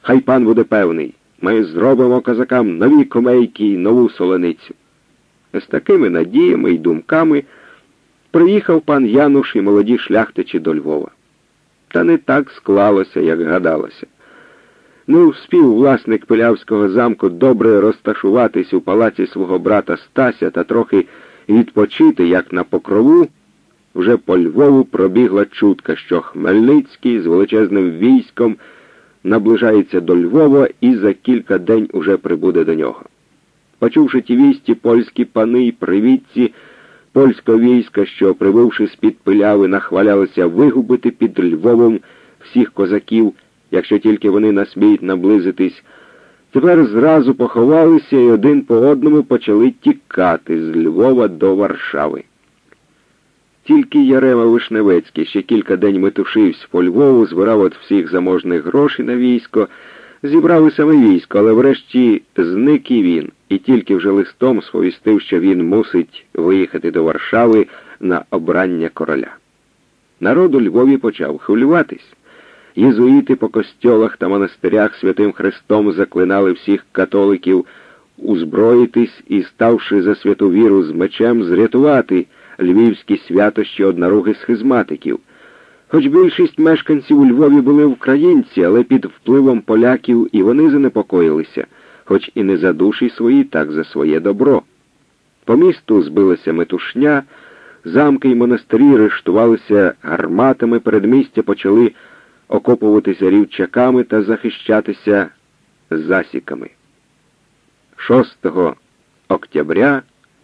Хай пан буде певний, ми зробимо козакам нові кумейки й нову соленицю. З такими надіями й думками приїхав пан Януш і молоді шляхтичі до Львова. Та не так склалося, як гадалося. Не вспів власник Пилявського замку добре розташуватись у палаці свого брата Стася та трохи відпочити, як на покрову, вже по Львову пробігла чутка, що Хмельницький з величезним військом наближається до Львова і за кілька день уже прибуде до нього. Почувши ті вісті, польські пани й привітці польського війська, що, прибувши з-під Пиляви, нахвалялися вигубити під Львовом всіх козаків, якщо тільки вони насміють наблизитись, тепер зразу поховалися і один по одному почали тікати з Львова до Варшави. Тільки Ярема Вишневецький ще кілька день метушився по Львову, збирав від всіх заможних грошей на військо, зібрав і саме військо, але врешті зник і він, і тільки вже листом сповістив, що він мусить виїхати до Варшави на обрання короля. Народ у Львові почав хвилюватись. Єзуїти по костьолах та монастирях Святим Христом заклинали всіх католиків узброїтись і, ставши за святу віру з мечем, зрятувати львівські святощі од наруги схизматиків. Хоч більшість мешканців у Львові були українці, але під впливом поляків і вони занепокоїлися, хоч і не за душі свої, так за своє добро. По місту збилася метушня, замки й монастирі рештувалися гарматами, передмістя почали окопуватися рівчаками та захищатися засіками. 6 октября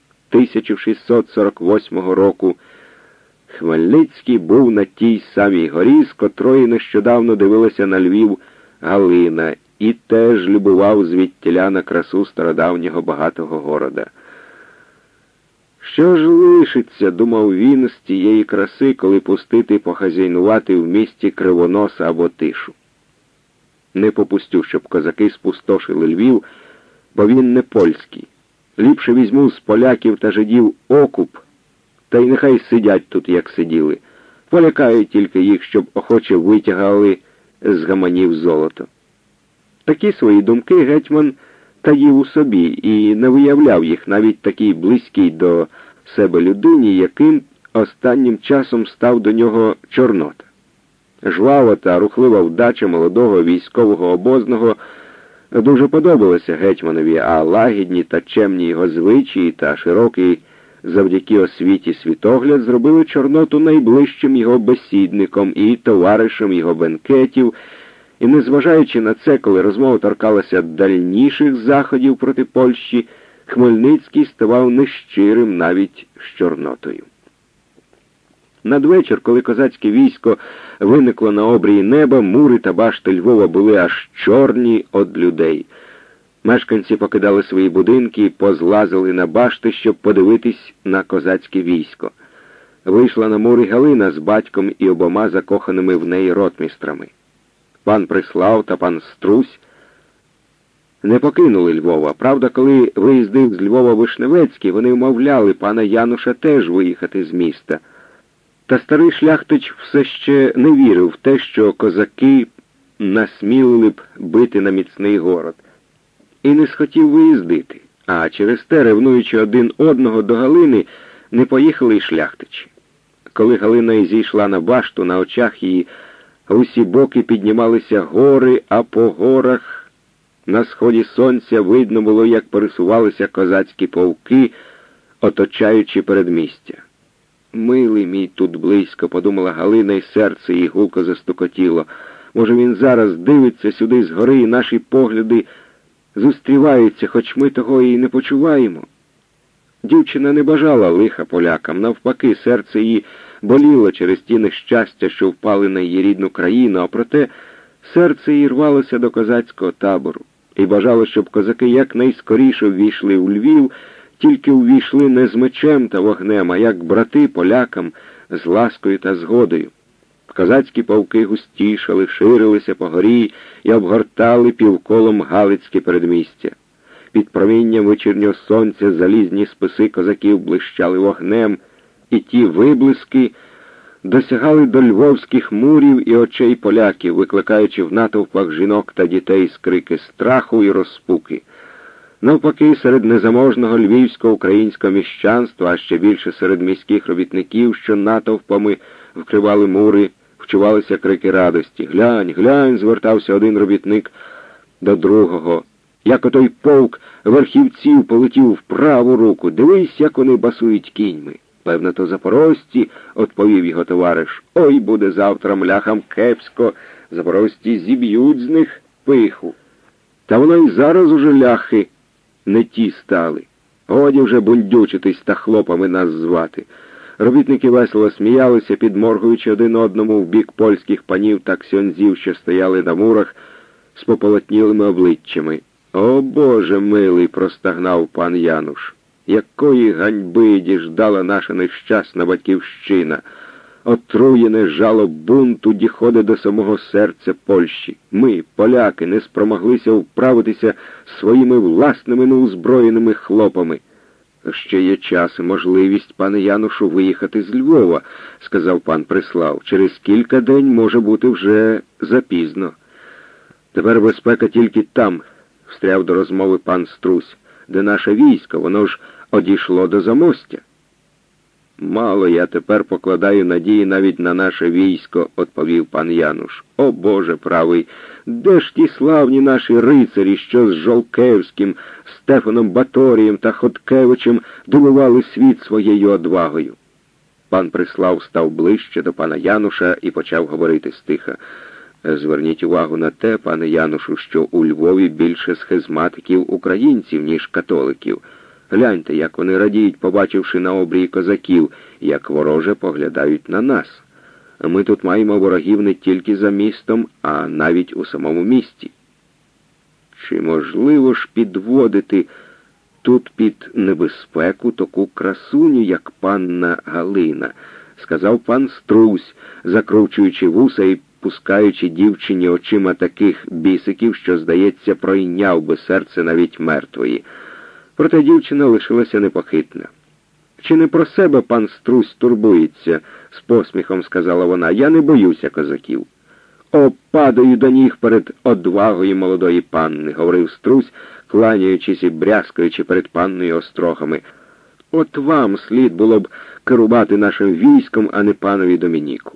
1648 року Хмельницький був на тій самій горі, з котрої нещодавно дивилася на Львів Галина, і теж любував звідтіля на красу стародавнього багатого города. Що ж лишиться, думав він, з тієї краси, коли пустити похазяйнувати в місті Кривоноса або Тишу? Не попустю, щоб козаки спустошили Львів, бо він не польський. Ліпше візьму з поляків та жидів окуп, та й нехай сидять тут, як сиділи. Полякають тільки їх, щоб охоче витягали з гаманів золото. Такі свої думки гетьман таїв у собі і не виявляв їх навіть такій близькій до себе людині, яким останнім часом став до нього Чорнота. Жвава та рухлива вдача молодого військового обозного дуже подобалася гетьманові, а лагідні та чемні його звичаї та широкий завдяки освіті світогляд зробили Чорноту найближчим його бесідником і товаришем його бенкетів, і незважаючи на це, коли розмова торкалася дальніших заходів проти Польщі, Хмельницький ставав нещирим навіть з Чорнотою. Надвечір, коли козацьке військо виникло на обрії неба, мури та башти Львова були аж чорні од людей. Мешканці покидали свої будинки і позлазили на башти, щоб подивитись на козацьке військо. Вийшла на мури Галина з батьком і обома закоханими в неї ротмістрами. Пан Прислав та пан Струсь не покинули Львова. Правда, коли виїздив з Львова Вишневецький, вони вмовляли пана Януша теж виїхати з міста. Та старий шляхтич все ще не вірив в те, що козаки насмілили б бити на міцний город. І не схотів виїздити, а через те, ревнуючи один одного до Галини, не поїхали й шляхтичі. Коли Галина і зійшла на башту, на очах її в усі боки піднімалися гори, а по горах на сході сонця видно було, як пересувалися козацькі полки, оточаючи передмістя. «Милий мій, тут близько», — подумала Галина, і серце її гулко застукотіло. «Може, він зараз дивиться сюди згори, і наші погляди зустріваються, хоч ми того і не почуваємо». Дівчина не бажала лиха полякам, навпаки, серце її боліло через ті нещастя, що впали на її рідну країну, а проте серце її рвалося до козацького табору і бажало, щоб козаки якнайскоріше ввійшли у Львів, тільки увійшли не з мечем та вогнем, а як брати полякам з ласкою та згодою. Козацькі полки густішали, ширилися по горі і обгортали півколом Галицьке передмістя. Під промінням вечірнього сонця залізні списи козаків блищали вогнем, і ті виблиски досягали до львовських мурів і очей поляків, викликаючи в натовпах жінок та дітей скрики страху і розпуки. Навпаки, серед незаможного львівського українського міщанства, а ще більше серед міських робітників, що натовпами вкривали мури, вчувалися крики радості. «Глянь, глянь!» — звертався один робітник до другого. «Як отой полк верхівців полетів в праву руку! Дивись, як вони басують кіньми!» «Певно, то запорожці», — відповів його товариш. «Ой, буде завтра мляхам кепсько, запорожці зіб'ють з них пиху». Та воно й зараз уже ляхи не ті стали. Годі вже бундючитись та хлопами нас звати. Робітники весело сміялися, підморгуючи один одному в бік польських панів та ксьондзів, що стояли на мурах з пополотнілими обличчями. «О, Боже милий!» — простагнав пан Януш. «Якої ганьби діждала наша нещасна батьківщина! Отруєне жало бунту діходить до самого серця Польщі. Ми, поляки, не спромоглися вправитися своїми власними неузброєними хлопами». «Ще є час і можливість, пане Янушу, виїхати з Львова», — сказав пан Прислав. «Через кілька день може бути вже запізно». «Тепер безпека тільки там», — встряв до розмови пан Струсь, «де наше військо, воно ж одійшло до Замостя». «Мало я тепер покладаю надії навіть на наше військо», — відповів пан Януш. «О, Боже правий, де ж ті славні наші рицарі, що з Жолкевським, Стефаном Баторієм та Хоткевичем дивували світ своєю одвагою?» Пан Прислав став ближче до пана Януша і почав говорити стиха. «Зверніть увагу на те, пане Янушу, що у Львові більше схизматиків українців, ніж католиків. Гляньте, як вони радіють, побачивши на обрії козаків, як вороже поглядають на нас. Ми тут маємо ворогів не тільки за містом, а навіть у самому місті. Чи можливо ж підводити тут під небезпеку таку красуню, як панна Галина?» — сказав пан Струсь, закручуючи вуса і пускаючи дівчині очима таких бісиків, що, здається, пройняв би серце навіть мертвої. Проте дівчина лишилася непохитна. «Чи не про себе пан Струсь турбується?» — з посміхом сказала вона. «Я не боюся козаків». «О, падаю до ніг перед одвагою молодої панни», — говорив Струсь, кланяючись і брязкаючи перед панною острогами. «От вам слід було б керувати нашим військом, а не панові Домініку».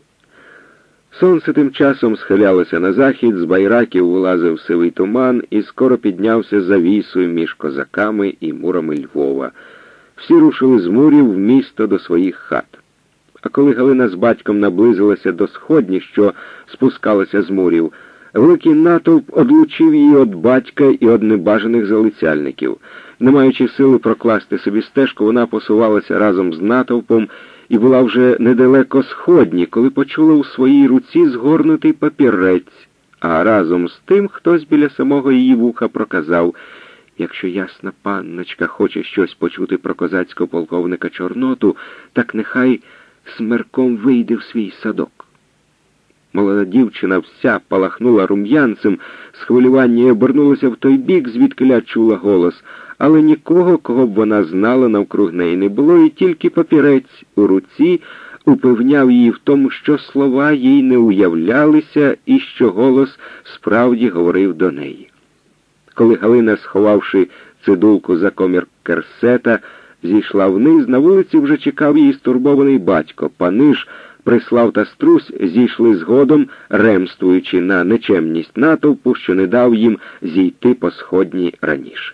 Сонце тим часом схилялося на захід, з байраків вилазив сивий туман і скоро піднявся завісою між козаками і мурами Львова. Всі рушили з мурів в місто до своїх хат. А коли Галина з батьком наблизилася до сходні, що спускалася з мурів, великий натовп одлучив її від батька і від небажаних залицяльників. Не маючи сили прокласти собі стежку, вона посувалася разом з натовпом і була вже недалеко сходні, коли почула у своїй руці згорнутий папірець, а разом з тим хтось біля самого її вуха проказав: «Якщо ясна панночка хоче щось почути про козацького полковника Чорноту, так нехай смерком вийде в свій садок». Молода дівчина вся палахнула рум'янцем, з хвилювання й обернулася в той бік, звідкиля чула голос, але нікого, кого б вона знала, навкруг неї не було, і тільки папірець у руці упевняв її в тому, що слова їй не уявлялися і що голос справді говорив до неї. Коли Галина, сховавши цидулку за комір керсета, зійшла вниз, на вулиці вже чекав її стурбований батько. Пани ж, Прислав та Струсь зійшли згодом, ремствуючи на нечемність натовпу, що не дав їм зійти по сходні раніше.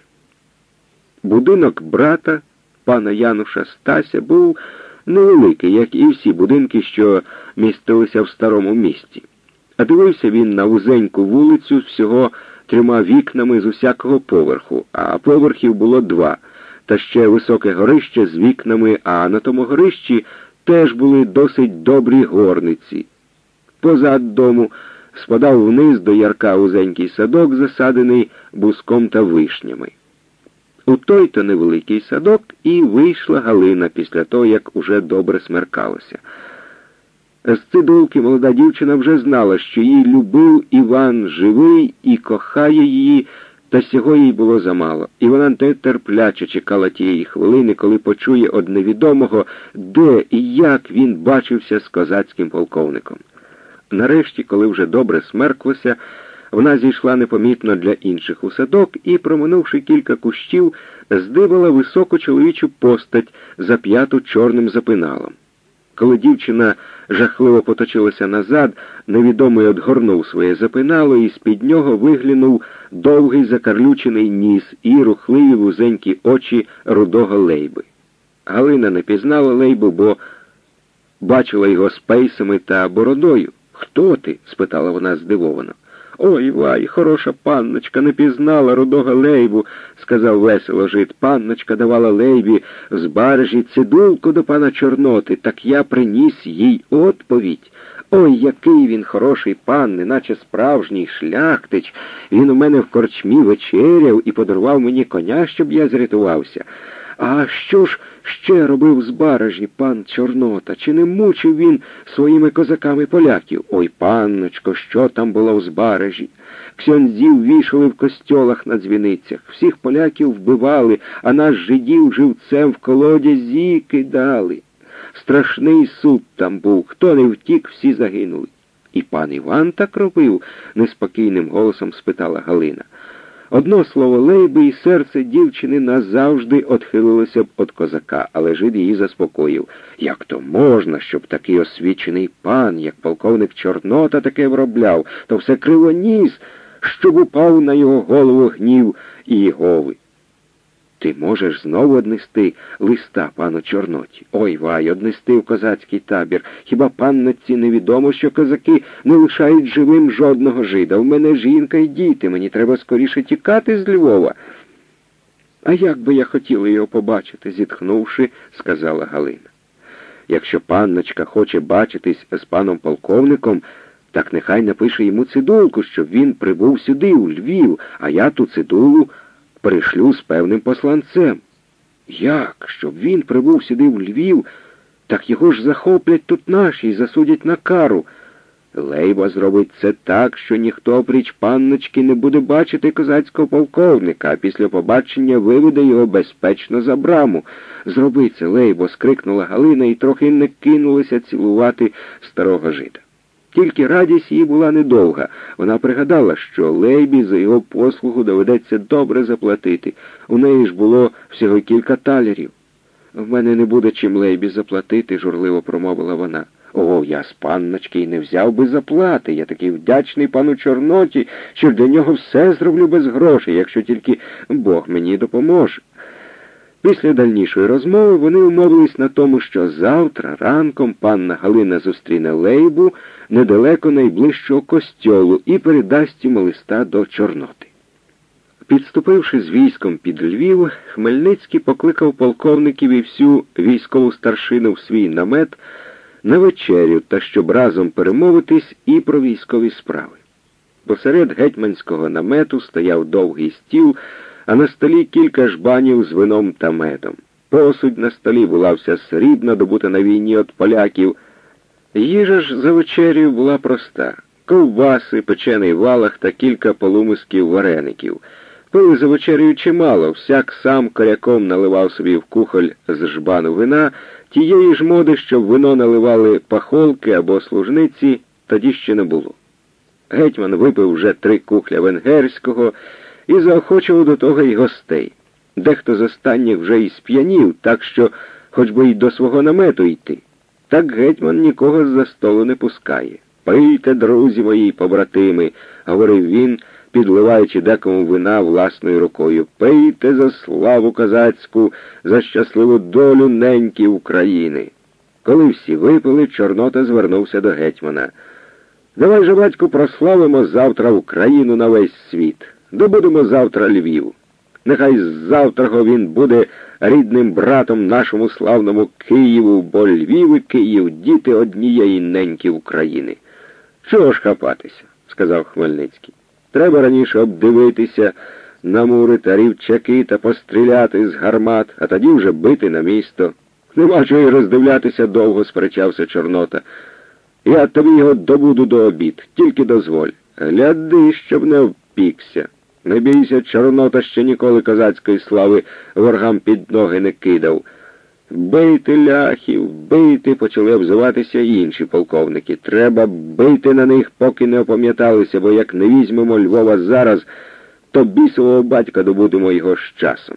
Будинок брата, пана Януша Стася, був невеликий, як і всі будинки, що містилися в старому місті. А дивився він на вузеньку вулицю всього 3 вікнами з усякого поверху, а поверхів було 2, та ще високе горище з вікнами, а на тому горищі теж були досить добрі горниці. Позад дому спадав вниз до ярка вузенький садок, засаданий буском та вишнями. У той-то невеликий садок і вийшла Галина після того, як уже добре смеркалося. З цидулки молода дівчина вже знала, що її любив Іван живий і кохає її Та сього їй було замало, і вона нетерпляче чекала тієї хвилини, коли почує од невідомого, де і як він бачився з козацьким полковником. Нарешті, коли вже добре смерклося, вона зійшла непомітно для інших у садок і, проминувши кілька кущів, здибала високу чоловічу постать, зап'яту чорним запиналом. Коли дівчина жахливо поточилася назад, невідомий одгорнув своє запинало, і з-під нього виглянув довгий закарлючений ніс і рухливі вузенькі очі рудого Лейби. Галина не пізнала Лейбу, бо бачила його з пейсами та бородою. «Хто ти?» – спитала вона здивовано. «Ой, вай, хороша панночка, не пізнала рудого Лейбу», – сказав весело жид. «Панночка давала Лейбі з баржі цидулку до пана Чорноти, так я приніс їй відповідь. Ой, який він хороший пан, неначе справжній шляхтич. Він у мене в корчмі вечеряв і подарував мені коня, щоб я зрятувався. А що ж ще робив з баражі пан Чорнота? Чи не мучив він своїми козаками поляків? Ой, панночко, що там було з баражі? Ксьондзів вішали в костьолах на дзвіницях, всіх поляків вбивали, а нас жидів живцем в колодязі кидали. Страшний суд там був, хто не втік, всі загинули». «І пан Іван так робив?» – неспокійним голосом спитала Галина. Одно слово Лейби, і серце дівчини назавжди отхилилося б від козака, але жид її заспокоїв. «Як то можна, щоб такий освічений пан, як полковник Чорнота, таке вробляв, то все кривоніс, щоб упав на його голову гнів і Єгови. Ти можеш знову однести листа пану Чорноті? Ой, вай, однести в козацький табір. Хіба панноці невідомо, що козаки не лишають живим жодного жида? У мене жінка і діти, мені треба скоріше тікати з Львова». «А як би я хотіла його побачити», – зітхнувши, сказала Галина. «Якщо панночка хоче бачитись з паном полковником, так нехай напише йому цидулку, щоб він прибув сюди, у Львів, а я ту цидулу пришлю з певним посланцем». «Як? Щоб він прибув сюди в Львів, так його ж захоплять тут наші і засудять на кару. Лейба зробить це так, що ніхто опріч панночки не буде бачити козацького полковника, а після побачення виведе його безпечно за браму. Зроби це, Лейбо!» – скрикнула Галина і трохи не кинулася цілувати старого жида. Тільки радість її була недовга. Вона пригадала, що Лейбі за його послугу доведеться добре заплатити. У неї ж було всього кілька талерів. «В мене не буде чим Лейбі заплатити», – журливо промовила вона. «О, я з панночки й не взяв би заплати. Я такий вдячний пану Чорноті, що для нього все зроблю без грошей, якщо тільки Бог мені допоможе». Після дальнішої розмови вони умовились на тому, що завтра ранком панна Галина зустріне Лейбу недалеко найближчого костьолу і передасть йому листа до Чорноти. Підступивши з військом під Львів, Хмельницький покликав полковників і всю військову старшину в свій намет на вечерю, та щоб разом перемовитись і про військові справи. Посеред гетьманського намету стояв довгий стіл, а на столі кілька жбанів з вином та медом. Посудь на столі була вся срібна, добута на війні від поляків. Їжа ж за вечерю була проста. Ковбаси, печений валах та кілька полумисків вареників. Пили за вечерею чимало, всяк сам коряком наливав собі в кухоль з жбану вина, тієї ж моди, щоб вино наливали пахолки або служниці, тоді ще не було. Гетьман випив вже 3 кухля венгерського і заохочував до того й гостей. Дехто з останніх вже й сп'янів, так що хоч би й до свого намету йти. Так гетьман нікого з-за столу не пускає. «Пийте, друзі мої, побратими», — говорив він, підливаючи декому вина власною рукою. «Пийте за славу козацьку, за щасливу долю неньки України». Коли всі випили, Чорнота звернувся до гетьмана. «Давай же, батьку, прославимо завтра Україну на весь світ. Добудемо завтра Львів. Нехай завтра він буде рідним братом нашому славному Києву, бо Львів і Київ – діти однієї неньки України». «Чого ж хапатися?» – сказав Хмельницький. «Треба раніше обдивитися на мури та рівчаки та постріляти з гармат, а тоді вже бити на місто». «Нема чого й роздивлятися довго», – сперечався Чорнота. «Я тобі його добуду до обід, тільки дозволь. Гляди, щоб не впікся. Не бійся, Чорнота ще ніколи козацької слави ворогам під ноги не кидав. Бийте ляхів, бийте, почали обзиватися й інші полковники. Треба бити на них, поки не опам'яталися, бо як не візьмемо Львова зараз, то бісового батька добудемо його з часом.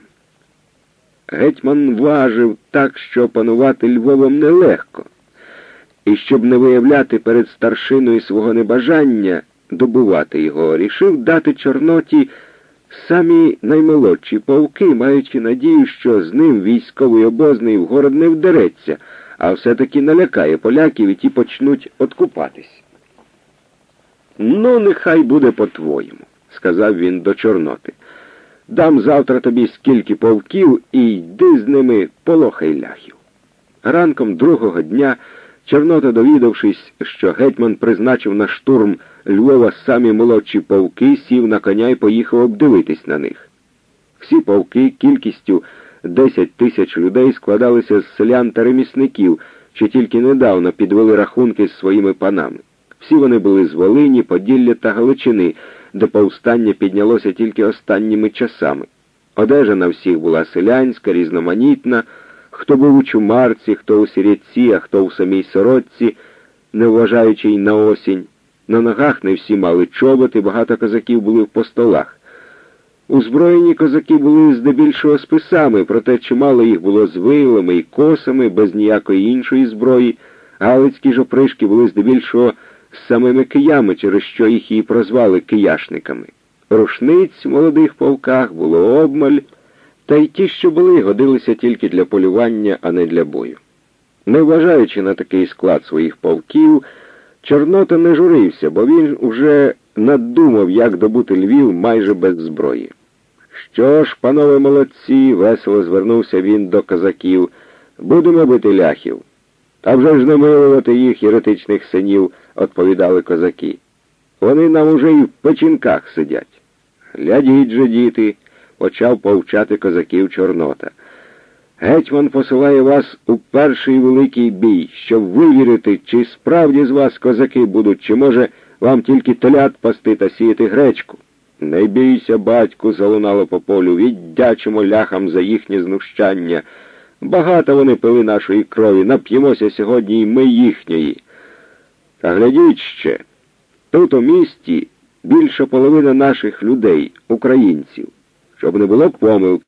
Гетьман важив так, що панувати Львовом нелегко. І щоб не виявляти перед старшиною свого небажання добувати його, рішив дати Чорноті самі наймолодші полки, маючи надію, що з ним військовий обозний в город не вдереться, а все-таки налякає поляків і ті почнуть откупатись. «Ну, нехай буде по-твоєму», — сказав він до Чорноти. «Дам завтра тобі скільки полків і йди з ними полохай ляхів». Ранком другого дня Чорнота, довідавшись, що гетьман призначив на штурм Львова самі молодші полки, сів на коня і поїхав обдивитись на них. Всі полки кількістю 10 тисяч людей складалися з селян та ремісників, що тільки недавно підвели рахунки з своїми панами. Всі вони були з Волині, Поділля та Галичини, де повстання піднялося тільки останніми часами. Одежа на всіх була селянська, різноманітна, хто був у чумарці, хто у сірятці, а хто у самій сорочці, не вважаючи й на осінь. На ногах не всі мали чоботи, багато козаків були в постолах. Узброєні козаки були здебільшого списами, проте чимало їх було з вилами і косами, без ніякої іншої зброї. Галицькі ж опришки були здебільшого з самими киями, через що їх і прозвали кияшниками. Рушниць в молодих полках було обмаль, та й ті, що були, годилися тільки для полювання, а не для бою. Не вважаючи на такий склад своїх полків, Чорнота не журився, бо він уже надумав, як добути Львів майже без зброї. «Що ж, панове молодці», — весело звернувся він до козаків, — «будемо бити ляхів». «Та вже ж не милувати їх, єретичних синів», — відповідали козаки. «Вони нам уже і в печінках сидять». «Глядіть же, діти», — почав повчати козаків Чорнота. «Гетьман посилає вас у перший великий бій, щоб вивірити, чи справді з вас козаки будуть, чи, може, вам тільки телят пасти та сіяти гречку». «Не бійся, батьку», — залунало по полю, — «віддячимо ляхам за їхнє знущання. Багато вони пили нашої крові, нап'ємося сьогодні і ми їхньої. Та глядіть ще, тут у місті більша половина наших людей, українців, щоб не було помилки.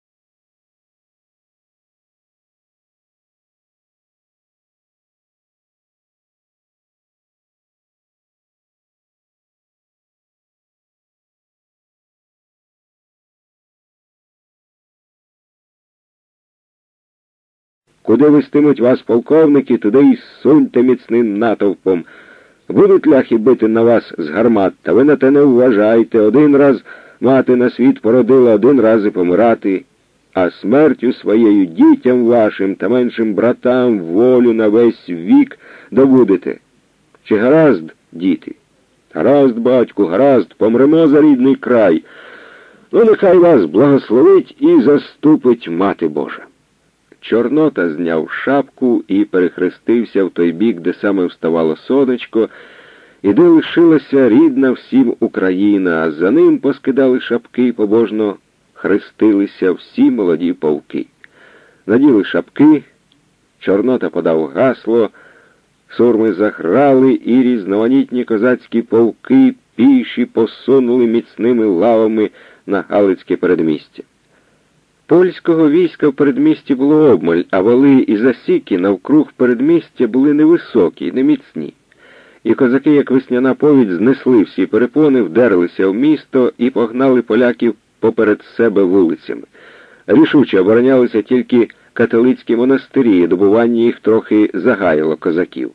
Куди вестимуть вас полковники, туди й суньте міцним натовпом. Будуть ляхи бити на вас з гармат, та ви на те не вважайте. Один раз мати на світ породила, один раз і помирати, а смертю своєю дітям вашим та меншим братам волю на весь вік добудете. Чи гаразд, діти?» «Гаразд, батьку, гаразд, помремо за рідний край. Ну, нехай вас благословить і заступить Мати Божа». Чорнота зняв шапку і перехрестився в той бік, де саме вставало сонечко, і де лишилася рідна всім Україна, а за ним поскидали шапки і побожно хрестилися всі молоді полки. Наділи шапки, Чорнота подав гасло, сурми заграли, і різноманітні козацькі полки піші посунули міцними лавами на Галицьке передмістя. Польського війська в передмісті було обмаль, а вали і засіки навкруг передмістя були невисокі, неміцні. І козаки, як весняна повідь, знесли всі перепони, вдерлися в місто і погнали поляків поперед себе вулицями. Рішуче оборонялися тільки католицькі монастирі, добування їх трохи загаяло козаків.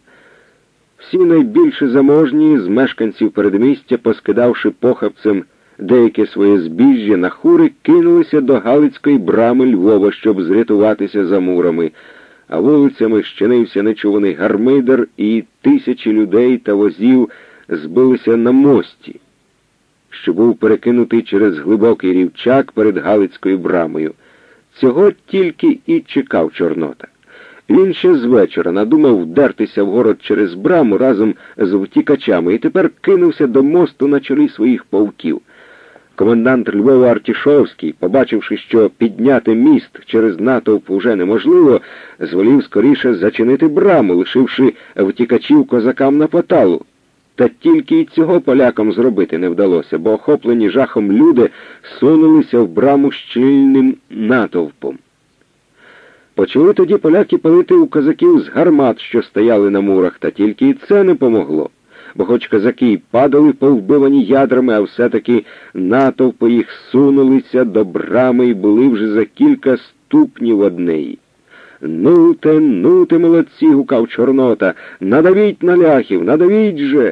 Всі найбільш заможні з мешканців передмістя, поскидавши похапцем деяке своє збіжжя на хури, кинулися до Галицької брами Львова, щоб зрятуватися за мурами, а вулицями щинився нечуваний гармидер, і тисячі людей та возів збилися на мості, що був перекинутий через глибокий рівчак перед Галицькою брамою. Цього тільки і чекав Чорнота. Він ще з вечора надумав вдертися в город через браму разом з втікачами і тепер кинувся до мосту на чолі своїх полків. Комендант Львова Артішовський, побачивши, що підняти міст через натовп уже неможливо, звелів скоріше зачинити браму, лишивши втікачів козакам на поталу. Та тільки й цього полякам зробити не вдалося, бо охоплені жахом люди сунулися в браму щільним натовпом. Почали тоді поляки палити у козаків з гармат, що стояли на мурах, та тільки і це не помогло. Бо хоч козаки й падали повбивані ядрами, а все-таки натовпи їх сунулися до брами і були вже за кілька ступнів од неї. Ну те, молодці!» — гукав Чорнота. «Надавіть на ляхів, надавіть же!»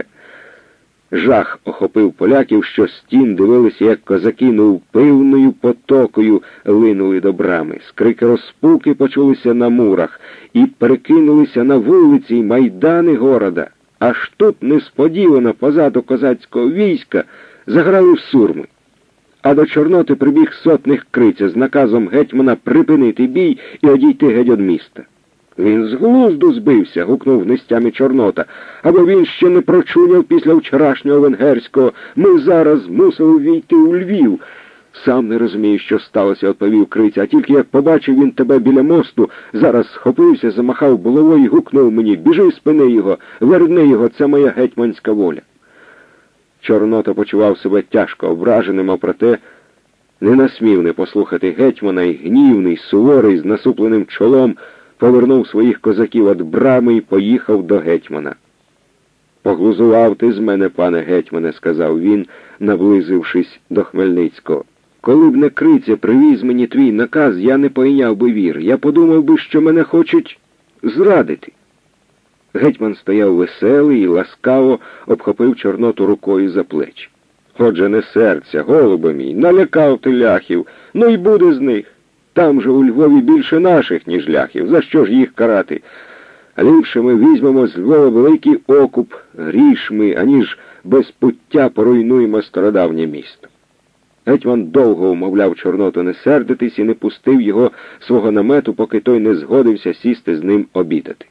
Жах охопив поляків, що з стін дивилися, як козаки невпивною потокою линули до брами. Скрики розпуки почулися на мурах і перекинулися на вулиці й майдани города. Аж тут несподівано позаду козацького війська заграли в сурми. А до Чорноти прибіг сотник Криця з наказом гетьмана припинити бій і одійти геть од міста. «Він з глузду збився!» — гукнув нестямі Чорнота. «Або він ще не прочуняв після вчорашнього венгерського. Ми зараз мусили війти у Львів!» «Сам не розумію, що сталося», — відповів Криця. «А тільки як побачив він тебе біля мосту, зараз схопився, замахав булавою і гукнув мені: біжи, спини його, верни його, це моя гетьманська воля». Чорнота почував себе тяжко ображеним, а проте не насмів не послухати гетьмана і гнівний, суворий, з насупленим чолом, повернув своїх козаків від брами і поїхав до гетьмана. «Поглузував ти з мене, пане гетьмане», — сказав він, наблизившись до Хмельницького. «Коли б не Криця привіз мені твій наказ, я не пойняв би вір. Я подумав би, що мене хочуть зрадити». Гетьман стояв веселий і ласкаво обхопив Чорноту рукою за плечі. «Отже, не серця, голубе мій, налякав ти ляхів, ну й буде з них. Там же у Львові більше наших, ніж ляхів, за що ж їх карати? Ліпше ми візьмемо з Львова великий окуп, гріш ми, аніж без пуття поруйнуємо стародавнє місто». Гетьман довго умовляв Чорноту не сердитись і не пустив його свого намету, поки той не згодився сісти з ним обідати.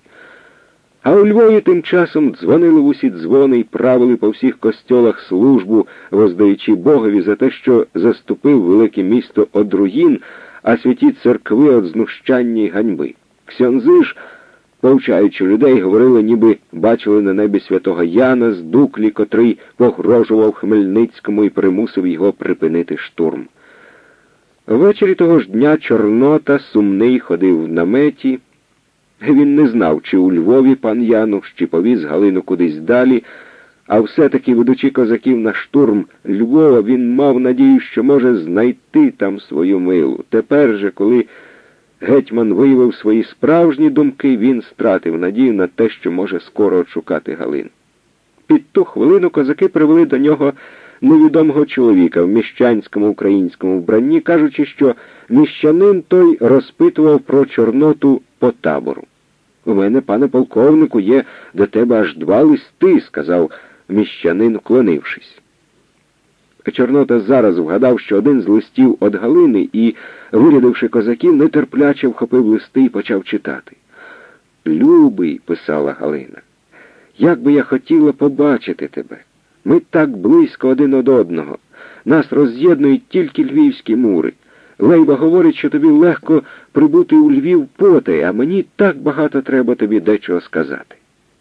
А у Львові тим часом дзвонили в усі дзвони і правили по всіх костьолах службу, воздаючи Богові за те, що заступив велике місто од руїн, а святі церкви од знущання й ганьби. Ксьонзи ж, повчаючи людей, говорили, ніби бачили на небі святого Яна з Дуклі, котрий погрожував Хмельницькому і примусив його припинити штурм. Ввечері того ж дня Чорнота сумний ходив в наметі. Він не знав, чи у Львові пан Януш, чи повіз Галину кудись далі, а все-таки, ведучи козаків на штурм Львова, він мав надію, що може знайти там свою милу. Тепер же, коли гетьман виявив свої справжні думки, він стратив надію на те, що може скоро отшукати Галину. Під ту хвилину козаки привели до нього невідомого чоловіка в міщанському українському вбранні, кажучи, що міщанин той розпитував про Чорноту по табору. «У мене, пане полковнику, є до тебе аж 2 листи», — сказав міщанин, вклонившись. Чорнота зараз вгадав, що один з листів від Галини і, вирядивши козаків, нетерпляче вхопив листи і почав читати. «Любий», — писала Галина, — «як би я хотіла побачити тебе. Ми так близько один од одного. Нас роз'єднують тільки львівські мури. Лейба говорить, що тобі легко прибути у Львів потай, а мені так багато треба тобі дечого сказати».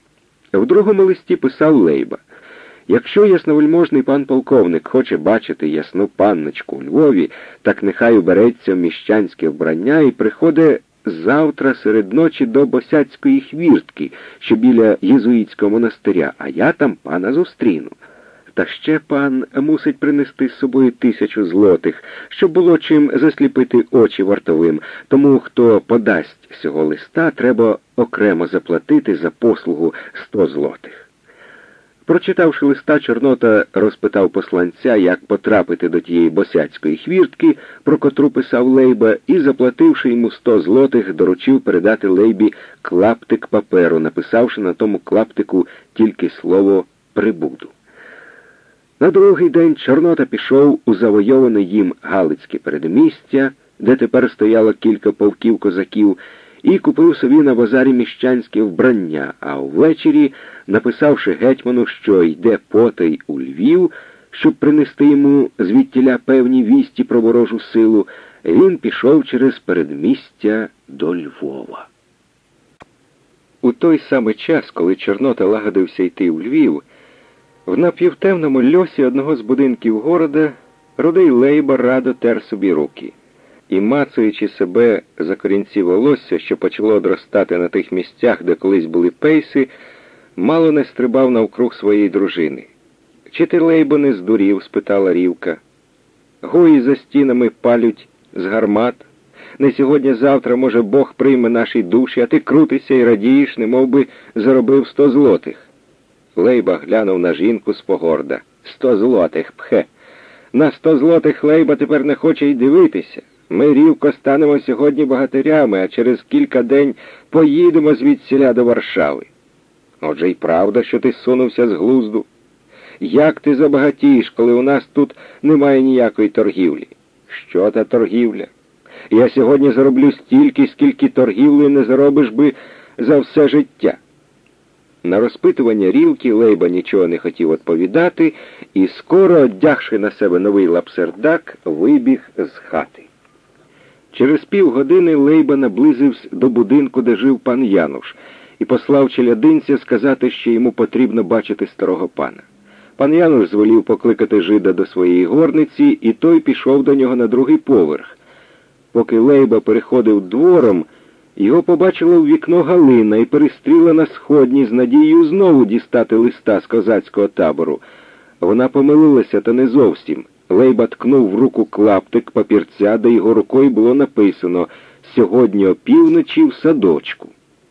В другому листі писав Лейба: «Якщо ясновельможний пан полковник хоче бачити ясну панночку у Львові, так нехай убереться в міщанське вбрання і приходить завтра серед ночі до Босяцької хвіртки, що біля єзуїтського монастиря, а я там пана зустріну. Та ще пан мусить принести з собою 1000 злотих, щоб було чим засліпити очі вартовим. Тому, хто подасть цього листа, треба окремо заплатити за послугу 100 злотих». Прочитавши листа, Чорнота розпитав посланця, як потрапити до тієї босяцької хвіртки, про котру писав Лейба, і, заплативши йому 100 злотих, доручив передати Лейбі клаптик паперу, написавши на тому клаптику тільки слово «прибуду». На другий день Чорнота пішов у завойоване їм Галицьке передмістя, де тепер стояло кілька полків козаків, і купив собі на базарі міщанське вбрання, а ввечері, написавши гетьману, що йде потай у Львів, щоб принести йому звідтіля певні вісті про ворожу силу, він пішов через передмістя до Львова. У той самий час, коли Чорнота лагодився йти в Львів, в напівтемному льосі одного з будинків города рудий Лейба радо тер собі руки і, мацаючи себе за корінці волосся, що почало одростати на тих місцях, де колись були пейси, мало не стрибав навкруг своєї дружини. «Чи ти, Лейбо, не здурів?» – спитала Рівка. «Гої за стінами палють з гармат. Не сьогодні-завтра, може, Бог прийме наші душі, а ти крутишся і радієш, немов би заробив 100 злотих». Лейба глянув на жінку спогорда. 100 злотих, пхе! На 100 злотих Лейба тепер не хоче й дивитися. Ми, Рівко, станемо сьогодні богатирями, а через кілька день поїдемо звідсіля до Варшави. Отже й правда, що ти сунувся з глузду. Як ти забагатієш, коли у нас тут немає ніякої торгівлі? Що та торгівля? Я сьогодні зароблю стільки, скільки торгівлі не заробиш би за все життя. На розпитування Рівки Лейба нічого не хотів відповідати і, скоро одягши на себе новий лапсердак, вибіг з хати. Через півгодини Лейба наблизився до будинку, де жив пан Януш, і послав челядинця сказати, що йому потрібно бачити старого пана. Пан Януш звелів покликати жида до своєї горниці, і той пішов до нього на другий поверх. Поки Лейба переходив двором, його побачила у вікно Галина і перестріла на сходні з надією знову дістати листа з козацького табору. Вона помилилася, та не зовсім. Лейба ткнув в руку клаптик папірця, де його рукою було написано «Сьогодні опівночі в садочку».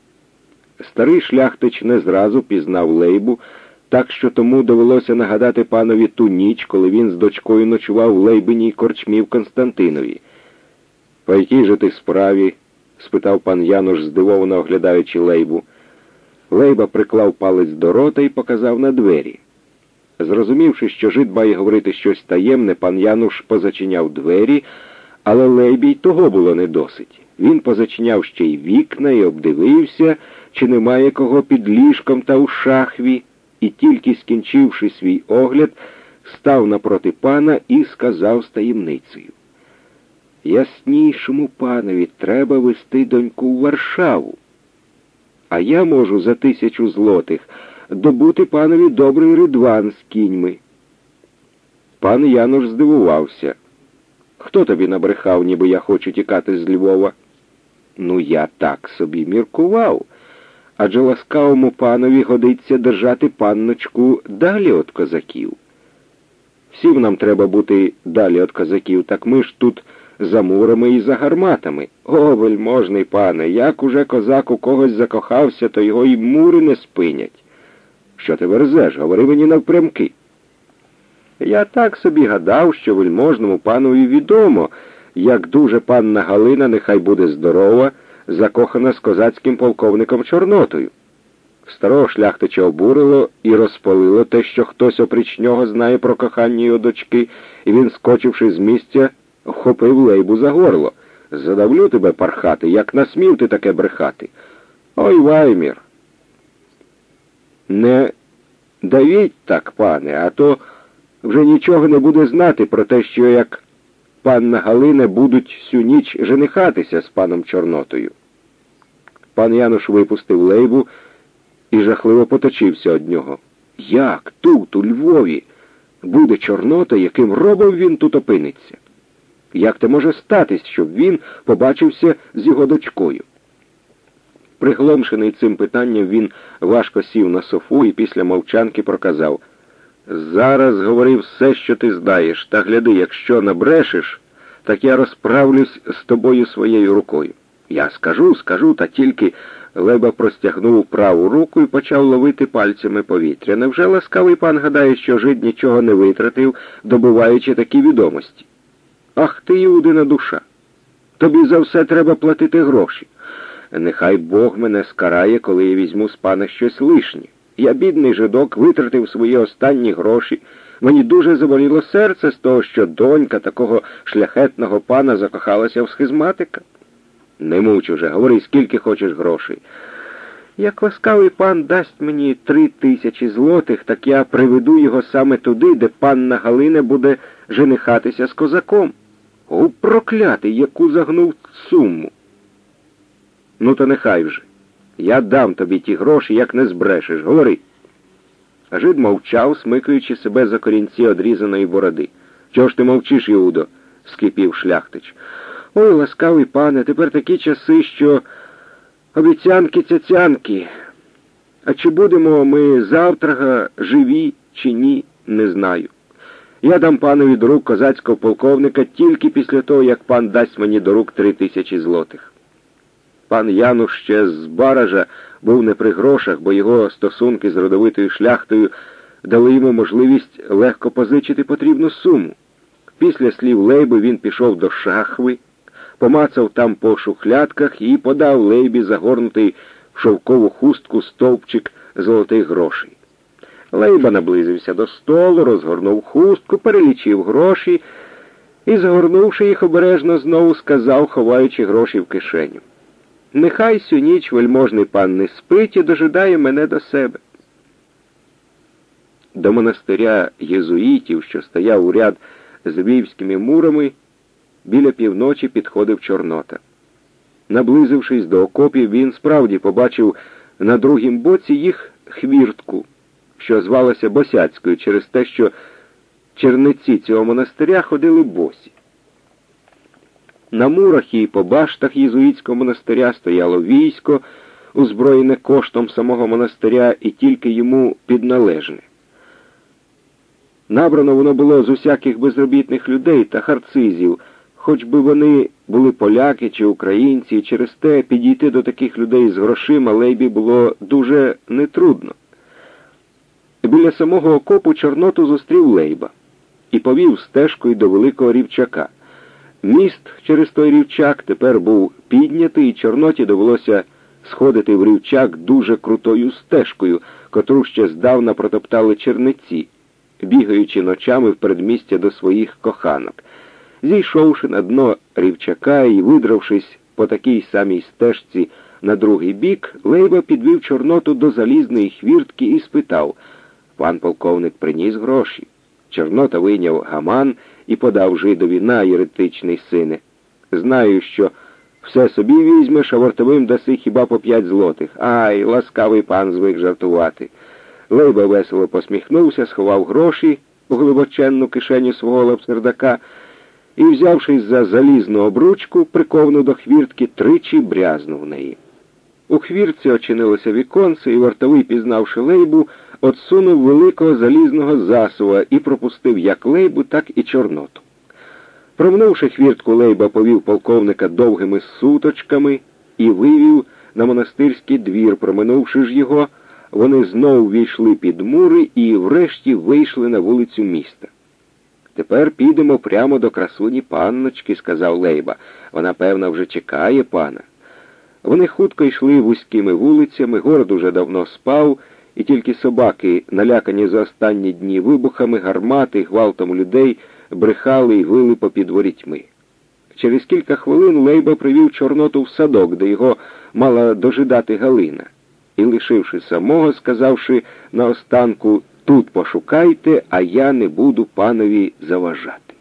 Старий шляхтич не зразу пізнав Лейбу, так що тому довелося нагадати панові ту ніч, коли він з дочкою ночував в Лейбиній корчмі в Константинові. «По якій же ти справі?» – спитав пан Януш, здивовано оглядаючи Лейбу. Лейба приклав палець до рота і показав на двері. Зрозумівши, що жид має говорити щось таємне, пан Януш позачиняв двері, але Лейбі й того було не досить. Він позачиняв ще й вікна і обдивився, чи немає кого під ліжком та у шахві, і тільки скінчивши свій огляд, став напроти пана і сказав з таємницею: «Яснішому панові треба вести доньку в Варшаву, а я можу за 1000 злотих добути панові добрий ридван з кіньми». Пан Януш здивувався. «Хто тобі набрехав, ніби я хочу тікати з Львова?» «Ну, я так собі міркував. Адже ласкавому панові годиться держати панночку далі від козаків. Всім нам треба бути далі від козаків, так ми ж тут за мурами і за гарматами. О, вельможний пане, як уже козак у когось закохався, то його й мури не спинять. Що ти верзеш? Говори мені навпрямки». «Я так собі гадав, що вельможному панові відомо, як дуже панна Галина, нехай буде здорова, закохана з козацьким полковником Чорнотою». Старого шляхтича обурило і розпалило те, що хтось опріч нього знає про кохання його дочки, і він, скочивши з місця, вхопив Лейбу за горло. «Задавлю тебе, пархати, як насмів ти таке брехати?» «Ой, Ваймір, не давіть так, пане, а то вже нічого не буде знати про те, що як панна Галина будуть всю ніч женихатися з паном Чорнотою». Пан Януш випустив Лейбу і жахливо поточився від нього. «Як тут, у Львові, буде Чорнота, яким робом він тут опиниться? Як те може статись, щоб він побачився з його дочкою?» Пригломшений цим питанням, він важко сів на софу і після мовчанки проказав: «Зараз говори все, що ти знаєш, та гляди, якщо набрешеш, так я розправлюсь з тобою своєю рукою». «Я скажу, та тільки...» Лейба простягнув праву руку і почав ловити пальцями повітря. «Невже ласкавий пан гадає, що жид нічого не витратив, добуваючи такі відомості? Ах ти, Іудина душа! Тобі за все треба платити гроші. Нехай Бог мене скарає, коли я візьму з пана щось лишнє. Я, бідний жидок, витратив свої останні гроші. Мені дуже заболіло серце з того, що донька такого шляхетного пана закохалася в схизматика. Не муч уже, говори, скільки хочеш грошей». Як ласкавий пан дасть мені 3000 злотих, так я приведу його саме туди, де панна Галина буде женихатися з козаком. О, проклятий, яку загнув суму. Ну, то нехай вже. Я дам тобі ті гроші, як не збрешеш. Говори. А жид мовчав, смикаючи себе за корінці одрізаної бороди. Чого ж ти мовчиш, Іудо? — скипів шляхтич. Ой, ласкавий пане, тепер такі часи, що обіцянки-цяцянки. А чи будемо ми завтра живі чи ні, не знаю. Я дам панові до рук козацького полковника тільки після того, як пан дасть мені до рук 3000 злотих. Пан Януш ще з Баража був не при грошах, бо його стосунки з родовитою шляхтою дали йому можливість легко позичити потрібну суму. Після слів Лейби він пішов до шахви, помацав там по шухлядках і подав Лейбі загорнутий в шовкову хустку стовпчик золотих грошей. Лейба наблизився до столу, розгорнув хустку, перелічив гроші і, загорнувши їх обережно, знову сказав, ховаючи гроші в кишеню: «Нехай сю ніч вельможний пан не спить і дожидає мене до себе». До монастиря єзуїтів, що стояв у ряд з львівськими мурами, біля півночі підходив Чорнота. Наблизившись до окопів, він справді побачив на другім боці їх хвіртку, що звалася Босяцькою через те, що черниці цього монастиря ходили босі. На мурах і по баштах єзуїтського монастиря стояло військо, озброєне коштом самого монастиря і тільки йому підналежне. Набрано воно було з усяких безробітних людей та харцизів, хоч би вони були поляки чи українці, і через те підійти до таких людей з грошима Лейбі було дуже нетрудно. Біля самого окопу Чорноту зустрів Лейба і повів стежкою до Великого Рівчака. Міст через той рівчак тепер був піднятий, і Чорноті довелося сходити в рівчак дуже крутою стежкою, котру ще здавна протоптали черниці, бігаючи ночами в передмістя до своїх коханок. Зійшовши на дно рівчака і видравшись по такій самій стежці на другий бік, Лейба підвів Чорноту до залізної хвіртки і спитав: «Пан полковник приніс гроші?» Чорнота вийняв гаман і подав жидові: «На, єретичний сине, знаю, що все собі візьмеш, а вартовим даси хіба по 5 злотих. Ай, ласкавий пан звик жартувати». Лейба весело посміхнувся, сховав гроші у глибоченну кишеню свого лапсердака і, взявшись за залізну обручку, приковану до хвіртки, тричі брязнув неї. У хвіртці очинилося віконце, і вартовий, пізнавши Лейбу, отсунув великого залізного засува і пропустив як Лейбу, так і Чорноту. Промнувши хвіртку, Лейба повів полковника довгими суточками і вивів на монастирський двір. Проминувши ж його, вони знову війшли під мури і врешті вийшли на вулицю міста. «Тепер підемо прямо до красуні панночки», — сказав Лейба. «Вона, певно, вже чекає пана». Вони хутко йшли вузькими вулицями, город уже давно спав, і тільки собаки, налякані за останні дні вибухами, гармати, гвалтом людей, брехали і вили попід ворітьми. Через кілька хвилин Лейба привів Чорноту в садок, де його мала дожидати Галина, і, лишивши самого, сказавши наостанку: «Тут пошукайте, а я не буду панові заважати».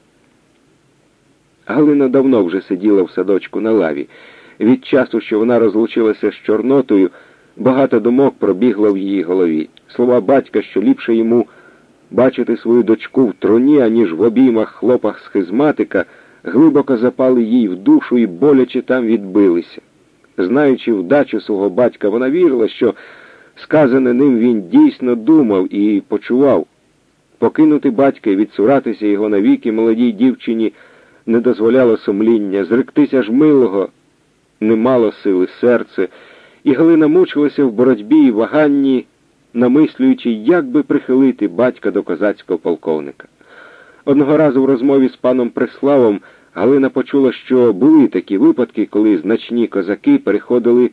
Галина давно вже сиділа в садочку на лаві. Від часу, що вона розлучилася з Чорнотою, багато думок пробігло в її голові. Слова батька, що ліпше йому бачити свою дочку в труні, аніж в обіймах хлопа-схизматика, глибоко запали їй в душу і боляче там відбилися. Знаючи вдачу свого батька, вона вірила, що сказане ним він дійсно думав і почував. Покинути батька і відсуратися його навіки молодій дівчині не дозволяло сумління, зректися ж милого не мало сили серце, і Галина мучилася в боротьбі і ваганні, намислюючи, як би прихилити батька до козацького полковника. Одного разу в розмові з паном Преславом Галина почула, що були такі випадки, коли значні козаки переходили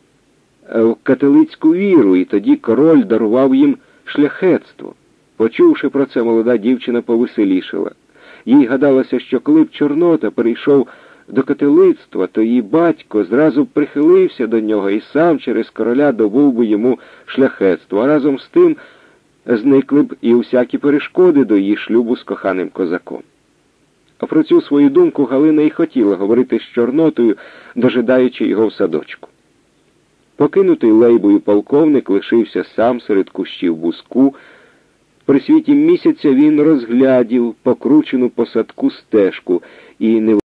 в католицьку віру, і тоді король дарував їм шляхетство. Почувши про це, молода дівчина повеселішала. Їй гадалося, що коли б Чорнота перейшов до католицтва, то її батько зразу прихилився до нього і сам через короля добув би йому шляхетство, а разом з тим зникли б і усякі перешкоди до її шлюбу з коханим козаком. А про цю свою думку Галина і хотіла говорити з Чорнотою, дожидаючи його в садочку. Покинутий Лейбою полковник лишився сам серед кущів буску. При світі місяця він розглядів покручену по садку стежку і не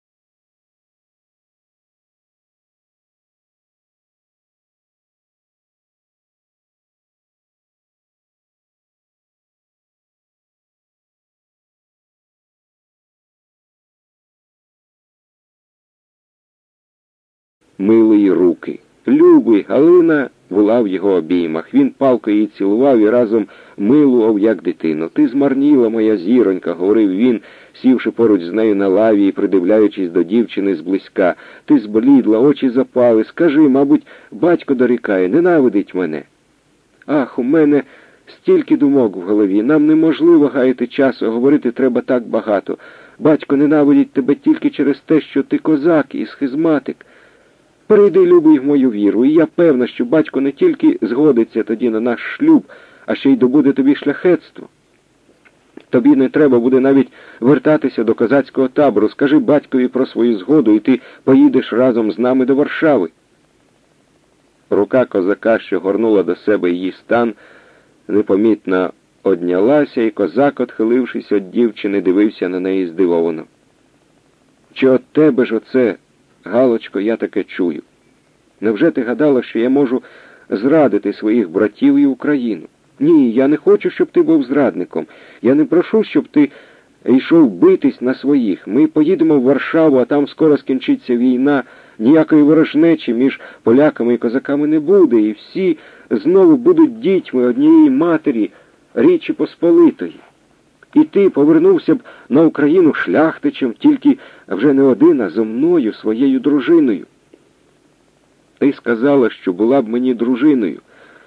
милої руки. Любий, Галина була в його обіймах. Він палко її цілував і разом милував, як дитину. «Ти змарніла, моя зіронька», — говорив він, сівши поруч з нею на лаві і придивляючись до дівчини зблизька. «Ти зблідла, очі запали. Скажи, мабуть, батько дорікає, ненавидить мене». «Ах, у мене стільки думок в голові. Нам неможливо гаяти часу, говорити треба так багато. Батько ненавидить тебе тільки через те, що ти козак і схизматик. Перейди, любий, в мою віру, і я певна, що батько не тільки згодиться тоді на наш шлюб, а ще й добуде тобі шляхетство. Тобі не треба буде навіть вертатися до козацького табору. Скажи батькові про свою згоду, і ти поїдеш разом з нами до Варшави». Рука козака, що горнула до себе її стан, непомітно однялася, і козак, отхилившись від дівчини, дивився на неї здивовано. «Чи от тебе ж оце, Галочко, я таке чую? Невже ти гадала, що я можу зрадити своїх братів і Україну? Ні, я не хочу, щоб ти був зрадником. Я не прошу, щоб ти йшов битись на своїх. Ми поїдемо в Варшаву, а там скоро скінчиться війна. Ніякої ворожнечі між поляками і козаками не буде, і всі знову будуть дітьми однієї матері, Річі Посполитої. І ти повернувся б на Україну шляхтичем, тільки вже не один, а зо мною, своєю дружиною. Ти сказала, що була б мені дружиною.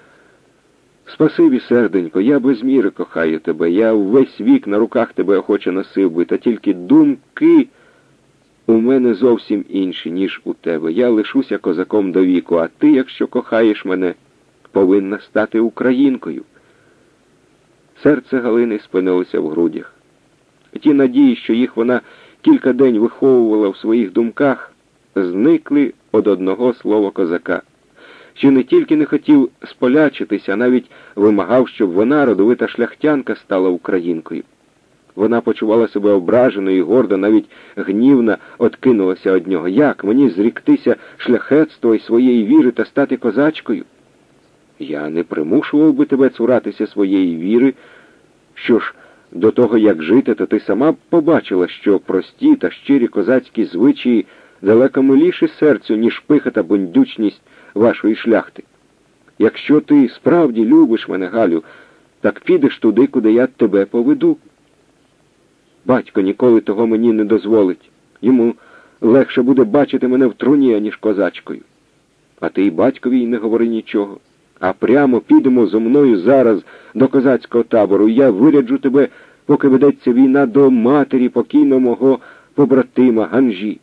Спасибі, серденько, я без міри кохаю тебе, я весь вік на руках тебе охоче носив би, та тільки думки у мене зовсім інші, ніж у тебе. Я лишуся козаком до віку, а ти, якщо кохаєш мене, повинна стати українкою». Серце Галини спинилося в грудях. Ті надії, що їх вона кілька день виховувала в своїх думках, зникли од одного слова козака, що не тільки не хотів сполячитися, а навіть вимагав, щоб вона, родовита шляхтянка, стала українкою. Вона почувала себе ображеною і гордо, навіть гнівно откинулася від нього. Як мені зріктися шляхетства і своєї віри та стати козачкою? Я не примушував би тебе цуратися своєї віри. Що ж, до того, як жити, то ти сама б побачила, що прості та щирі козацькі звичаї далеко миліші серцю, ніж пиха та бундючність вашої шляхти. Якщо ти справді любиш мене, Галю, так підеш туди, куди я тебе поведу. Батько ніколи того мені не дозволить. Йому легше буде бачити мене в труні, аніж козачкою. А ти й батькові й не говори нічого. А прямо підемо зо мною зараз до козацького табору, і я виряджу тебе, поки ведеться війна, до матері покійного мого побратима Ганжі.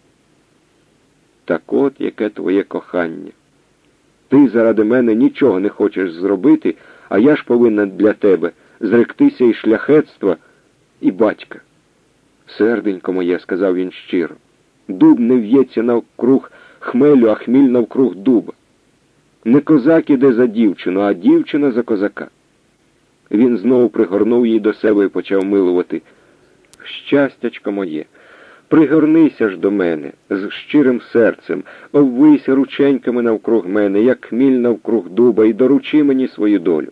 Так от яке твоє кохання. Ти заради мене нічого не хочеш зробити, а я ж повинна для тебе зректися і шляхетства, і батька. Серденько моє, сказав він щиро, дуб не в'ється навкруг хмелю, а хміль навкруг дуба. Не козак іде за дівчину, а дівчина за козака. Він знову пригорнув її до себе і почав милувати. Щастячко моє, пригорнися ж до мене з щирим серцем, обвийся рученьками навкруг мене, як хміль навкруг дуба, і доручи мені свою долю.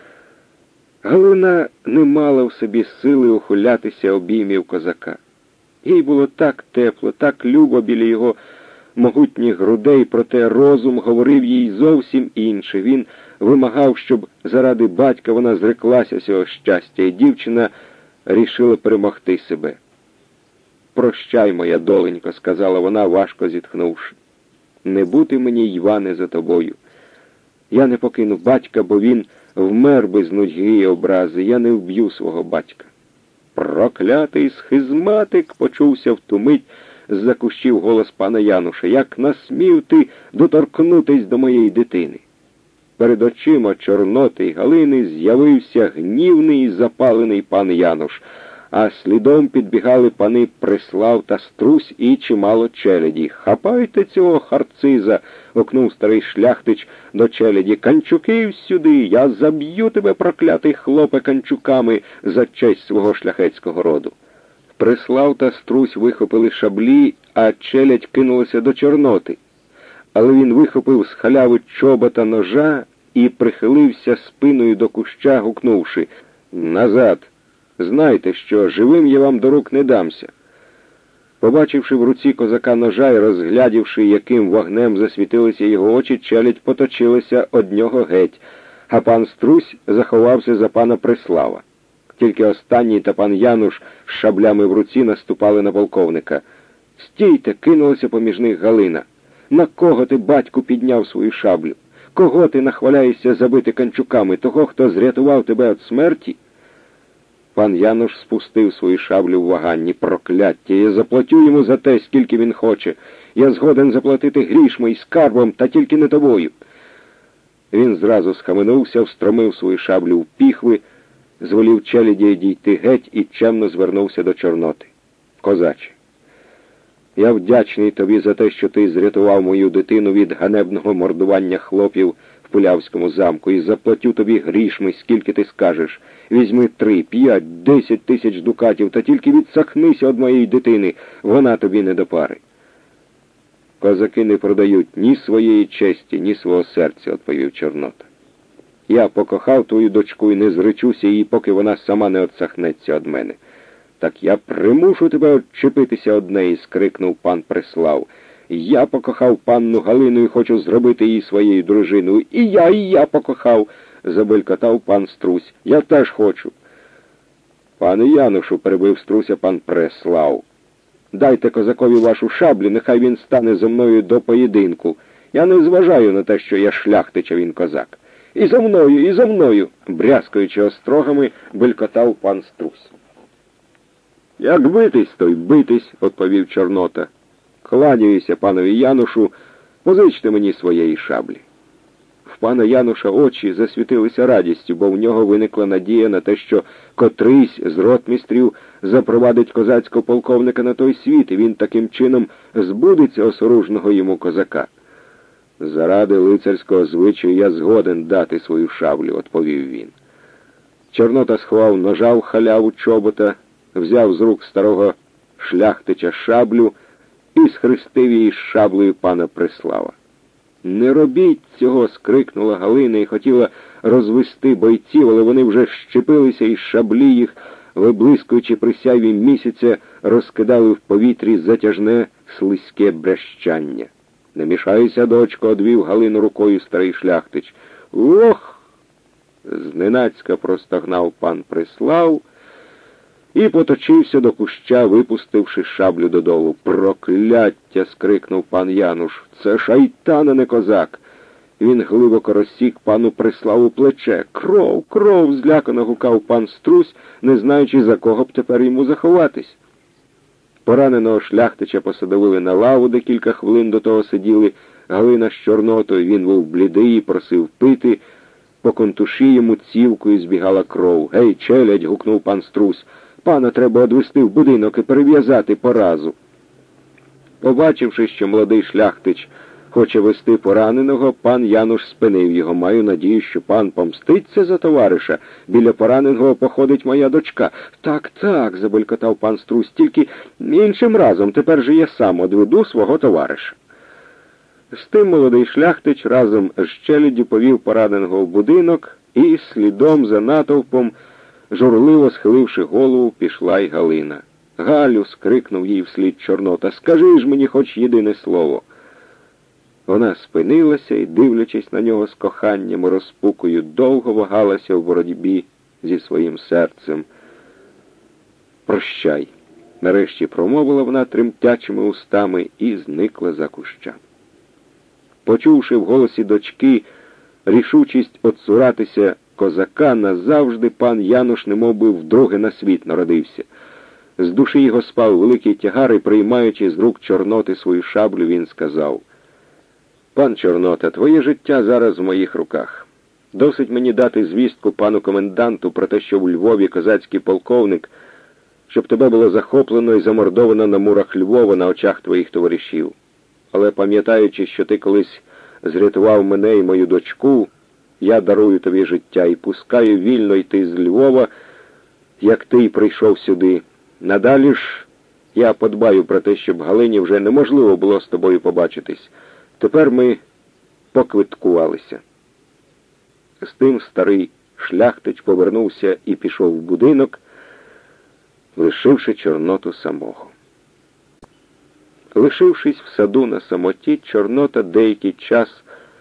Галина не мала в собі сили ухилятися обіймів козака. Їй було так тепло, так любо біля його могутніх грудей, проте розум говорив їй зовсім інше. Він вимагав, щоб заради батька вона зреклася цього щастя, і дівчина рішила перемогти себе. «Прощай, моя доленько», — сказала вона, важко зітхнувши. «Не бути мені, Іване, за тобою. Я не покину батька, бо він вмер без нудьги і образи. Я не вб'ю свого батька». «Проклятий схизматик!» — почувся в ту мить з-за кущів голос пана Януша. «Як насмів ти доторкнутись до моєї дитини?» Перед очима Чорноти й Галини з'явився гнівний і запалений пан Януш, а слідом підбігали пани Преслав та Струсь і чимало челяді. «Хапайте цього харциза!» — окнув старий шляхтич до челяді. «Канчуків сюди! Я заб'ю тебе, проклятий хлопе, канчуками за честь свого шляхетського роду!» Преслав та Струсь вихопили шаблі, а челядь кинулася до Чорноти. Але він вихопив з халяви чобота ножа і прихилився спиною до куща, гукнувши: «Назад! Знайте, що живим я вам до рук не дамся». Побачивши в руці козака ножа і розглядівши, яким вогнем засвітилися його очі, челядь поточилася од нього геть, а пан Струсь заховався за пана Преслава. Тільки останній та пан Януш з шаблями в руці наступали на полковника. «Стійте!» — кинулася поміж них Галина. «На кого ти, батьку, підняв свою шаблю? Кого ти нахваляєшся забити канчуками? Того, хто зрятував тебе від смерті?» Пан Януш спустив свою шаблю в ваганні. «Прокляття! Я заплатю йому за те, скільки він хоче. Я згоден заплатити грішми й скарбом, та тільки не тобою». Він зразу схаменувся, встромив свою шаблю в піхви, звелів челяді дійти геть і чемно звернувся до Чорноти. «Козаче, я вдячний тобі за те, що ти зрятував мою дитину від ганебного мордування хлопів в Пулявському замку, і заплатю тобі грішми, скільки ти скажеш. Візьми 3, 5, 10 тисяч дукатів, та тільки відсахнися від моєї дитини, вона тобі не до пари». «Козаки не продають ні своєї честі, ні свого серця», — відповів Чорнота. «Я покохав твою дочку і не зречуся її, поки вона сама не отсахнеться від мене». «Так я примушу тебе відчепитися од неї», — скрикнув пан Преслав. «Я покохав панну Галину і хочу зробити її своєю дружиною». І я покохав», — забелькотав пан Струсь. «Я теж хочу». «Пане Янушу», — перебив Струся пан Преслав, «дайте козакові вашу шаблю, нехай він стане зо мною до поєдинку. Я не зважаю на те, що я шляхтич, а він козак». І за мною», — брязкаючи острогами, белькотав пан Струсь. «Як битись, то й битись», — відповів Чорнота. «Кланяюся панові Янушу, позичте мені своєї шаблі». В пана Януша очі засвітилися радістю, бо в нього виникла надія на те, що котрийсь з ротмістрів запровадить козацького полковника на той світ, і він таким чином збудеться осоружного йому козака. «Заради лицарського звичаю я згоден дати свою шаблю», — відповів він. Чорнота сховав ножа в халяву чобота, взяв з рук старого шляхтича шаблю і схрестив її з шаблею пана Преслава. «Не робіть цього!» — скрикнула Галина і хотіла розвести бойців, але вони вже щепилися із шаблі їх, виблискуючи при сяйві місяця, розкидали в повітрі затяжне слизьке брящання. «Не мішайся, дочко!» — одвів Галину рукою старий шляхтич. «Ох!» — зненацька простогнав пан Преслав і поточився до куща, випустивши шаблю додолу. «Прокляття!» — скрикнув пан Януш. «Це шайтан, а не козак!» Він глибоко розсік пану Преславу плече. «Кров! Кров!» — злякано гукав пан Струсь, не знаючи, за кого б тепер йому заховатись. Пораненого шляхтича посадовили на лаву, де кілька хвилин до того сиділи Галина з Чорнотою. Він був блідий і просив пити. По контуші йому цівкою збігала кров. «Гей, челядь!» — гукнув пан Струсь. «Пана треба одвести в будинок і перев'язати поразу». Побачивши, що молодий шляхтич хоче вести пораненого, пан Януш спинив його. «Маю надію, що пан помститься за товариша. Біля пораненого походить моя дочка». «Так, так», — забелькотав пан Струсь, «тільки іншим разом. Тепер же я сам одведу свого товариша». З тим молодий шляхтич разом з челяддю повів пораненого в будинок, і слідом за натовпом, журливо схиливши голову, пішла й Галина. «Галю!» — скрикнув їй вслід Чорнота. «Скажи ж мені хоч єдине слово». Вона спинилася і, дивлячись на нього з коханням і розпукою, довго вагалася в боротьбі зі своїм серцем. «Прощай!» — нарешті промовила вона тремтячими устами і зникла за кущами. Почувши в голосі дочки рішучість отцуратися козака назавжди, пан Януш немов би вдруге на світ народився. З душі його спав великий тягар, і, приймаючи з рук Чорноти свою шаблю, він сказав: «Пан Чорнота, твоє життя зараз в моїх руках. Досить мені дати звістку пану коменданту про те, що в Львові козацький полковник, щоб тебе було захоплено і замордовано на мурах Львова на очах твоїх товаришів. Але пам'ятаючи, що ти колись зрятував мене і мою дочку, я дарую тобі життя і пускаю вільно йти з Львова, як ти й прийшов сюди. Надалі ж я подбаю про те, щоб Галині вже неможливо було з тобою побачитись. Тепер ми поквиткувалися». З тим старий шляхтич повернувся і пішов в будинок, лишивши Чорноту самого. Лишившись в саду на самоті, Чорнота деякий час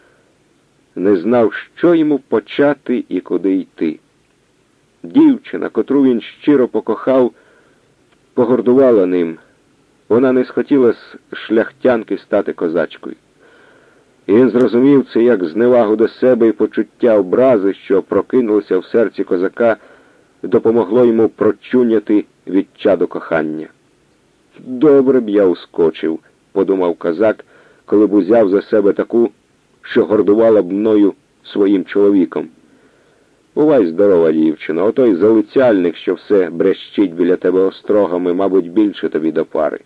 не знав, що йому почати і куди йти. Дівчина, котру він щиро покохав, погордувала ним. Вона не схотіла з шляхтянки стати козачкою. І він зрозумів це як зневагу до себе і почуття образи, що прокинулося в серці козака, допомогло йому прочуняти відчадо кохання. «Добре б я ускочив», — подумав козак, «коли б узяв за себе таку, що гордувала б мною своїм чоловіком. Бувай здорова, дівчина, отой залицяльник, що все брещить біля тебе острогами, мабуть, більше тобі до пари».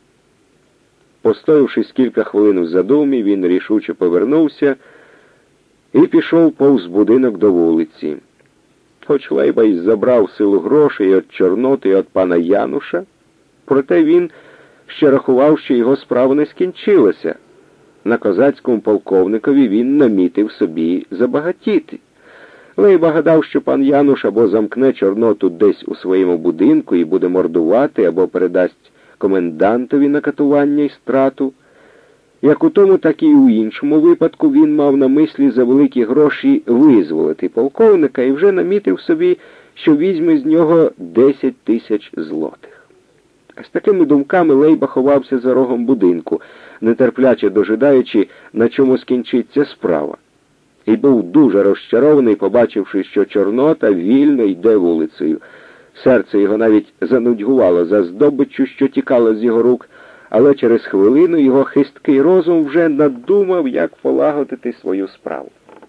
Постоявшись кілька хвилин в задумі, він рішуче повернувся і пішов повз будинок до вулиці. Хоч Лейба й забрав силу грошей від Чорноти і від пана Януша, проте він ще рахував, що його справа не скінчилася. На козацькому полковникові він намітив собі забагатіти. Лейба гадав, що пан Януш або замкне Чорноту десь у своєму будинку і буде мордувати, або передасть комендантові на катування і страту. Як у тому, так і у іншому випадку він мав на мислі за великі гроші визволити полковника і вже намітив собі, що візьме з нього 10 тисяч злотих. З такими думками Лейба ховався за рогом будинку, нетерпляче дожидаючи, на чому скінчиться справа. І був дуже розчарований, побачивши, що Чорнота вільно йде вулицею. Серце його навіть занудьгувало за здобиччю, що тікала з його рук, але через хвилину його хисткий розум вже надумав, як полагодити свою справу.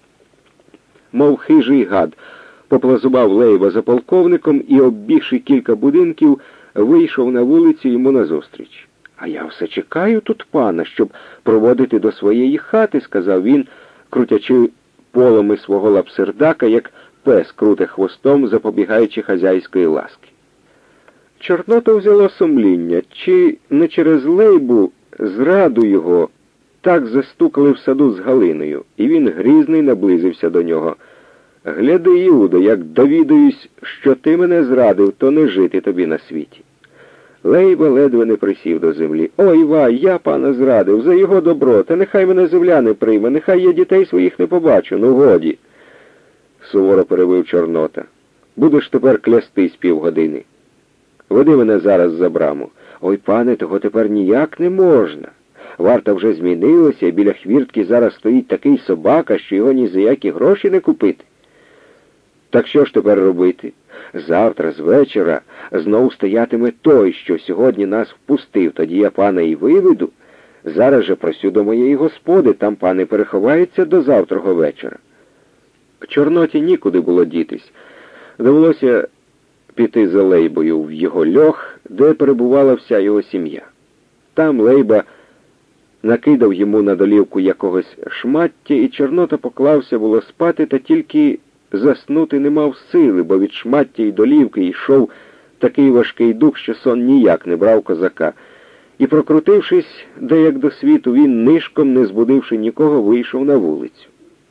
Мов хижий гад, поплазував Лейба за полковником і, оббігши кілька будинків, вийшов на вулицю йому назустріч. «А я все чекаю тут пана, щоб проводити до своєї хати», — сказав він, крутячи полами свого лапсердака, як пес круте хвостом, запобігаючи хазяйської ласки. Чорноту взяло сумління, чи не через Лейбу зраду його так застукали в саду з Галиною, і він грізний наблизився до нього. «Гляди, Іудо, як довідаюсь, що ти мене зрадив, то не жити тобі на світі». Лейба ледве не присів до землі. «Ой, вай, я пана зрадив, за його добро, та нехай мене земля не прийме, нехай я дітей своїх не побачу, ну годі», — суворо перебив Чорнота. «Будеш тепер клястись півгодини. Веди мене зараз за браму». «Ой, пане, того тепер ніяк не можна. Варта вже змінилася, і біля хвіртки зараз стоїть такий собака, що його ні за які гроші не купити». «Так що ж тепер робити? Завтра з вечора знову стоятиме той, що сьогодні нас впустив, тоді я пана і виведу. Зараз же просю до моєї господи, там пани переховаються до завтрого вечора». Чорноті нікуди було дітись. Довелося піти за Лейбою в його льох, де перебувала вся його сім'я. Там Лейба накидав йому на долівку якогось шмаття, і Чорнота поклався було спати, та тільки заснути не мав сили, бо від шмаття й долівки йшов такий важкий дух, що сон ніяк не брав козака. І, прокрутившись деяк до світу, він, нишком не збудивши нікого, вийшов на вулицю.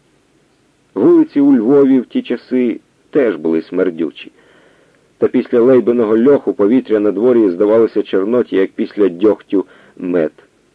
Вулиці у Львові в ті часи теж були смердючі. Та після Лейбиного льоху повітря на дворі здавалося Чорноті, як після дьогтю мед.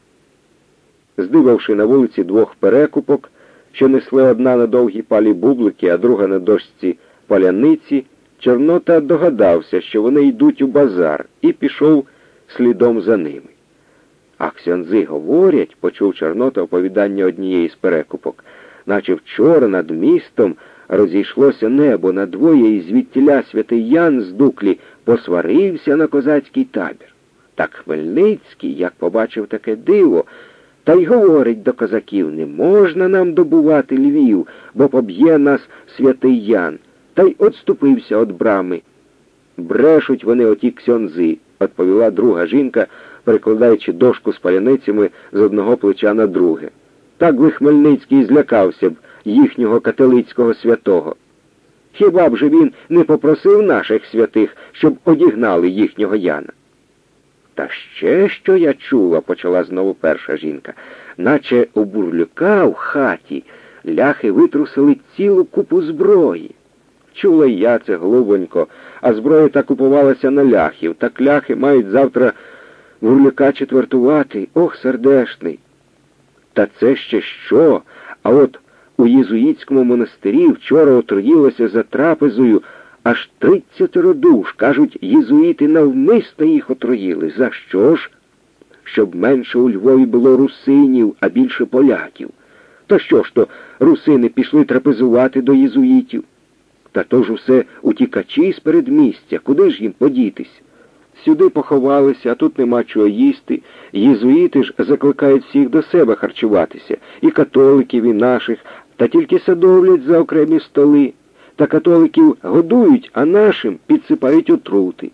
Здибавши на вулиці двох перекупок, що несли одна на довгі палі бублики, а друга на дошці паляниці, Чорнота догадався, що вони йдуть у базар, і пішов слідом за ними. «А ксьондзи говорять», — почув Чорнота оповідання однієї з перекупок, «наче вчора над містом розійшлося небо надвоє, і звідтіля святий Ян з Дуклі посварився на козацький табір. Так Хмельницький, як побачив таке диво, та й говорить до козаків: не можна нам добувати Львів, бо поб'є нас святий Ян. Та й отступився від брами. Брешуть вони оті ксьонзи, відповіла друга жінка, перекладаючи дошку з паляницями з одного плеча на друге. Так би Хмельницький злякався б їхнього католицького святого. Хіба б же він не попросив наших святих, щоб одігнали їхнього Яна? Та ще що я чула, почала знову перша жінка, наче у Бурлюка в хаті ляхи витрусили цілу купу зброї. Чула й я це, голубонько, а зброя та купувалася на ляхів, так ляхи мають завтра Бурлюка четвертувати. Ох, сердешний! Та це ще що? А от у єзуїтському монастирі вчора отруїлося за трапезою аж 30 душ. Кажуть, єзуїти навмисно їх отруїли. За що ж? Щоб менше у Львові було русинів, а більше поляків. Та що ж то русини пішли трапезувати до єзуїтів? Та то ж усе утікачі з передмістя, куди ж їм подітись? Сюди поховалися, а тут нема чого їсти. Єзуїти ж закликають всіх до себе харчуватися, і католиків, і наших, та тільки садовлять за окремі столи. Та католиків годують, а нашим підсипають отрути.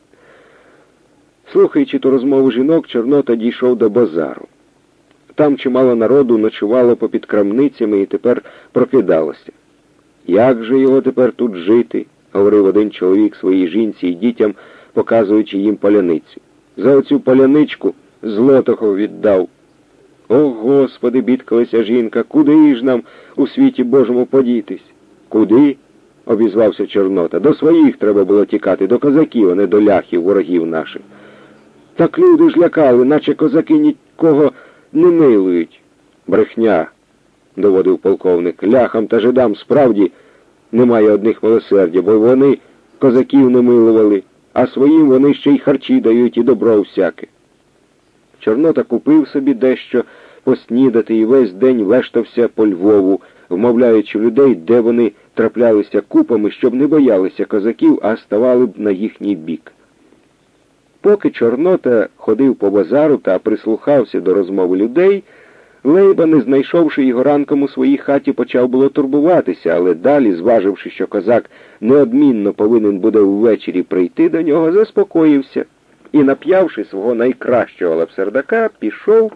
Слухаючи ту розмову жінок, Чорнота дійшов до базару. Там чимало народу ночувало попід крамницями і тепер прокидалося. «Як же його тепер тут жити?» — говорив один чоловік своїй жінці і дітям, показуючи їм паляницю. «За оцю паляничку злотого віддав». «О, Господи!» — бідкалася жінка. «Куди ж нам у світі Божому подітись?» «Куди?» — обізвався Чорнота. «До своїх треба було тікати, до козаків, а не до ляхів, ворогів наших». «Так люди ж лякали, наче козаки нікого не милують». «Брехня!» — доводив полковник. «Ляхам та жидам справді немає одних милосердя, бо вони козаків не милували, а своїм вони ще й харчі дають і добро всяке». Чорнота купив собі дещо поснідати і весь день вештався по Львову, вмовляючи людей, де вони траплялися купами, щоб не боялися козаків, а ставали б на їхній бік. Поки Чорнота ходив по базару та прислухався до розмови людей, Лейба, не знайшовши його ранком у своїй хаті, почав було турбуватися, але далі, зваживши, що козак неодмінно повинен буде ввечері прийти до нього, заспокоївся і, нап'явши свого найкращого лапсердака, пішов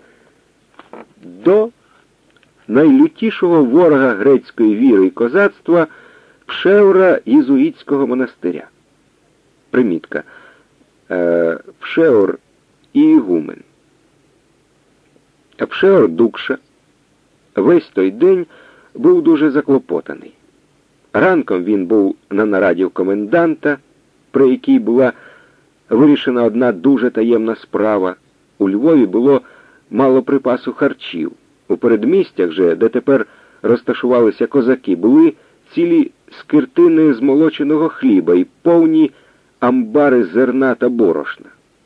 до найлютішого ворога грецької віри і козацтва Пшеура єзуїтського монастиря. Примітка. Пшеур і ігумен. Пшеур Дукша весь той день був дуже заклопотаний. Ранком він був на нараді в коменданта, при якій була вирішена одна дуже таємна справа. У Львові було мало припасу харчів. У передмістях же, де тепер розташувалися козаки, були цілі скиртини змолоченого хліба і повні амбари зерна та борошна.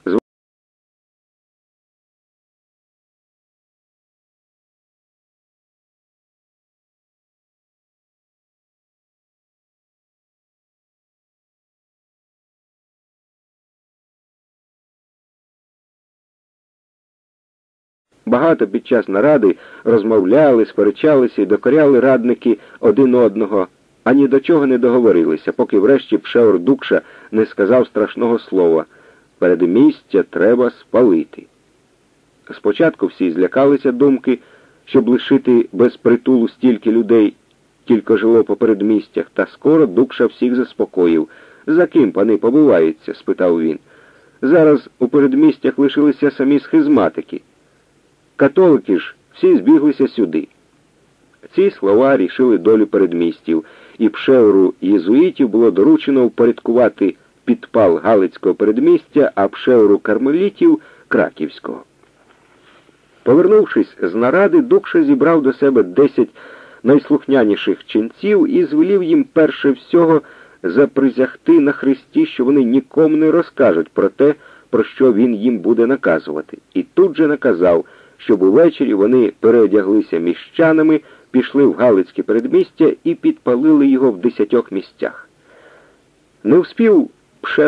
Багато під час наради розмовляли, сперечалися і докоряли радники один одного, а ні до чого не договорилися, поки врешті Пшеур Дукша не сказав страшного слова: «Передмістя треба спалити». Спочатку всі злякалися думки, щоб лишити без притулу стільки людей, тільки жило по передмістях, та скоро Дукша всіх заспокоїв. «За ким пани побиваються?» — спитав він. «Зараз у передмістях лишилися самі схизматики. Католики ж всі збіглися сюди». Ці слова рішили долю передмістів, і Пшеуру єзуїтів було доручено впорядкувати підпал Галицького передмістя, а Пшеуру кармелітів — Краківського. Повернувшись з наради, Дукша зібрав до себе 10 найслухняніших ченців і звелів їм перше всього заприсягти на Христі, що вони нікому не розкажуть про те, про що він їм буде наказувати. І тут же наказав, щоб увечері вони переодяглися міщанами, пішли в Галицьке передмістя і підпалили його в 10 місцях. Не вспів Пшеур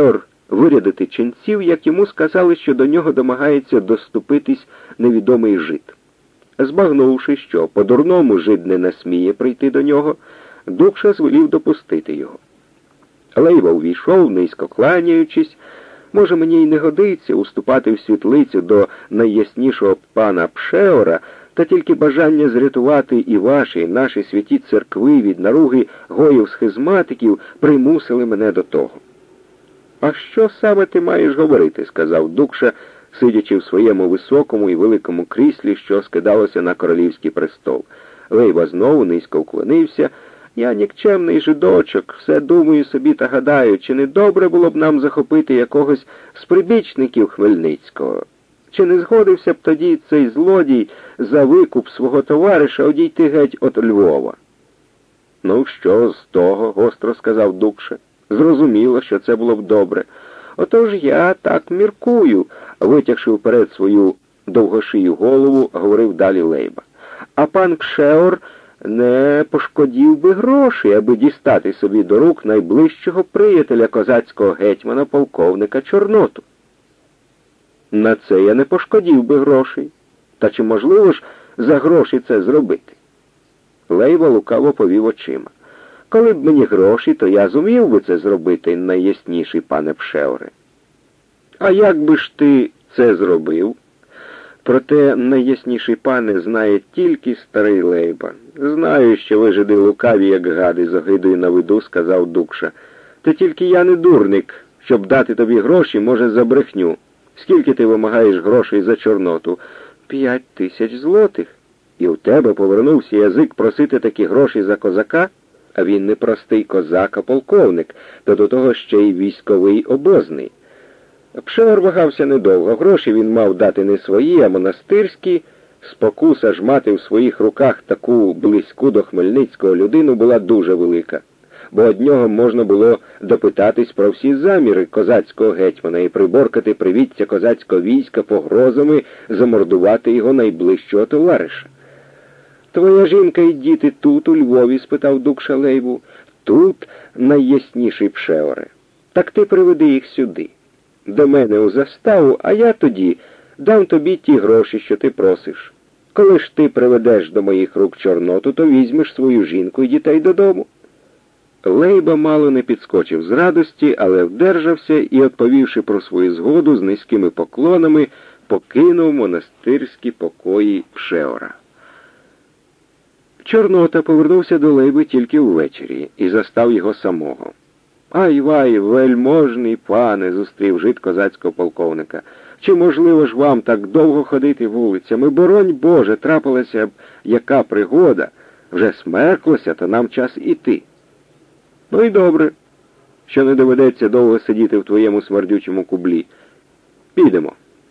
вирядити ченців, як йому сказали, що до нього домагається доступитись невідомий жид. Збагнувши, що по-дурному жид не насміє прийти до нього, Дукша звелів допустити його. Лейба увійшов, низько кланяючись. Може, мені й не годиться уступати в світлицю до найяснішого пана Пшеора, та тільки бажання зрятувати і ваші, і наші святі церкви від наруги гоїв-схизматиків примусили мене до того. «А що саме ти маєш говорити?» – сказав Дукша, сидячи в своєму високому і великому кріслі, що скидалося на королівський престол. Лейба знову низько вклонився. «Я нікчемний жидочок, все думаю собі та гадаю, чи не добре було б нам захопити якогось з прибічників Хмельницького? Чи не згодився б тоді цей злодій за викуп свого товариша одійти геть от Львова?» «Ну, що з того?» – гостро сказав Дукша. «Зрозуміло, що це було б добре. Отож я так міркую», – витягши вперед свою довгошию голову, говорив далі Лейба. «А пан Пшеор не пошкодів би грошей, аби дістати собі до рук найближчого приятеля козацького гетьмана, полковника Чорноту». «На це я не пошкодів би грошей. Та чи можливо ж за гроші це зробити?» Лейба лукаво повів очима. «Коли б мені гроші, то я зумів би це зробити, найясніший пане Пшеоре». «А як би ж ти це зробив?» «Проте, найясніший пане, знає тільки старий Лейба. Знаю, що ви жиди лукаві, як гади, з огидою на виду», — сказав Дукша. «Та тільки я не дурник, щоб дати тобі гроші, може, за брехню. Скільки ти вимагаєш грошей за Чорноту?» 5000 злотих. І у тебе повернувся язик просити такі гроші за козака? А він не простий козак, а полковник, та до того ще й військовий обозний. Пшеор вагався недовго. Гроші він мав дати не свої, а монастирські. Спокуса ж мати в своїх руках таку близьку до Хмельницького людину була дуже велика. Бо од нього можна було допитатись про всі заміри козацького гетьмана і приборкати привіття козацького війська погрозами замордувати його найближчого товариша. «Твоя жінка і діти тут, у Львові?» – спитав Дукша Лейбу. «Тут, найясніший Пшеоре. Так ти приведи їх сюди, до мене у заставу, а я тоді дам тобі ті гроші, що ти просиш. Коли ж ти приведеш до моїх рук Чорноту, то візьмеш свою жінку і дітей додому». Лейба мало не підскочив з радості, але вдержався і, відповівши про свою згоду з низькими поклонами, покинув монастирські покої Пшеора. Чорнота повернувся до Лейби тільки ввечері і застав його самого. «Ай-вай, вельможний пане!» – зустрів жид козацького полковника. «Чи можливо ж вам так довго ходити вулицями? Боронь Боже, трапилася б яка пригода. Вже смерклося, то нам час іти». «Ну і добре, що не доведеться довго сидіти в твоєму смердючому кублі. Підемо».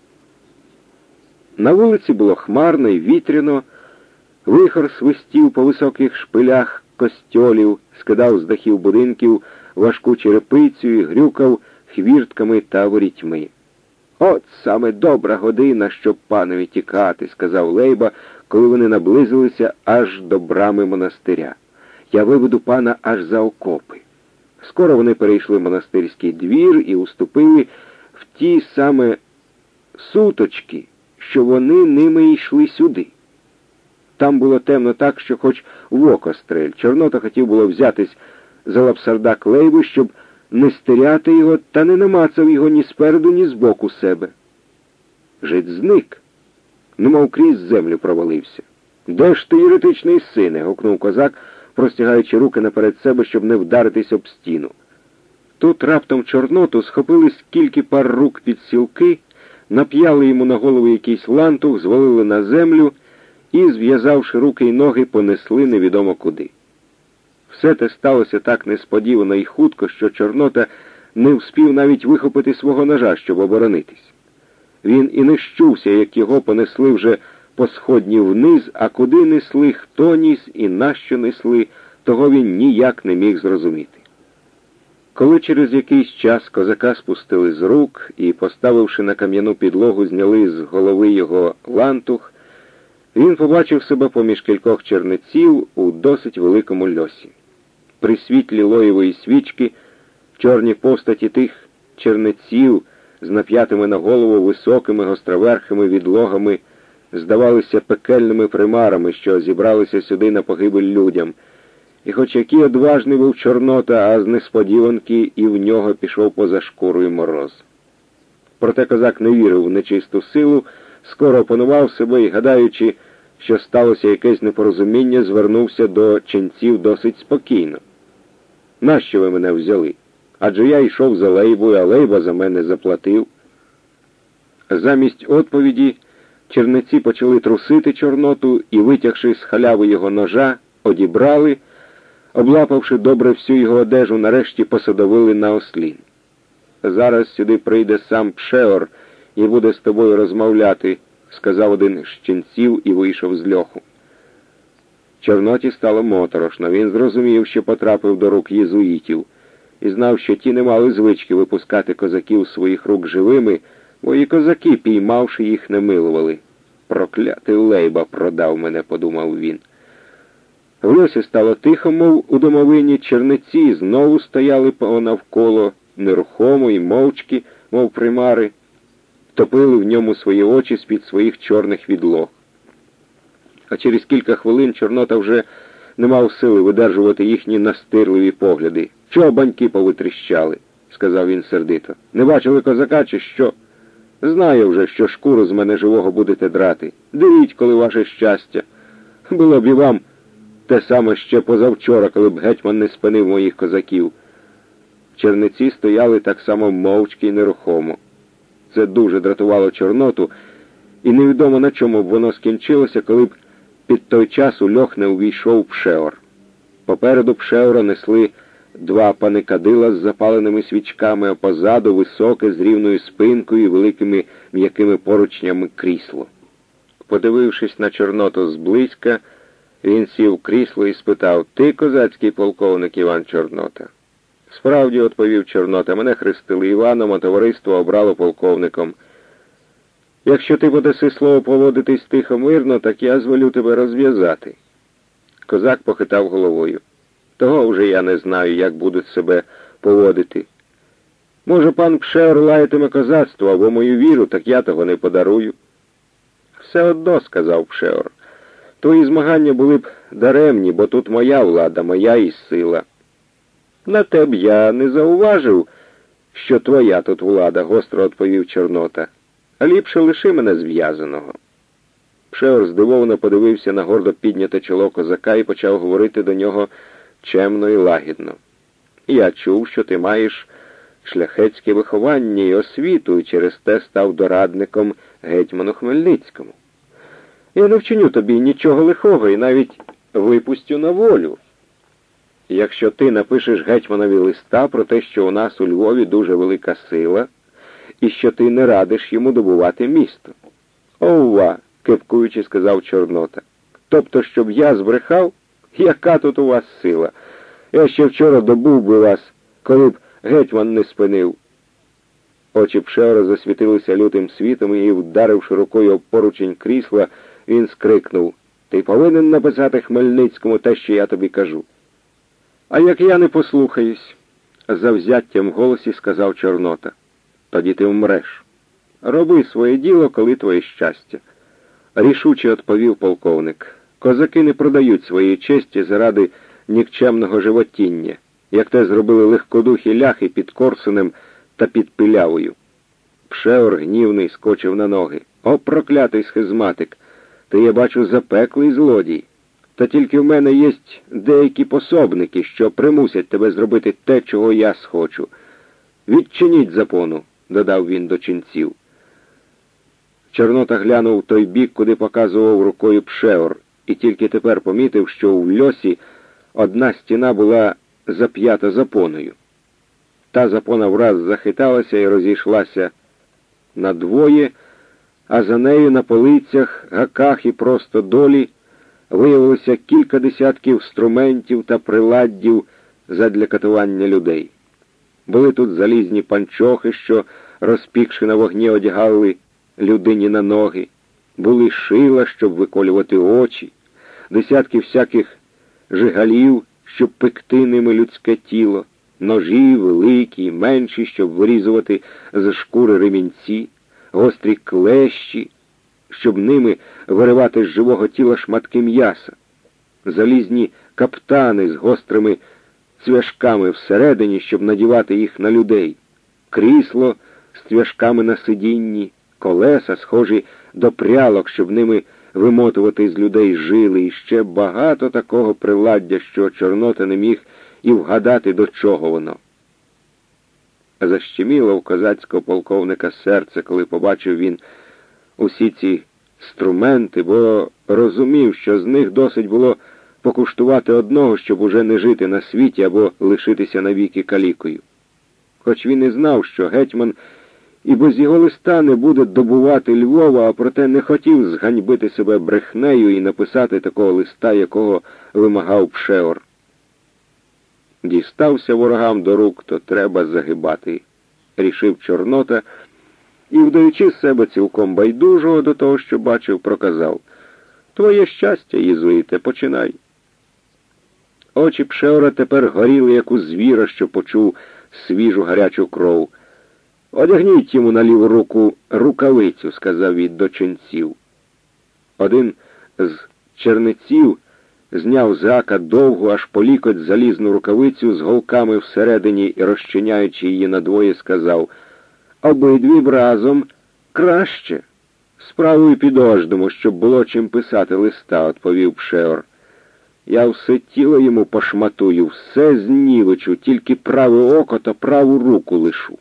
На вулиці було хмарно і вітряно. Вихор свистів по високих шпилях костьолів, скидав з дахів будинків важку черепицю і грюкав хвіртками та ворітьми. «От саме добра година, щоб панові тікати», — сказав Лейба, коли вони наблизилися аж до брами монастиря. «Я виведу пана аж за окопи». Скоро вони перейшли монастирський двір і уступили в ті саме суточки, що вони ними йшли сюди. Там було темно так, що хоч в око стрель. Чорнота хотів було взятись за лапсардак Лейби, щоб не стеряти його, та не намацав його ні спереду, ні збоку себе. Жид зник, немов крізь землю провалився. «Де ж ти, єретичний сине?» – гукнув козак, простягаючи руки наперед себе, щоб не вдаритись об стіну. Тут раптом Чорноту схопили скільки пар рук під сілки, нап'яли йому на голову якийсь лантух, звалили на землю і, зв'язавши руки й ноги, понесли невідомо куди. Все те сталося так несподівано і хутко, що Чорнота не вспів навіть вихопити свого ножа, щоб оборонитись. Він і не щувся, як його понесли вже по сходні вниз, а куди несли, хто ніс і нащо несли, того він ніяк не міг зрозуміти. Коли через якийсь час козака спустили з рук і, поставивши на кам'яну підлогу, зняли з голови його лантух, він побачив себе поміж кількох чернеців у досить великому льосі. При світлі лоєвої свічки чорні постаті тих чернеців з нап'ятими на голову високими гостроверхими відлогами здавалися пекельними примарами, що зібралися сюди на погибель людям. І хоч який одважний був Чорнота, а з несподіванки і в нього пішов поза шкурою мороз. Проте козак не вірив в нечисту силу, скоро опанував себе і, гадаючи, що сталося якесь непорозуміння, звернувся до ченців досить спокійно. «Нащо ви мене взяли? Адже я йшов за Лейбою, а Лейба за мене заплатив». Замість відповіді чернеці почали трусити Чорноту і, витягши з халяви його ножа, одібрали, облапавши добре всю його одежу, нарешті посадовили на ослін. «Зараз сюди прийде сам Пшеор і буде з тобою розмовляти», — сказав один з ченців і вийшов з льоху. Чорноті стало моторошно. Він зрозумів, що потрапив до рук єзуїтів, і знав, що ті не мали звички випускати козаків з своїх рук живими, бо і козаки, піймавши їх, не милували. «Проклятий Лейба продав мене», — подумав він. В льосі стало тихо, мов у домовині, черниці знову стояли навколо, нерухомо і мовчки, мов примари, топили в ньому свої очі з-під своїх чорних відлог. А через кілька хвилин Чорнота вже не мав сили видержувати їхні настирливі погляди. «Чого баньки повитріщали?» — сказав він сердито. «Не бачили козака, чи що? Знаю вже, що шкуру з мене живого будете драти. Дивіть, коли ваше щастя. Було б і вам те саме ще позавчора, коли б гетьман не спинив моїх козаків». Черниці стояли так само мовчки й нерухомо. Це дуже дратувало Чорноту, і невідомо на чому б воно скінчилося, коли б під той час у льох не увійшов Пшеор. Попереду Пшеора несли два паникадила з запаленими свічками, а позаду високе з рівною спинкою і великими м'якими поручнями крісло. Подивившись на Чорноту зблизька, він сів в крісло і спитав: «Ти козацький полковник Іван Чорнота?» «Справді», — відповів Чорнота, — «мене хрестили Іваном, а товариство обрало полковником. Якщо ти подаси слово поводитись тихо мирно, так я звелю тебе розв'язати». Козак похитав головою. «Того вже я не знаю, як будуть себе поводити. Може, пан Пшеор лаятиме козацтво або мою віру, так я того не подарую». «Все одно», — сказав Пшеор, — «твої змагання були б даремні, бо тут моя влада, моя і сила». «На те б я не зауважив, що твоя тут влада», — гостро відповів Чорнота. «А ліпше лиши мене зв'язаного». Пшеор здивовано подивився на гордо підняте чоло козака і почав говорити до нього чемно і лагідно. «Я чув, що ти маєш шляхетське виховання і освіту, і через те став дорадником гетьману Хмельницькому. Я не вчиню тобі нічого лихого і навіть випустю на волю. Якщо ти напишеш гетьманові листа про те, що у нас у Львові дуже велика сила, і що ти не радиш йому добувати місто». «Ова!» — кепкуючи, сказав Чорнота. «Тобто, щоб я збрехав? Яка тут у вас сила? Я ще вчора добув би вас, коли б гетьман не спинив». Очі Пшеора засвітилися лютим світом, і, вдаривши рукою об поручень крісла, він скрикнув: «Ти повинен написати Хмельницькому те, що я тобі кажу». «А як я не послухаюсь?» — завзяттям в голосі сказав Чорнота. «Тоді ти вмреш. Роби своє діло, коли твоє щастя», — рішуче відповів полковник. «Козаки не продають своєї честі заради нікчемного животіння, як те зробили легкодухі ляхи під Корсунем та під Пилявою». Пшеор гнівний скочив на ноги. «О, проклятий схизматик! Ти, я бачу, запеклий злодій. Та тільки в мене є деякі пособники, що примусять тебе зробити те, чого я схочу. Відчиніть запону», — додав він до ченців. Чорнота глянув в той бік, куди показував рукою Пшеор, і тільки тепер помітив, що в льосі одна стіна була зап'ята запоною. Та запона враз захиталася і розійшлася надвоє, а за нею на полицях, гаках і просто долі виявилося кілька десятків інструментів та приладдів задля катування людей. Були тут залізні панчохи, що, розпікши на вогні, одягали людині на ноги, були шила, щоб виколювати очі, десятки всяких жигалів, щоб пекти ними людське тіло, ножі великі, менші, щоб вирізувати з шкури ремінці, гострі клещі, щоб ними виривати з живого тіла шматки м'яса, залізні каптани з гострими цвяшками всередині, щоб надівати їх на людей, крісло з цвяшками на сидінні, колеса, схожі до прялок, щоб ними вимотувати з людей жили, і ще багато такого приладдя, що Чорнота не міг і вгадати, до чого воно. Защеміло у козацького полковника серце, коли побачив він усі ці струменти, бо розумів, що з них досить було покуштувати одного, щоб уже не жити на світі або лишитися навіки калікою. Хоч він і знав, що гетьман і без його листа не буде добувати Львова, а проте не хотів зганьбити себе брехнею і написати такого листа, якого вимагав Пшеор. Дістався ворогам до рук, то треба загибати, рішив Чорнота, і, вдаючи з себе цілком байдужого до того, що бачив, проказав: «Твоє щастя, єзуїте, починай». Очі Пшеора тепер горіли, як у звіра, що почув свіжу гарячу кров. «Одягніть йому на ліву руку рукавицю», — сказав він до ченців. Один з чернеців зняв з Ака довгу, аж по лікоть залізну рукавицю з голками всередині і, розчиняючи її надвоє, сказав: «Обидві б разом краще. Справою підождемо, щоб було чим писати листа», — відповів Пшеор. «Я все тіло йому пошматую, все знівечу, тільки праве око та праву руку лишу».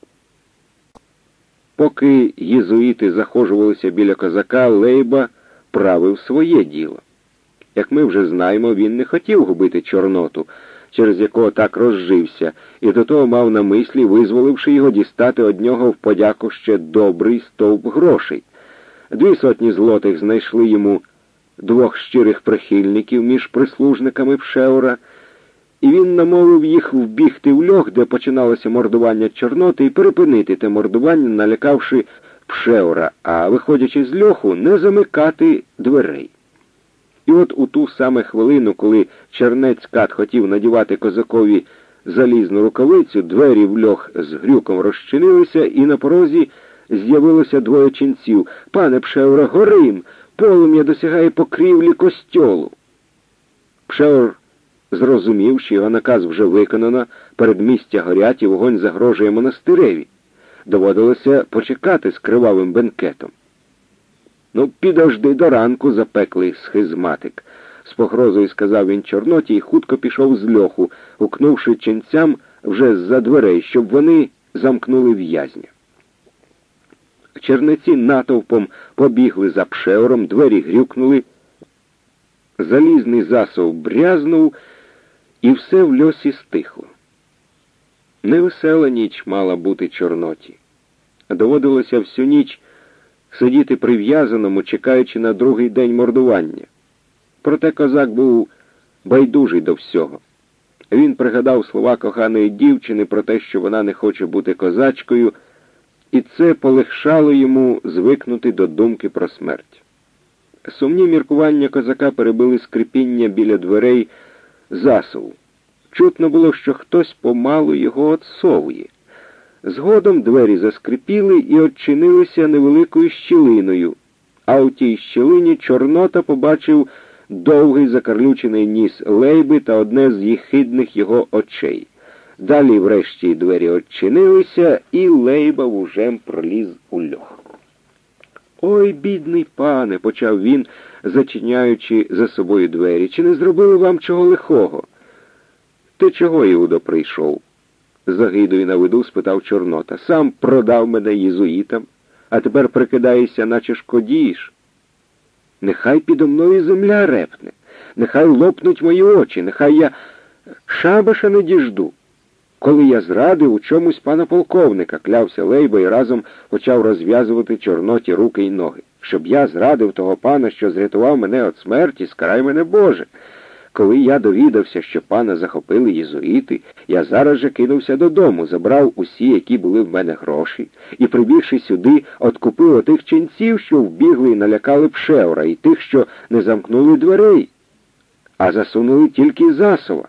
Поки єзуїти захожувалися біля козака, Лейба правив своє діло. Як ми вже знаємо, він не хотів губити Чорноту, через якого так розжився, і до того мав на мислі, визволивши його, дістати од нього в подяку ще добрий стовп грошей. 200 злотих знайшли йому 2 щирих прихильників між прислужниками Пшеора, і він намовив їх вбігти в льох, де починалося мордування Чорноти, і перепинити те мордування, налякавши Пшеора, а, виходячи з льоху, не замикати дверей. І от у ту саме хвилину, коли чернець Кат хотів надівати козакові залізну рукавицю, двері в льох з грюком розчинилися, і на порозі з'явилося 2 ченців. «Пане Пшеоре, горим! Полум'я досягає покрівлі костьолу!» Пшеор зрозумів, що його наказ вже виконано, передмістя горять і вогонь загрожує монастиреві. Доводилося почекати з кривавим бенкетом. «Ну, підожди до ранку», — запеклий схизматик, — з погрозою сказав він Чорноті і хутко пішов з льоху, гукнувши ченцям вже з-за дверей, щоб вони замкнули в'язня. Чернеці натовпом побігли за Пшеором, двері грюкнули, залізний засов брязнув, і все в льосі стихло. Невесела ніч мала бути Чорноті. Доводилося всю ніч сидіти прив'язаному, чекаючи на другий день мордування. Проте козак був байдужий до всього. Він пригадав слова коханої дівчини про те, що вона не хоче бути козачкою, і це полегшало йому звикнути до думки про смерть. Сумні міркування козака перебили скрипіння біля дверей засову. Чутно було, що хтось помалу його отсовує. Згодом двері заскрипіли і odчинилися невеликою щілиною, а у тій щілині Чорнота побачив довгий закарлючений ніс Лейби та одне з єхидних його очей. Далі врешті двері odчинилися, і Лейба вужем проліз у льох. «Ой, бідний пане», — почав він, зачиняючи за собою двері, — «чи не зробили вам чого лихого?» «Ти чого, Іудо, прийшов?» — з огидою на виду спитав Чорнота. «Сам продав мене єзуїтам, а тепер прикидаєшся, наче шкодієш. Нехай підо мною земля репне, нехай лопнуть мої очі, нехай я шабаша не діжду. Коли я зрадив у чомусь пана полковника», — клявся Лейба і разом почав розв'язувати Чорноті руки й ноги. «Щоб я зрадив того пана, що зрятував мене від смерті, скарай мене Боже. Коли я довідався, що пана захопили єзуїти, я зараз же кинувся додому, забрав усі, які були в мене гроші, і, прибігши сюди, откупив отих ченців, що вбігли і налякали Пшеора, і тих, що не замкнули дверей, а засунули тільки засова.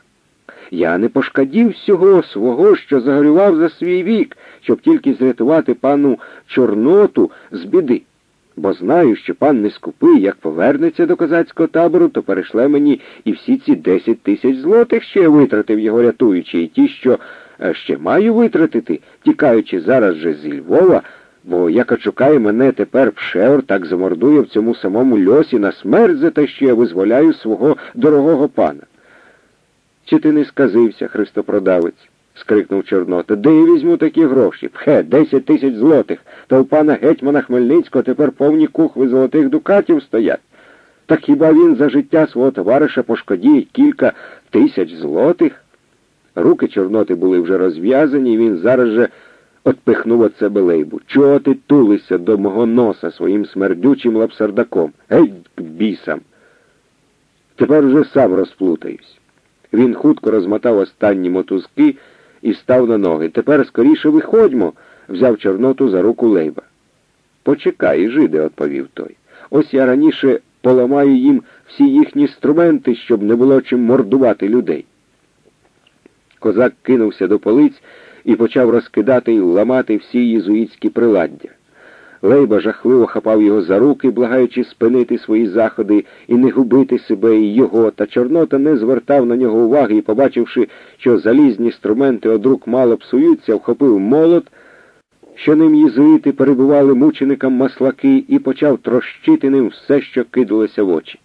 Я не пошкодів всього свого, що загорював за свій вік, щоб тільки зрятувати пану Чорноту з біди. Бо знаю, що пан не скупий, як повернеться до козацького табору, то перешле мені і всі ці 10 тисяч злотих, що я витратив його рятуючи, і ті, що ще маю витратити, тікаючи зараз же зі Львова, бо як очукає мене тепер Пшеор, так замордує в цьому самому льосі на смерть за те, що я визволяю свого дорогого пана. Чи ти не сказився, христопродавець? Скрикнув Чорнота. Де я візьму такі гроші? Пхе, 10 тисяч злотих. Та у пана гетьмана Хмельницького тепер повні кухви золотих дукатів стоять. Так хіба він за життя свого товариша пошкодіє кілька тисяч злотих? Руки Чорноти були вже розв'язані, і він зараз же отпихнув від себе Лейбу. Чого ти тулишся до мого носа своїм смердючим лапсардаком? Геть к бісам! Тепер вже сам розплутаюсь. Він хутко розмотав останні мотузки і став на ноги. Тепер скоріше виходьмо, взяв Чорноту за руку Лейба. Почекай, жиде, відповів той. Ось я раніше поламаю їм всі їхні інструменти, щоб не було чим мордувати людей. Козак кинувся до полиць і почав розкидати і ламати всі єзуїтські приладдя. Лейба жахливо хапав його за руки, благаючи спинити свої заходи і не губити себе і його, та Чорнота не звертав на нього уваги і, побачивши, що залізні інструменти од рук мало псуються, вхопив молот, що ним єзуїти перебували мученикам маслаки, і почав трощити ним все, що кидалося в очі.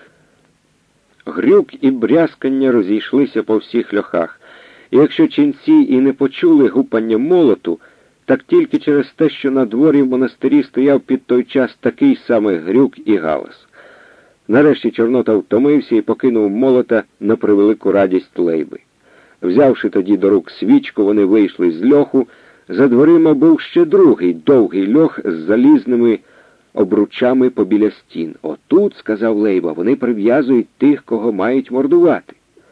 Грюк і брязкання розійшлися по всіх льохах, і якщо ченці і не почули гупання молоту, так тільки через те, що на дворі в монастирі стояв під той час такий самий грюк і галас. Нарешті Чорнота втомився і покинув молота на превелику радість Лейби. Взявши тоді до рук свічку, вони вийшли з льоху. За дверима був ще другий довгий льох з залізними обручами побіля стін. «Отут, — сказав Лейба, — вони прив'язують тих, кого мають мордувати.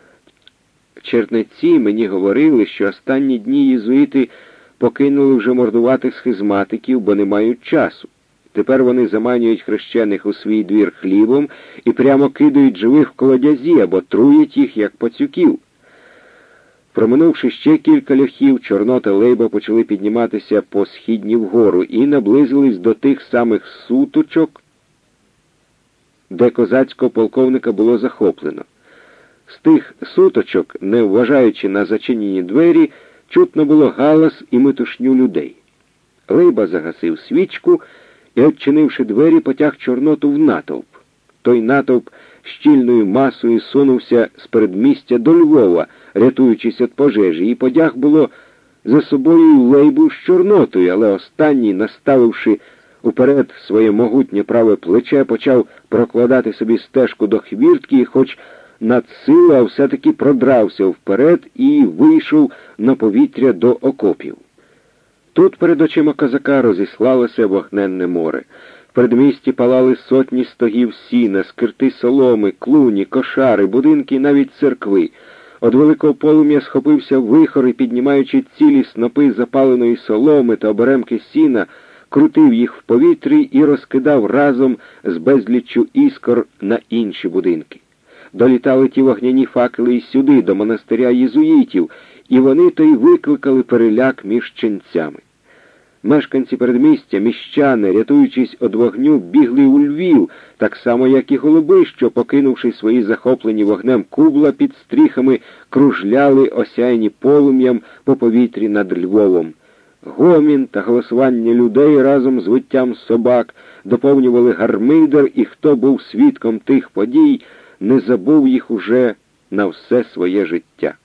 Чернеці мені говорили, що останні дні єзуїти покинули вже мордувати схизматиків, бо не мають часу. Тепер вони заманюють хрещених у свій двір хлібом і прямо кидають живих в колодязі або труять їх, як пацюків». Проминувши ще кілька льохів, Чорнота і Лейба почали підніматися по східні вгору і наблизились до тих самих суточок, де козацького полковника було захоплено. З тих суточок, не вважаючи на зачинені двері, чутно було галас і метушню людей. Лейба загасив свічку і, відчинивши двері, потяг Чорноту в натовп. Той натовп щільною масою сунувся з передмістя до Львова, рятуючись від пожежі, і потяг було за собою Лейбу з Чорнотою, але останній, наставивши уперед своє могутнє праве плече, почав прокладати собі стежку до хвіртки, і хоч надсилу, а все-таки продрався вперед і вийшов на повітря до окопів. Тут перед очима козака розіслалося вогненне море. В передмісті палали сотні стогів сіна, скирти соломи, клуні, кошари, будинки і навіть церкви. Од великого полум'я схопився вихор і, піднімаючи цілі снопи запаленої соломи та оберемки сіна, крутив їх в повітрі і розкидав разом з безліччю іскор на інші будинки. Долітали ті вогняні факели і сюди, до монастиря єзуїтів, і вони то й викликали переляк між ченцями. Мешканці передмістя, міщани, рятуючись від вогню, бігли у Львів, так само, як і голуби, що, покинувши свої захоплені вогнем кубла під стріхами, кружляли, осяяні полум'ям по повітрі над Львовом. Гомін та голосування людей разом з виттям собак доповнювали гармидер, і хто був свідком тих подій, не забув їх уже на все своє життя.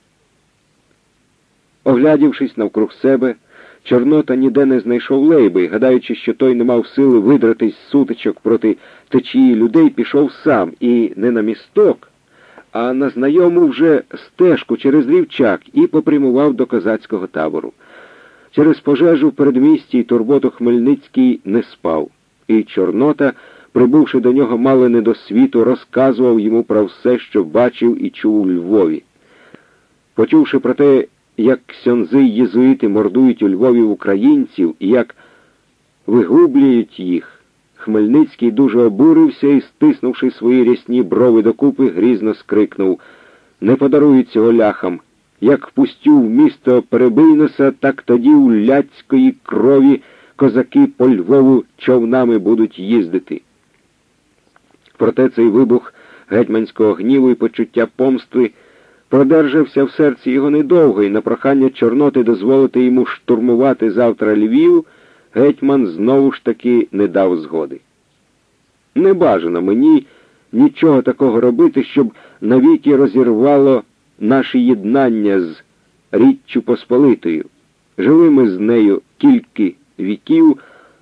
Оглядівшись навкруг себе, Чорнота ніде не знайшов Лейби, і, гадаючи, що той не мав сили видратись з сутичок проти течії людей, пішов сам, і не на місток, а на знайому вже стежку через рівчак, і попрямував до козацького табору. Через пожежу в передмісті й турботу Хмельницький не спав, і Чорнота, прибувши до нього мало не до світу, розказував йому про все, що бачив і чув у Львові. Почувши про те, як ксьондзи й єзуїти мордують у Львові українців і як вигублюють їх, Хмельницький дуже обурився і, стиснувши свої рясні брови докупи, грізно скрикнув: не подарують цього ляхам. Як впустю в місто Перебийноса, так тоді у ляцької крові козаки по Львову човнами будуть їздити. Проте цей вибух гетьманського гніву і почуття помсти продержався в серці його недовго, і на прохання Чорноти дозволити йому штурмувати завтра Львів, гетьман знову ж таки не дав згоди. Не бажано мені нічого такого робити, щоб навіки розірвало наше єднання з Річчю Посполитою. Жили ми з нею кілька віків,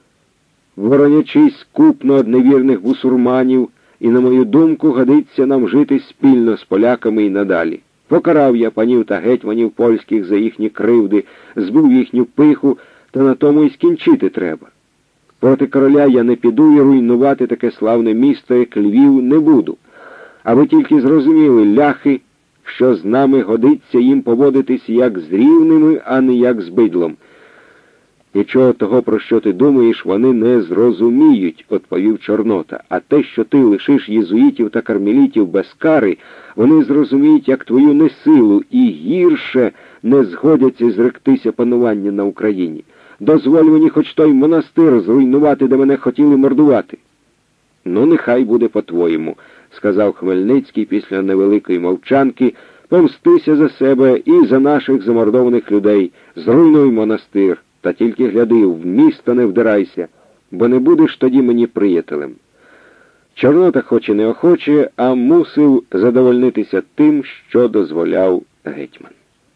воронячись купно од невірних бусурманів, і, на мою думку, годиться нам жити спільно з поляками і надалі. Покарав я панів та гетьманів польських за їхні кривди, збив їхню пиху, та на тому й скінчити треба. Проти короля я не піду і руйнувати таке славне місто, як Львів, не буду. А ви тільки зрозуміли, ляхи, що з нами годиться їм поводитись як з рівними, а не як з бидлом. Нічого того, про що ти думаєш, вони не зрозуміють, відповів Чорнота. А те, що ти лишиш єзуїтів та кармелітів без кари, вони зрозуміють, як твою несилу, і гірше не згодяться зректися панування на Україні. Дозволь мені хоч той монастир зруйнувати, де мене хотіли мордувати. Ну, нехай буде по-твоєму, сказав Хмельницький після невеликої мовчанки. Помстися за себе і за наших замордованих людей. Зруйнуй монастир. Та тільки гляди, в місто не вдирайся, бо не будеш тоді мені приятелем. Чорнота хоч і неохоче, а мусив задовольнитися тим, що дозволяв гетьман.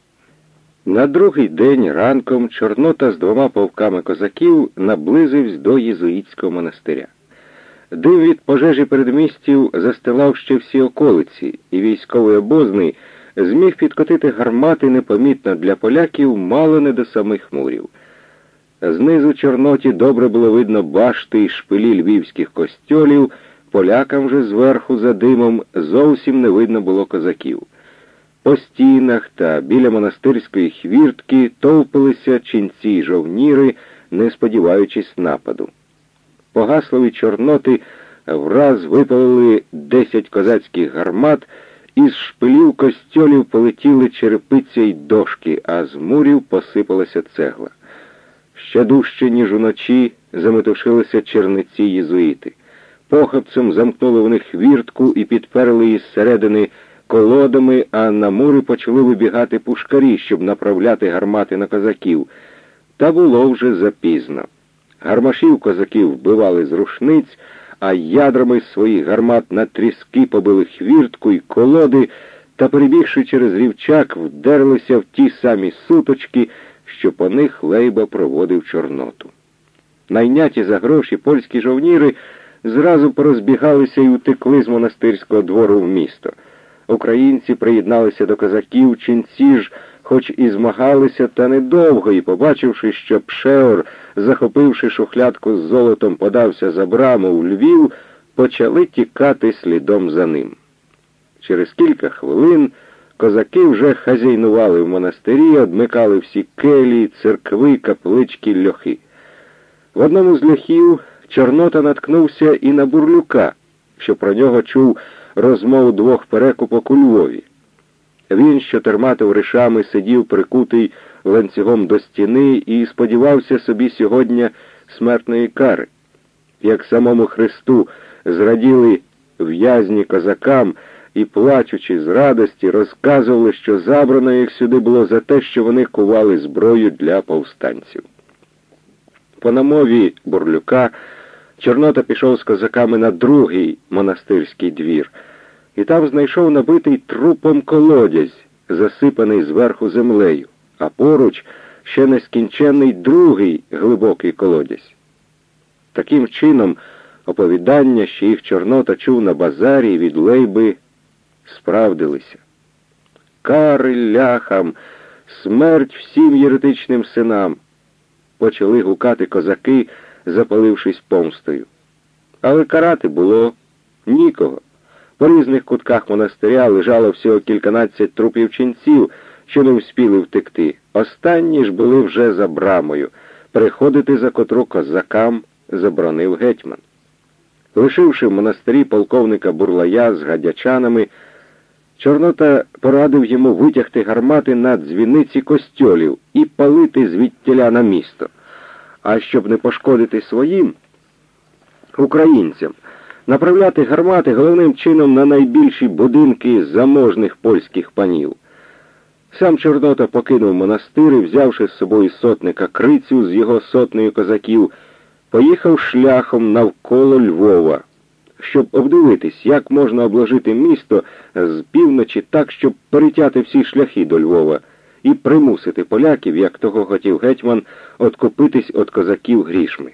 На другий день ранком Чорнота з 2 полками козаків наблизився до єзуїтського монастиря. Дим від пожежі передмістів застилав ще всі околиці, і військовий обозний зміг підкотити гармати непомітно для поляків мало не до самих мурів. Знизу Чорноті добре було видно башти і шпилі львівських костьолів, полякам же зверху за димом зовсім не видно було козаків. По стінах та біля монастирської хвіртки товпилися ченці й жовніри, не сподіваючись нападу. Погаслові Чорноти враз випалили 10 козацьких гармат, із шпилів костьолів полетіли черепиця й дошки, а з мурів посипалася цегла. Ще дужче, ніж уночі, заметушилися черниці єзуїти. Похапцем замкнули в них хвіртку і підперли її зсередини колодами, а на мури почали вибігати пушкарі, щоб направляти гармати на козаків. Та було вже запізно. Гармашів козаків вбивали з рушниць, а ядрами своїх гармат на тріски побили хвіртку й колоди, та, перебігши через рівчак, вдерлися в ті самі суточки, що по них Лейба проводив Чорноту. Найняті за гроші польські жовніри зразу порозбігалися і утекли з монастирського двору в місто. Українці приєдналися до козаків, ченці ж, хоч і змагалися, та недовго, і, побачивши, що Пшеор, захопивши шухлядку з золотом, подався за браму в Львів, почали тікати слідом за ним. Через кілька хвилин козаки вже хазяйнували в монастирі, одмикали всі келії, церкви, каплички, льохи. В одному з льохів Чорнота наткнувся і на Бурлюка, що про нього чув розмову 2 перекупок у Львові. Він з 4 товаришами сидів прикутий ланцюгом до стіни і сподівався собі сьогодні смертної кари. Як самому Христу зраділи в'язні козакам і, плачучи з радості, розказували, що забрано їх сюди було за те, що вони кували зброю для повстанців. По намові Бурлюка Чорнота пішов з козаками на другий монастирський двір, і там знайшов набитий трупом колодязь, засипаний зверху землею, а поруч ще нескінченний другий глибокий колодязь. Таким чином, оповідання, що їх Чорнота чув на базарі від Лейби, справдилися. Кари ляхам, смерть всім єретичним синам, почали гукати козаки, запалившись помстою. Але карати було нікого. По різних кутках монастиря лежало всього кільканадцять трупів ченців, що не вспіли втекти. Останні ж були вже за брамою, приходити за котру козакам заборонив гетьман. Лишивши в монастирі полковника Бурлая з гадячанами, Чорнота порадив йому витягти гармати на дзвіниці костьолів і палити звідтіля на місто. А щоб не пошкодити своїм українцям, направляти гармати головним чином на найбільші будинки заможних польських панів. Сам Чорнота покинув монастир і, взявши з собою сотника Крицю з його сотнею козаків, поїхав шляхом навколо Львова, щоб обдивитись, як можна обложити місто з півночі так, щоб перетяти всі шляхи до Львова і примусити поляків, як того хотів гетьман, откупитись від козаків грішми.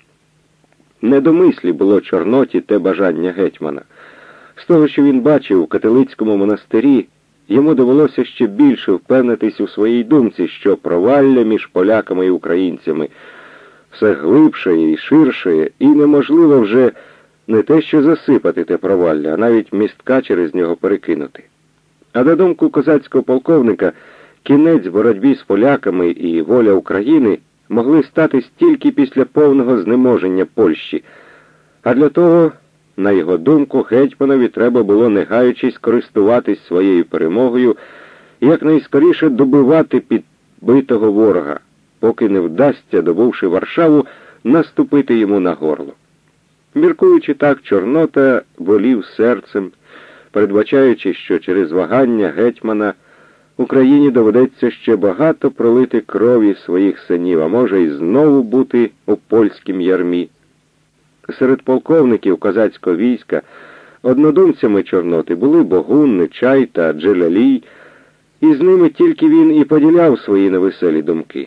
Не до мислі було Чорноті те бажання гетьмана. З того, що він бачив у католицькому монастирі, йому довелося ще більше впевнитись у своїй думці, що провалля між поляками і українцями все глибше і ширше, і неможливо вже не те, що засипати те провалля, а навіть містка через нього перекинути. А на думку козацького полковника, кінець боротьбі з поляками і воля України могли статись тільки після повного знеможення Польщі, а для того, на його думку, гетьманові треба було, не гаючись, користуватись своєю перемогою і якнайскоріше добивати підбитого ворога, поки не вдасться, добувши Варшаву, наступити йому на горло. Міркуючи так, Чорнота волів серцем, передбачаючи, що через вагання гетьмана Україні доведеться ще багато пролити крові своїх синів, а може й знову бути у польськім ярмі. Серед полковників козацького війська однодумцями Чорноти були Богун, Нечай та Джелялій, і з ними тільки він і поділяв свої невеселі думки.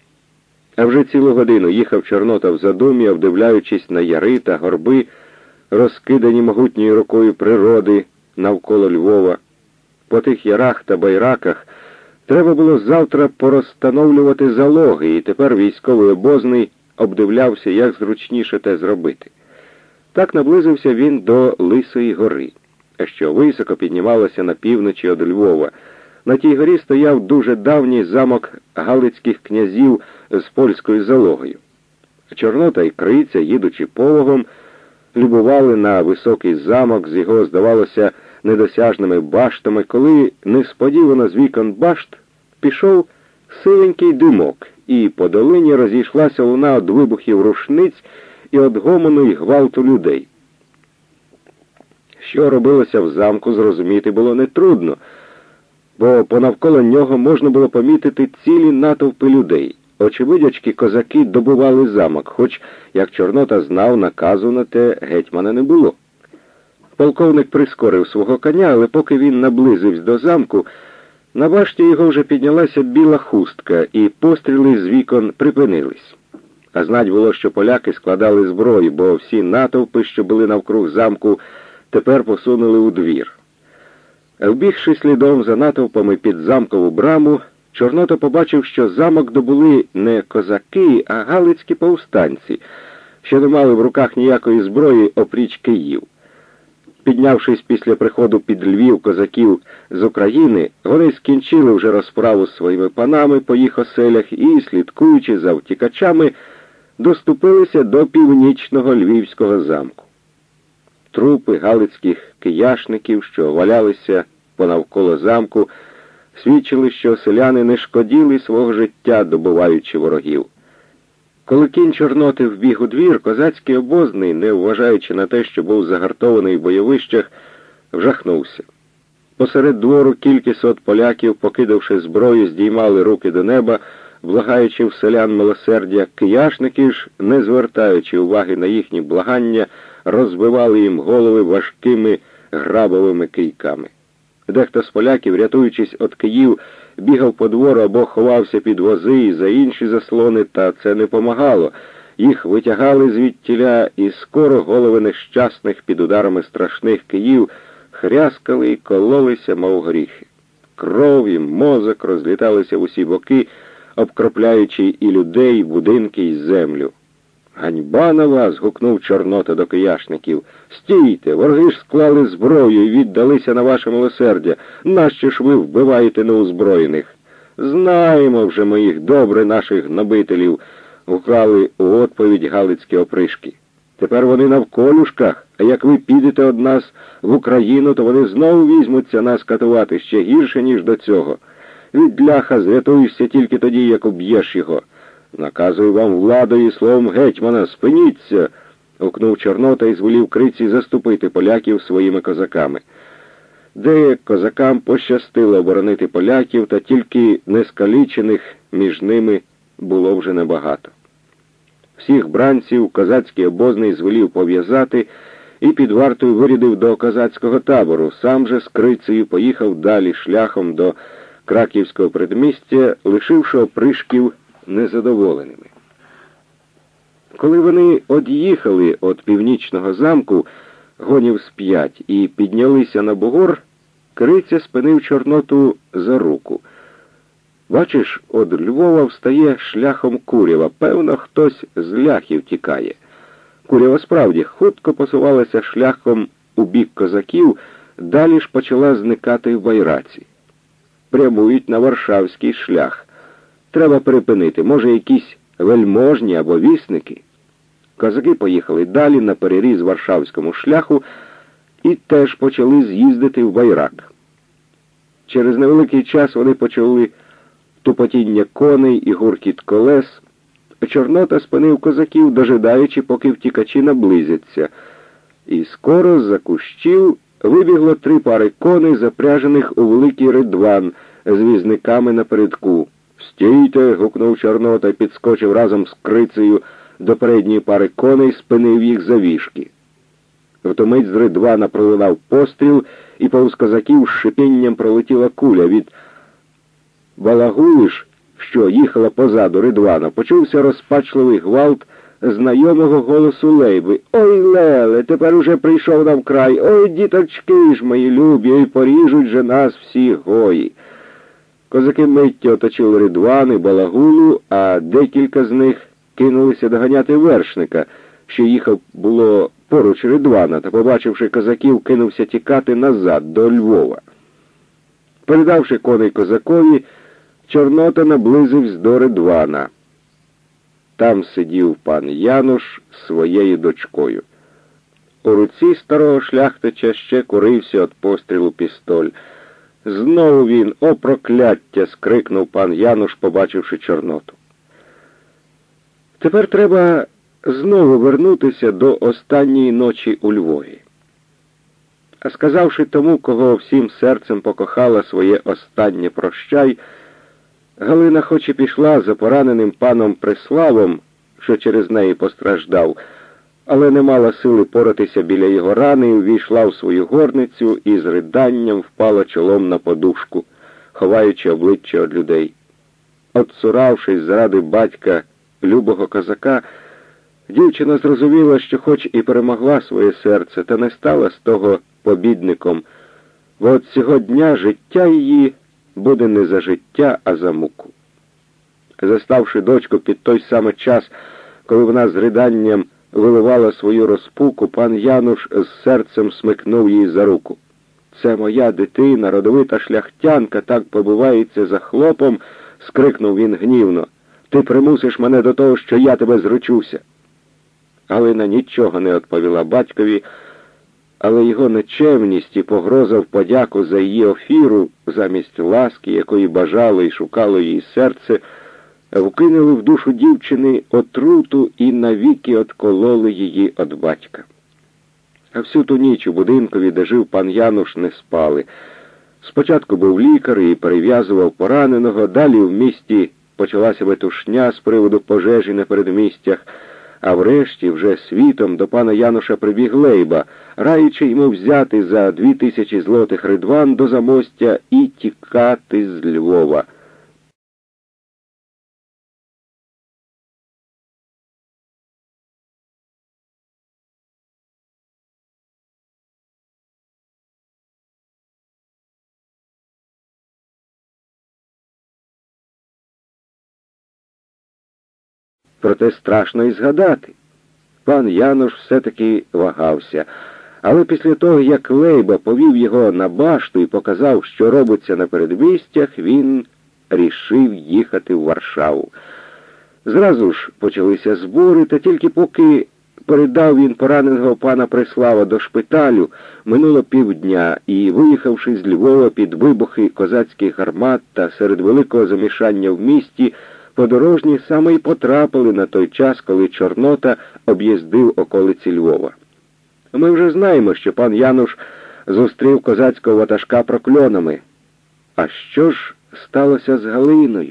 А вже цілу годину їхав Чорнота в задумі, обдивляючись на яри та горби, розкидані могутньою рукою природи навколо Львова. По тих ярах та байраках треба було завтра порозстановлювати залоги, і тепер військовий обозний обдивлявся, як зручніше те зробити. Так наблизився він до Лисої гори, що високо піднімалася на півночі від Львова. На тій горі стояв дуже давній замок галицьких князів з польською залогою. Чорнота і Криця, їдучи пологом, любували на високий замок з його, здавалося, недосяжними баштами, коли несподівано з вікон башт пішов сивенький димок, і по долині розійшлася луна від вибухів рушниць і від гомону й гвалту людей. Що робилося в замку, зрозуміти було нетрудно, бо понавколо нього можна було помітити цілі натовпи людей. Очевидячки, козаки добували замок, хоч, як Чорнота знав, наказу на те гетьмана не було. Полковник прискорив свого коня, але поки він наблизився до замку, на башті його вже піднялася біла хустка, і постріли з вікон припинились. А знать було, що поляки складали зброю, бо всі натовпи, що були навкруг замку, тепер посунули у двір. Вбігши слідом за натовпами під замкову браму, Чорнота побачив, що замок добули не козаки, а галицькі повстанці, що не мали в руках ніякої зброї опріч київ. Піднявшись після приходу під Львів козаків з України, вони скінчили вже розправу з своїми панами по їх оселях і, слідкуючи за втікачами, доступилися до північного львівського замку. Трупи галицьких кияшників, що валялися понавколо замку, свідчили, що селяни не шкоділи свого життя, добуваючи ворогів. Коли кінь Чорноти вбіг у двір, козацький обозний, не вважаючи на те, що був загартований в бойовищах, вжахнувся. Посеред двору кількісот поляків, покидавши зброю, здіймали руки до неба, благаючи в селян милосердя. Кияшники ж, не звертаючи уваги на їхні благання, розбивали їм голови важкими грабовими кийками. Дехто з поляків, рятуючись від київ, бігав по двору або ховався під вози і за інші заслони, та це не помагало. Їх витягали звідтіля, і скоро голови нещасних під ударами страшних київ хряскали і кололися, мов горіхи. Кров і мозок розліталися в усі боки, обкропляючи і людей, і будинки, і землю. «Ганьба на вас!» — гукнув Чорнота до кияшників. «Стійте! Вороги ж склали зброю і віддалися на ваше милосердя. Нащо ж ви вбиваєте неозброєних?» «Знаємо вже ми їх добре, наших гнобителів!» — гукали у відповідь галицькі опришки. «Тепер вони навколюшках, А як ви підете од нас в Україну, то вони знову візьмуться нас катувати ще гірше, ніж до цього. Від ляха зрятуєшся тільки тоді, як уб'єш його. Наказую вам владою і словом гетьмана, спиніться!» — гукнув Чорнота і звелів Криці заступити поляків своїми козаками. Де козакам пощастило оборонити поляків, та тільки нескалічених між ними було вже небагато. Всіх бранців козацький обозний звелів пов'язати і під вартою вирядив до козацького табору. Сам же з Крицею поїхав далі шляхом до краківського передмістя, лишивши опришків незадоволеними. Коли вони од'їхали від північного замку гонів з 5 і піднялися на бугор, Криця спинив Чорноту за руку. «Бачиш, од Львова встає шляхом Курява. Певно, хтось з ляхів тікає». Курява справді хутко посувалася шляхом у бік козаків, далі ж почала зникати в Байраці. Прямують на Варшавський шлях. Треба припинити, може, якісь вельможні або вісники. Козаки поїхали далі на переріз Варшавському шляху і теж почали з'їздити в Байрак. Через невеликий час вони почули тупотіння коней і гуркіт колес. Чорнота спинив козаків, дожидаючи, поки втікачі наблизяться. І скоро з-за кущів вибігло 3 пари коней, запряжених у великий ридван з візниками напередку. «Стійте!» — гукнув Чорнота і підскочив разом з Крицею до передньої пари коней, спинив їх завішки. Втомить з ридвана пролунав постріл, і повз козаків з шипінням пролетіла куля. Від балагули ж, що їхала позаду ридвана, почувся розпачливий гвалт знайомого голосу Лейби. «Ой, Леле, тепер уже прийшов нам край! Ой, діточки ж мої любі, ой, поріжуть же нас всі гої!» Козаки миттю оточили ридван і балагулу, а декілька з них кинулися доганяти вершника, що їхав було поруч ридвана, та, побачивши козаків, кинувся тікати назад, до Львова. Передавши коней козакові, Чорнота наблизився до ридвана. Там сидів пан Януш з своєю дочкою. У руці старого шляхтича ще курився від пострілу пістоль. «Знову він, о прокляття!» — скрикнув пан Януш, побачивши Чорноту. Тепер треба знову вернутися до останньої ночі у Львові. А сказавши тому, кого всім серцем покохала своє останнє прощай, Галина хоч і пішла за пораненим паном Преславом, що через неї постраждав, але не мала сили поратися біля його рани, увійшла в свою горницю і з риданням впала чолом на подушку, ховаючи обличчя від людей. Отцуравшись заради батька, любого козака, дівчина зрозуміла, що хоч і перемогла своє серце, та не стала з того побідником, бо от цього дня життя її буде не за життя, а за муку. Заставши дочку під той самий час, коли вона з риданням виливала свою розпуку, пан Януш з серцем смикнув її за руку. «Це моя дитина, родовита шляхтянка, так побивається за хлопом», — скрикнув він гнівно. «Ти примусиш мене до того, що я тебе зручуся». Галина нічого не відповіла батькові, але його нечемність і погроза в подяку за її офіру, замість ласки, якої бажало і шукало її серце, вкинули в душу дівчини отруту і навіки откололи її від батька. А всю ту ніч у будинкові, де жив пан Януш, не спали. Спочатку був лікар і перев'язував пораненого, далі в місті почалася метушня з приводу пожежі на передмістях, а врешті вже світом до пана Януша прибіг Лейба, раючи йому взяти за 2000 злотих ридван до Замостя і тікати з Львова. Проте страшно і згадати. Пан Януш все-таки вагався, але після того, як Лейба повів його на башту і показав, що робиться на передмістях, він рішив їхати в Варшаву. Зразу ж почалися збори, та тільки поки Передав він пораненого пана Преслава до шпиталю, минуло півдня, і, виїхавши з Львова під вибухи козацьких гармат та серед великого замішання в місті, подорожні саме й потрапили на той час, коли Чорнота об'їздив околиці Львова. Ми вже знаємо, що пан Януш зустрів козацького ватажка прокльонами. А що ж сталося з Галиною?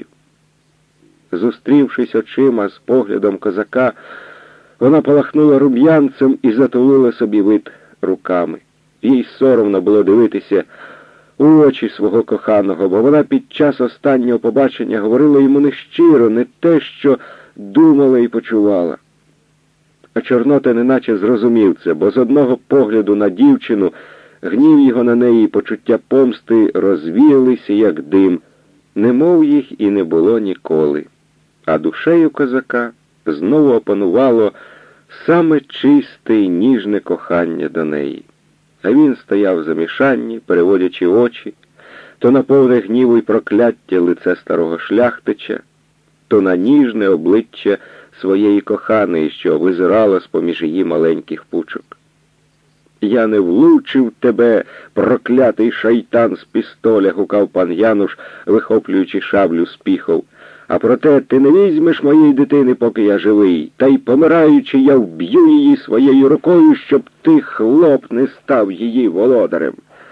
Зустрівшись очима з поглядом козака, вона полахнула рум'янцем і затулила собі вид руками. Їй соромно було дивитися у очі свого коханого, бо вона під час останнього побачення говорила йому нещиро, не те, що думала і почувала. А Чорнота неначе зрозумів це, бо з одного погляду на дівчину гнів його на неї і почуття помсти розвіялися, як дим, немов їх і не було ніколи. А душею козака знову опанувало саме чисте і ніжне кохання до неї. А він стояв в замішанні, переводячи очі, то на повне гніву й прокляття лице старого шляхтича, то на ніжне обличчя своєї коханої, що визирало з-поміж її маленьких пучок. «Я не влучив тебе, проклятий шайтан з пістоля!» — гукав пан Януш, вихоплюючи шаблю з піхов. «А проте ти не візьмеш моєї дитини, поки я живий, та й помираючи, я вб'ю її своєю рукою, щоб ти, хлоп, не став її володарем».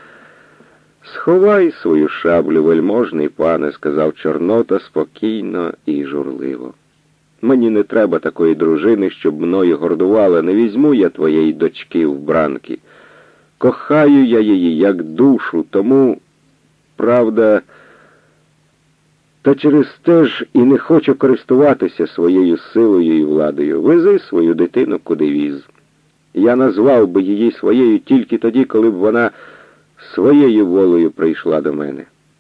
«Сховай свою шаблю, вельможний пане», — сказав Чорнота спокійно і журливо. «Мені не треба такої дружини, щоб мною гордувала, не візьму я твоєї дочки в бранки. Кохаю я її, як душу, тому, правда, та через те ж і не хочу користуватися своєю силою і владою. Вези свою дитину, куди віз. Я назвав би її своєю тільки тоді, коли б вона своєю волею прийшла до мене».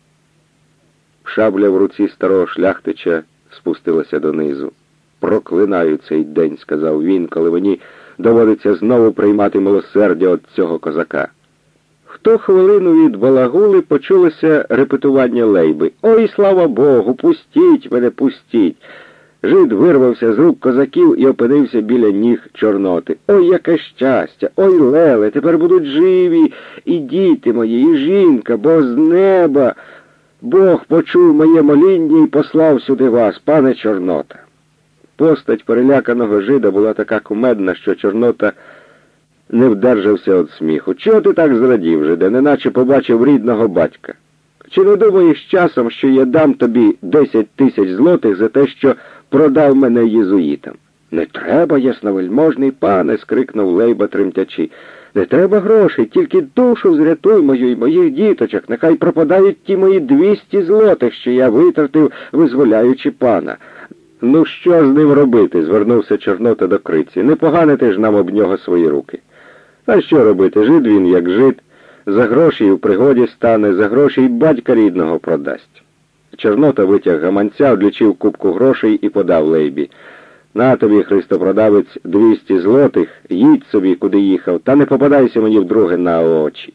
Шабля в руці старого шляхтича спустилася донизу. «Проклинаю цей день», — сказав він, «коли мені доводиться знову приймати милосердя від цього козака». В ту хвилину від балагули почулося репетування лейби. «Ой, слава Богу, пустіть мене, пустіть!» Жид вирвався з рук козаків і опинився біля ніг Чорноти. «Ой, яке щастя! Ой, леле, тепер будуть живі і діти мої, і жінка, бо з неба Бог почув моє моління і послав сюди вас, пане Чорнота». Постать переляканого жида була така кумедна, що Чорнота не вдержався від сміху. «Чого ти так зрадів, жиде, неначе побачив рідного батька? Чи не думаєш часом, що я дам тобі 10 000 злотих за те, що продав мене єзуїтам?» «Не треба, ясновельможний пане!» — скрикнув Лейба тремтячи. «Не треба грошей, тільки душу зрятуй мою і моїх діточок. Нехай пропадають ті мої 200 злотих, що я витратив, визволяючи пана». «Ну що з ним робити?» — звернувся Чорнота до Криці. «Не поганити ж нам об нього свої руки». «А що робити? Жид він, як жид. За гроші й у пригоді стане, за гроші й батька рідного продасть». Чорнота витяг гаманця, одлічив купку грошей і подав Лейбі. «На тобі, христопродавець, 200 злотих, їдь собі, куди їхав, та не попадайся мені вдруге на очі».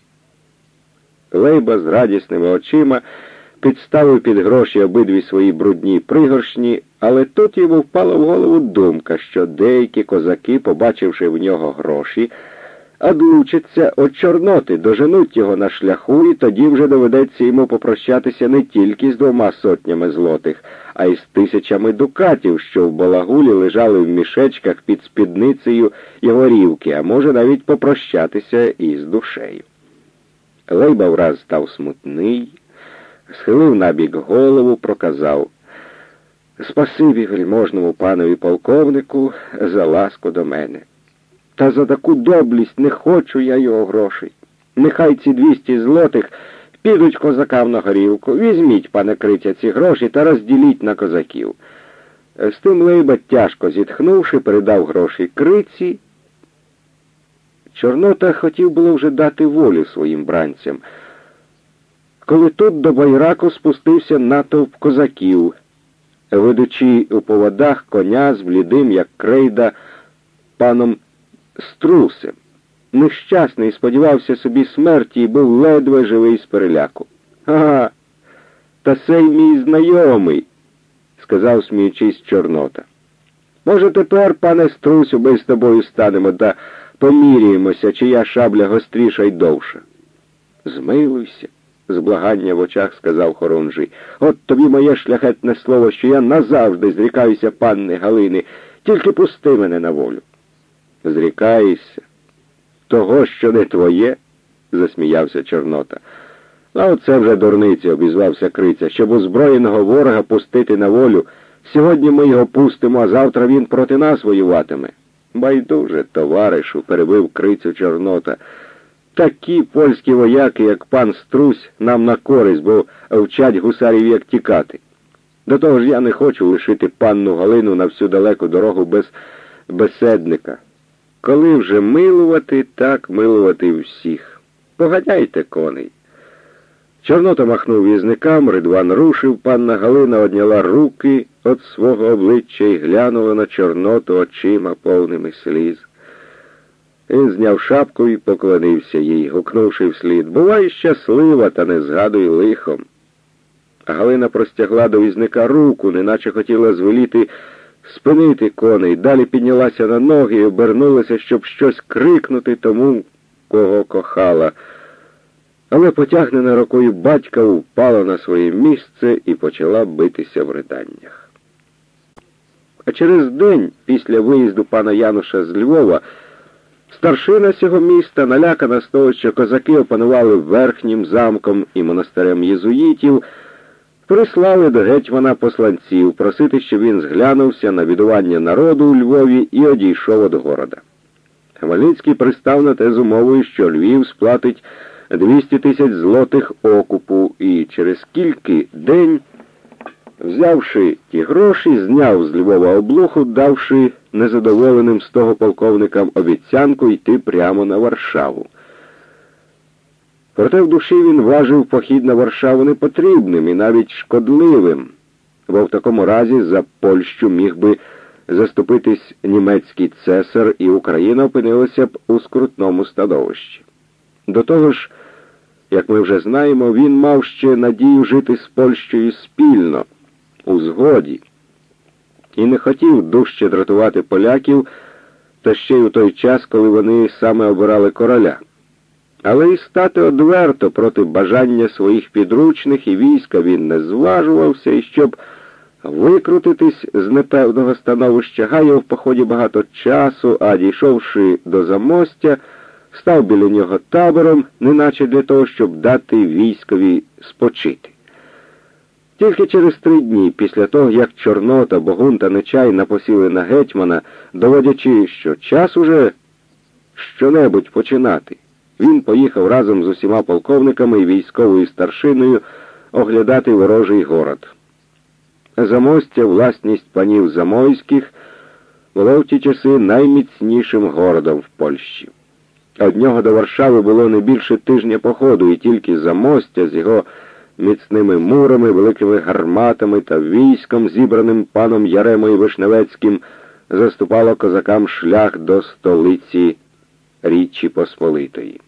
Лейба з радісними очима підставив під гроші обидві свої брудні пригоршні, але тут йому впала в голову думка, що деякі козаки, побачивши в нього гроші, одлучаться від Чорноти, доженуть його на шляху, і тоді вже доведеться йому попрощатися не тільки з 200 злотих, а й з 1000 дукатів, що в балагулі лежали в мішечках під спідницею і горівки, а може навіть попрощатися і з душею. Лейба враз став смутний, схилив набік голову, проказав: «Спасибі вельможному панові полковнику за ласку до мене. Та за таку доблість не хочу я його грошей. Нехай ці 200 злотих підуть козакам на горілку. Візьміть, пане Криця, ці гроші та розділіть на козаків». З тим Лейба, тяжко зітхнувши, передав гроші Криці. Чорнота хотів було вже дати волю своїм бранцям, коли тут до байраку спустився натовп козаків, ведучи у поводах коня з блідим, як крейда, паном Струсем. Нещасний сподівався собі смерті і був ледве живий з переляку. «Ага, та сей мій знайомий», — сказав, сміючись, Чорнота. Може, тепер, пане Струсю, ми з тобою станемо та поміряємося, чия шабля гостріша й довша. Змилуйся, з благання в очах сказав Хорунжий. От тобі моє шляхетне слово, що я назавжди зрікаюся панни Галини. Тільки пусти мене на волю. Зрікаєшся? Того, що не твоє? Засміявся Чорнота. А оце вже дурниці, обізвався Криця, щоб озброєного ворога пустити на волю. Сьогодні ми його пустимо, а завтра він проти нас воюватиме. Байдуже, товаришу, перебив Крицю Чорнота. Такі польські вояки, як пан Струсь, нам на користь, бо вчать гусарів, як тікати. До того ж я не хочу лишити панну Галину на всю далеку дорогу без беседника. Коли вже милувати, так милувати всіх. Поганяйте коней. Чорнота махнув візникам, Ридван рушив, панна Галина одняла руки від свого обличчя і глянула на Чорноту очима повними сліз. Він зняв шапку і поклонився їй, гукнувши вслід: «Бувай щаслива, та не згадуй лихом». А Галина простягла до візника руку, неначе хотіла звеліти спинити коней, далі піднялася на ноги і обернулася, щоб щось крикнути тому, кого кохала. Але потягнена рукою батька впала на своє місце і почала битися в риданнях. А через день після виїзду пана Януша з Львова старшина цього міста, налякана з того, що козаки опанували Верхнім замком і монастирем єзуїтів, прислали до гетьмана посланців просити, щоб він зглянувся на бідування народу у Львові і одійшов від города. Хмельницький пристав на те з умовою, що Львів сплатить 200 тисяч злотих окупу, і через кілька день, взявши ті гроші, зняв з Львова облуху, давши незадоволеним з того полковникам обіцянку йти прямо на Варшаву. Проте в душі він вважив похід на Варшаву непотрібним і навіть шкодливим, бо в такому разі за Польщу міг би заступитись німецький цесар, і Україна опинилася б у скрутному становищі. До того ж, як ми вже знаємо, він мав ще надію жити з Польщею спільно, у згоді, і не хотів дужче дратувати поляків, та ще й у той час, коли вони саме обирали короля. Але і стати одверто проти бажання своїх підручних і війська він не зважувався, і щоб викрутитись з непевного становища, гаяв в поході багато часу, а дійшовши до Замостя, став біля нього табором, неначе для того, щоб дати військові спочити. Тільки через 3 дні після того, як Чорнота, Богун та Нечай напосіли на гетьмана, доводячи, що час уже щонебудь починати, він поїхав разом з усіма полковниками і військовою старшиною оглядати ворожий город. Замостя, власність панів Замойських, було в ті часи найміцнішим городом в Польщі. Од нього до Варшави було не більше тижня походу, і тільки Замостя з його міцними мурами, великими гарматами та військом, зібраним паном Яремою Вишневецьким, заступало козакам шлях до столиці Річі Посполитої.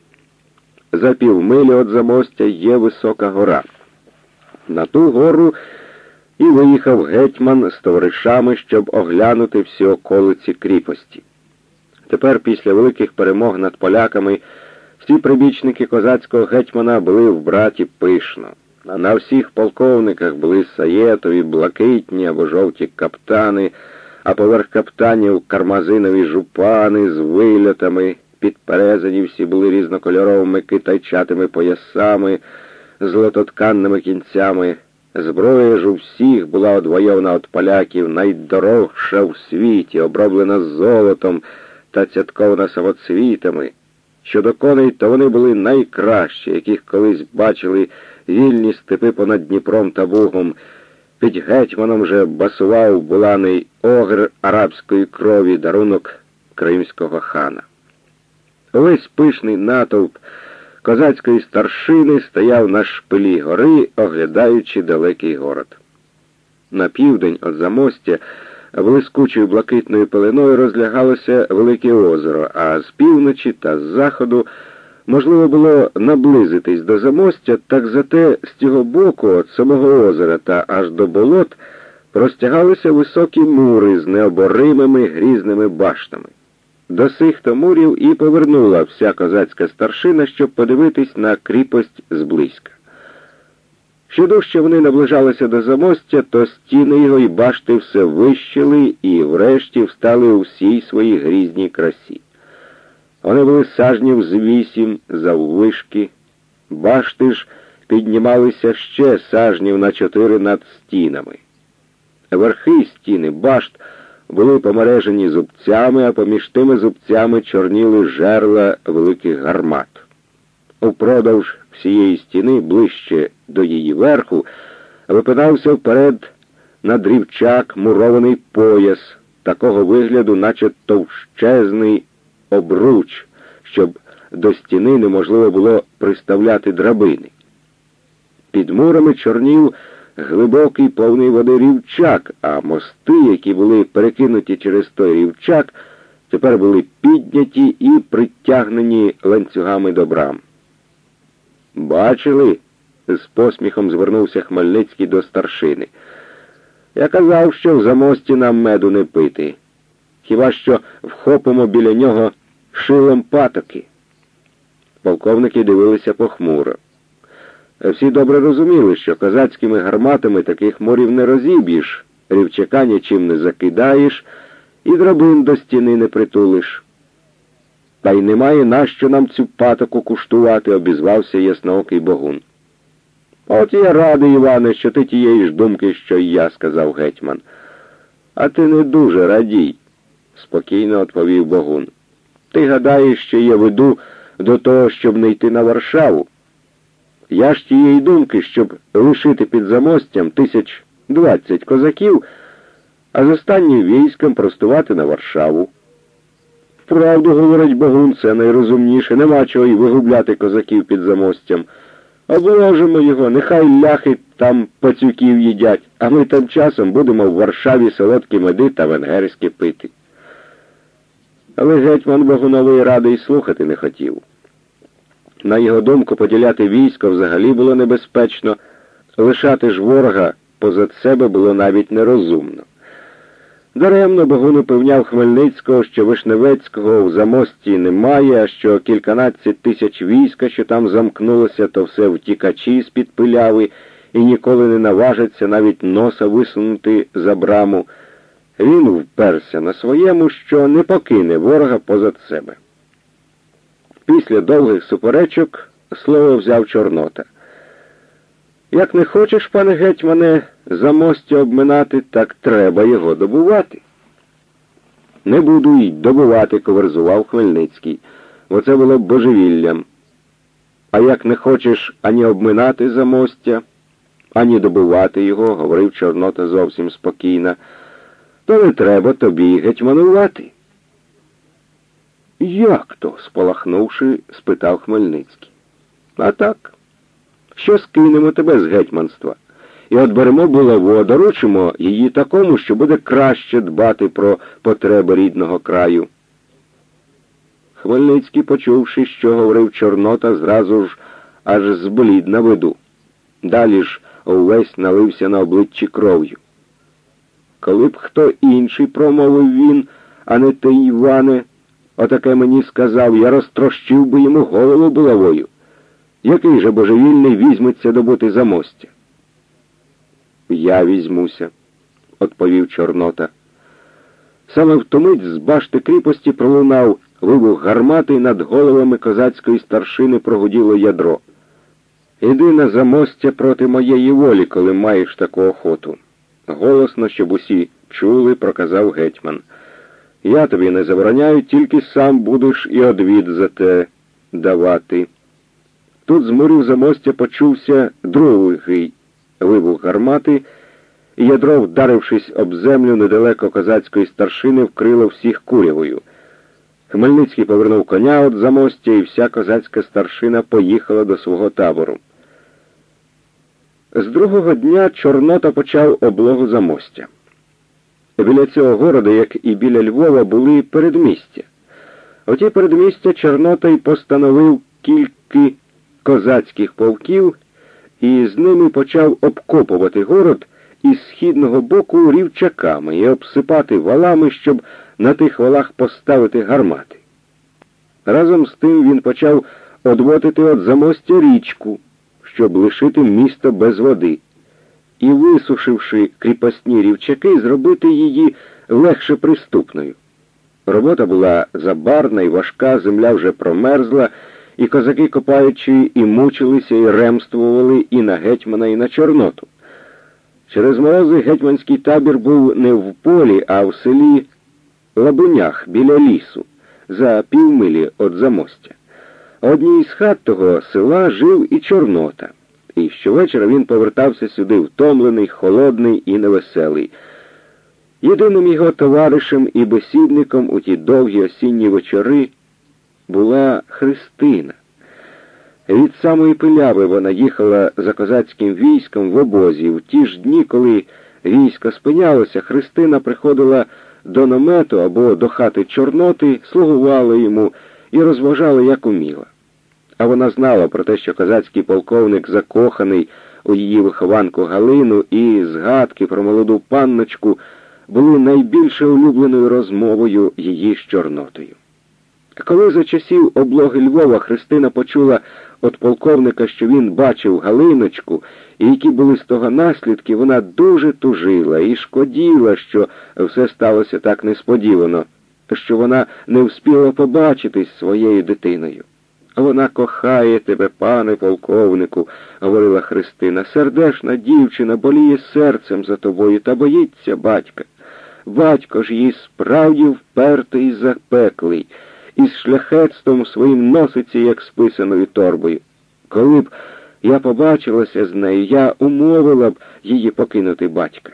За півмилі від Замостя є висока гора. На ту гору і виїхав гетьман з товаришами, щоб оглянути всі околиці кріпості. Тепер, після великих перемог над поляками, всі прибічники козацького гетьмана були вбраті пишно. А на всіх полковниках були саєтові, блакитні або жовті каптани, а поверх каптанів кармазинові жупани з вильотами, підперезані всі були різнокольоровими китайчатими поясами, золототканними кінцями. Зброя ж у всіх була одвойована від поляків, найдорожча в світі, оброблена золотом та цяткована самоцвітами. Щодо коней, то вони були найкращі, яких колись бачили вільні степи понад Дніпром та Бугом. Під гетьманом же басував буланий огр арабської крові, дарунок кримського хана. Увесь пишний натовп козацької старшини стояв на шпилі гори, оглядаючи далекий город. На південь від Замостя блискучою блакитною пеленою розлягалося велике озеро, а з півночі та з заходу можливо було наблизитись до Замостя, так зате з цього боку, від самого озера та аж до болот, простягалися високі мури з необоримими грізними баштами. До сих-то мурів і повернула вся козацька старшина, щоб подивитись на кріпость зблизька. Що дужче вони наближалися до замостя, то стіни його й башти все вищили і врешті встали у всій своїй грізній красі. Вони були сажнів з 8 заввишки, башти ж піднімалися ще сажнів на 4 над стінами. Верхи стіни башт були помережені зубцями, а поміж тими зубцями чорніли жерла великих гармат. Упродовж всієї стіни, ближче до її верху, випинався вперед надрівчак мурований пояс, такого вигляду, наче товщезний обруч, щоб до стіни неможливо було приставляти драбини. Під мурами чорнів глибокий повний води рівчак, а мости, які були перекинуті через той рівчак, тепер були підняті і притягнені ланцюгами до брам. «Бачили?» — з посміхом звернувся Хмельницький до старшини. «Я казав, що в замості нам меду не пити. Хіба що вхопимо біля нього шилом патоки». Полковники дивилися похмуро. Всі добре розуміли, що козацькими гарматами таких морів не розіб'єш, рівчака нічим не закидаєш і драбин до стіни не притулиш. «Та й немає нащо нам цю патоку куштувати», — обізвався ясноокий Богун. «От я радий, Іване, що ти тієї ж думки, що й я», — сказав гетьман. «А ти не дуже радій», — спокійно відповів Богун. «Ти гадаєш, що я веду до того, щоб не йти на Варшаву? Я ж тієї думки, щоб лишити під замостям 20 козаків, а з останнім військом простувати на Варшаву». «Правду, — говорить Богун, — це найрозумніше, нема чого й вигубляти козаків під замостям. Обложимо його, нехай ляхи там пацюків їдять, а ми тим часом будемо в Варшаві солодкі меди та венгерські пити». Але гетьман Богунової ради й слухати не хотів. На його думку, поділяти військо взагалі було небезпечно, лишати ж ворога позад себе було навіть нерозумно. Даремно Богун упевняв Хмельницького, що Вишневецького в замості немає, а що кільканадцять тисяч війська, що там замкнулося, то все втікачі з-під пиляви і ніколи не наважаться навіть носа висунути за браму. Він вперся на своєму, що не покине ворога позад себе. Після довгих суперечок слово взяв Чорнота. «Як не хочеш, пане гетьмане, замостя обминати, так треба його добувати». «Не буду й добувати», — коверзував Хмельницький, бо це було б божевіллям. «А як не хочеш ані обминати замостя, ані добувати його», — говорив Чорнота зовсім спокійно, — «то не треба тобі гетьманувати». «Як то?» — спалахнувши, спитав Хмельницький. «А так, що скинемо тебе з гетьманства, і отберемо булаву, а доручимо її такому, що буде краще дбати про потреби рідного краю». Хмельницький, почувши, що говорив Чорнота, зразу ж аж зблід на виду. Далі ж увесь налився на обличчі кров'ю. «Коли б хто інший, — промовив він, — а не ти, Іване, отаке мені сказав, я розтрощив би йому голову булавою. Який же божевільний візьметься добути замостя?» «Я візьмуся», — відповів Чорнота. Саме в ту мить з башти кріпості пролунав вибух гармати, і над головами козацької старшини прогуділо ядро. «Іди на замостя проти моєї волі, коли маєш таку охоту», — голосно, щоб усі чули, проказав гетьман. «Я тобі не забороняю, тільки сам будеш і одвід за те давати». Тут з мурів замостя почувся другий вибух гармати, і ядро, вдарившись об землю недалеко козацької старшини, вкрило всіх курявою. Хмельницький повернув коня від замостя, і вся козацька старшина поїхала до свого табору. З другого дня Чорнота почав облогу замостя. Біля цього города, як і біля Львова, були передмістя. Оті передмістя Чорнота й постановив кілька козацьких полків і з ними почав обкопувати город із східного боку рівчаками і обсипати валами, щоб на тих валах поставити гармати. Разом з тим він почав одводити від замостя річку, щоб лишити місто без води, і, висушивши кріпосні рівчаки, зробити її легше приступною. Робота була забарна і важка, земля вже промерзла, і козаки, копаючи, і мучилися, і ремствували і на гетьмана, і на Чорноту. Через морози гетьманський табір був не в полі, а в селі Лабунях, біля лісу, за півмилі від замостя. В одній із хат того села жив і Чорнота, і щовечора він повертався сюди втомлений, холодний і невеселий. Єдиним його товаришем і бесідником у ті довгі осінні вечори була Христина. Від самої Пиляви вона їхала за козацьким військом в обозі. В ті ж дні, коли військо спинялося, Христина приходила до намету або до хати Чорноти, слугувала йому і розважала, як уміла. А вона знала про те, що козацький полковник закоханий у її вихованку Галину, і згадки про молоду панночку були найбільше улюбленою розмовою її з Чорнотою. Коли за часів облоги Львова Христина почула від полковника, що він бачив Галиночку, і які були з того наслідки, вона дуже тужила і шкоділа, що все сталося так несподівано, що вона не вспіла побачитись зі своєю дитиною. «Вона кохає тебе, пане полковнику», — говорила Христина. «Сердешна дівчина боліє серцем за тобою та боїться батька. Батько ж її справді впертий і запеклий, і з шляхетством своїм носиться, як з писаною торбою. Коли б я побачилася з нею, я умовила б її покинути батька».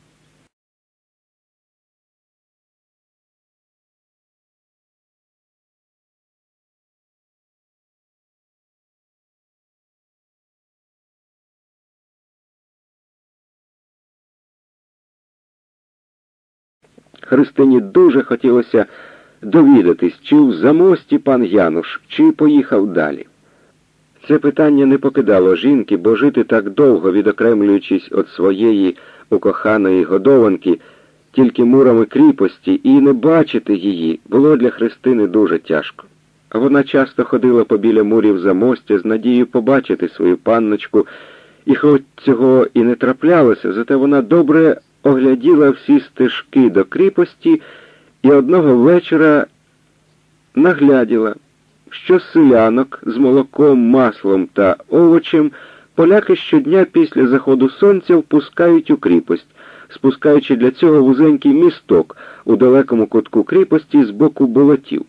Христині дуже хотілося довідатись, чи в замості пан Януш, чи поїхав далі. Це питання не покидало жінки, бо жити так довго, відокремлюючись від своєї укоханої годованки, тільки мурами кріпості, і не бачити її було для Христини дуже тяжко. Вона часто ходила побіля мурів замостя з надією побачити свою панночку, і хоч цього і не траплялося, зате вона добре огляділа всі стежки до кріпості і одного вечора нагляділа, що селянок з молоком, маслом та овочем поляки щодня після заходу сонця впускають у кріпость, спускаючи для цього вузенький місток у далекому кутку кріпості з боку болотів.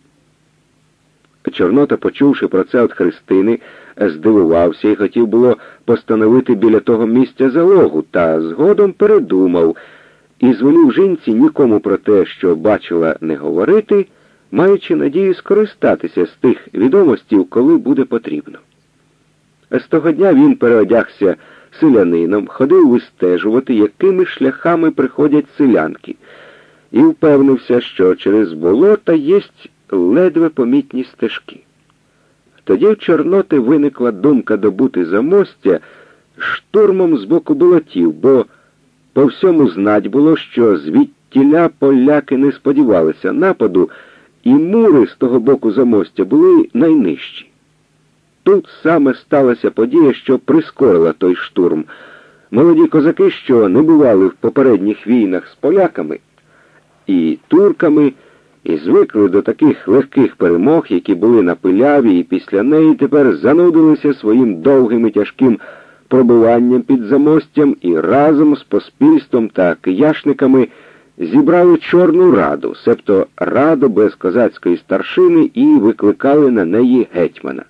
Чорнота, почувши про це від Христини, здивувався і хотів було постановити біля того місця залогу, та згодом передумав і звелів жінці нікому про те, що бачила, не говорити, маючи надію скористатися з тих відомостей, коли буде потрібно. З того дня він переодягся селянином, ходив вистежувати, якими шляхами приходять селянки, і впевнився, що через болота єсть ледве помітні стежки. Тоді в Чорноти виникла думка добути замостя штурмом з боку болотів, бо по всьому знать було, що звідтіля поляки не сподівалися нападу, і мури з того боку замостя були найнижчі. Тут саме сталася подія, що прискорила той штурм. Молоді козаки, що не бували в попередніх війнах з поляками і турками, і звикли до таких легких перемог, які були на Пиляві, і після неї тепер занудилися своїм довгим і тяжким пробуванням під замостям і разом з поспільством та кияшниками зібрали Чорну Раду, себто раду без козацької старшини, і викликали на неї гетьмана.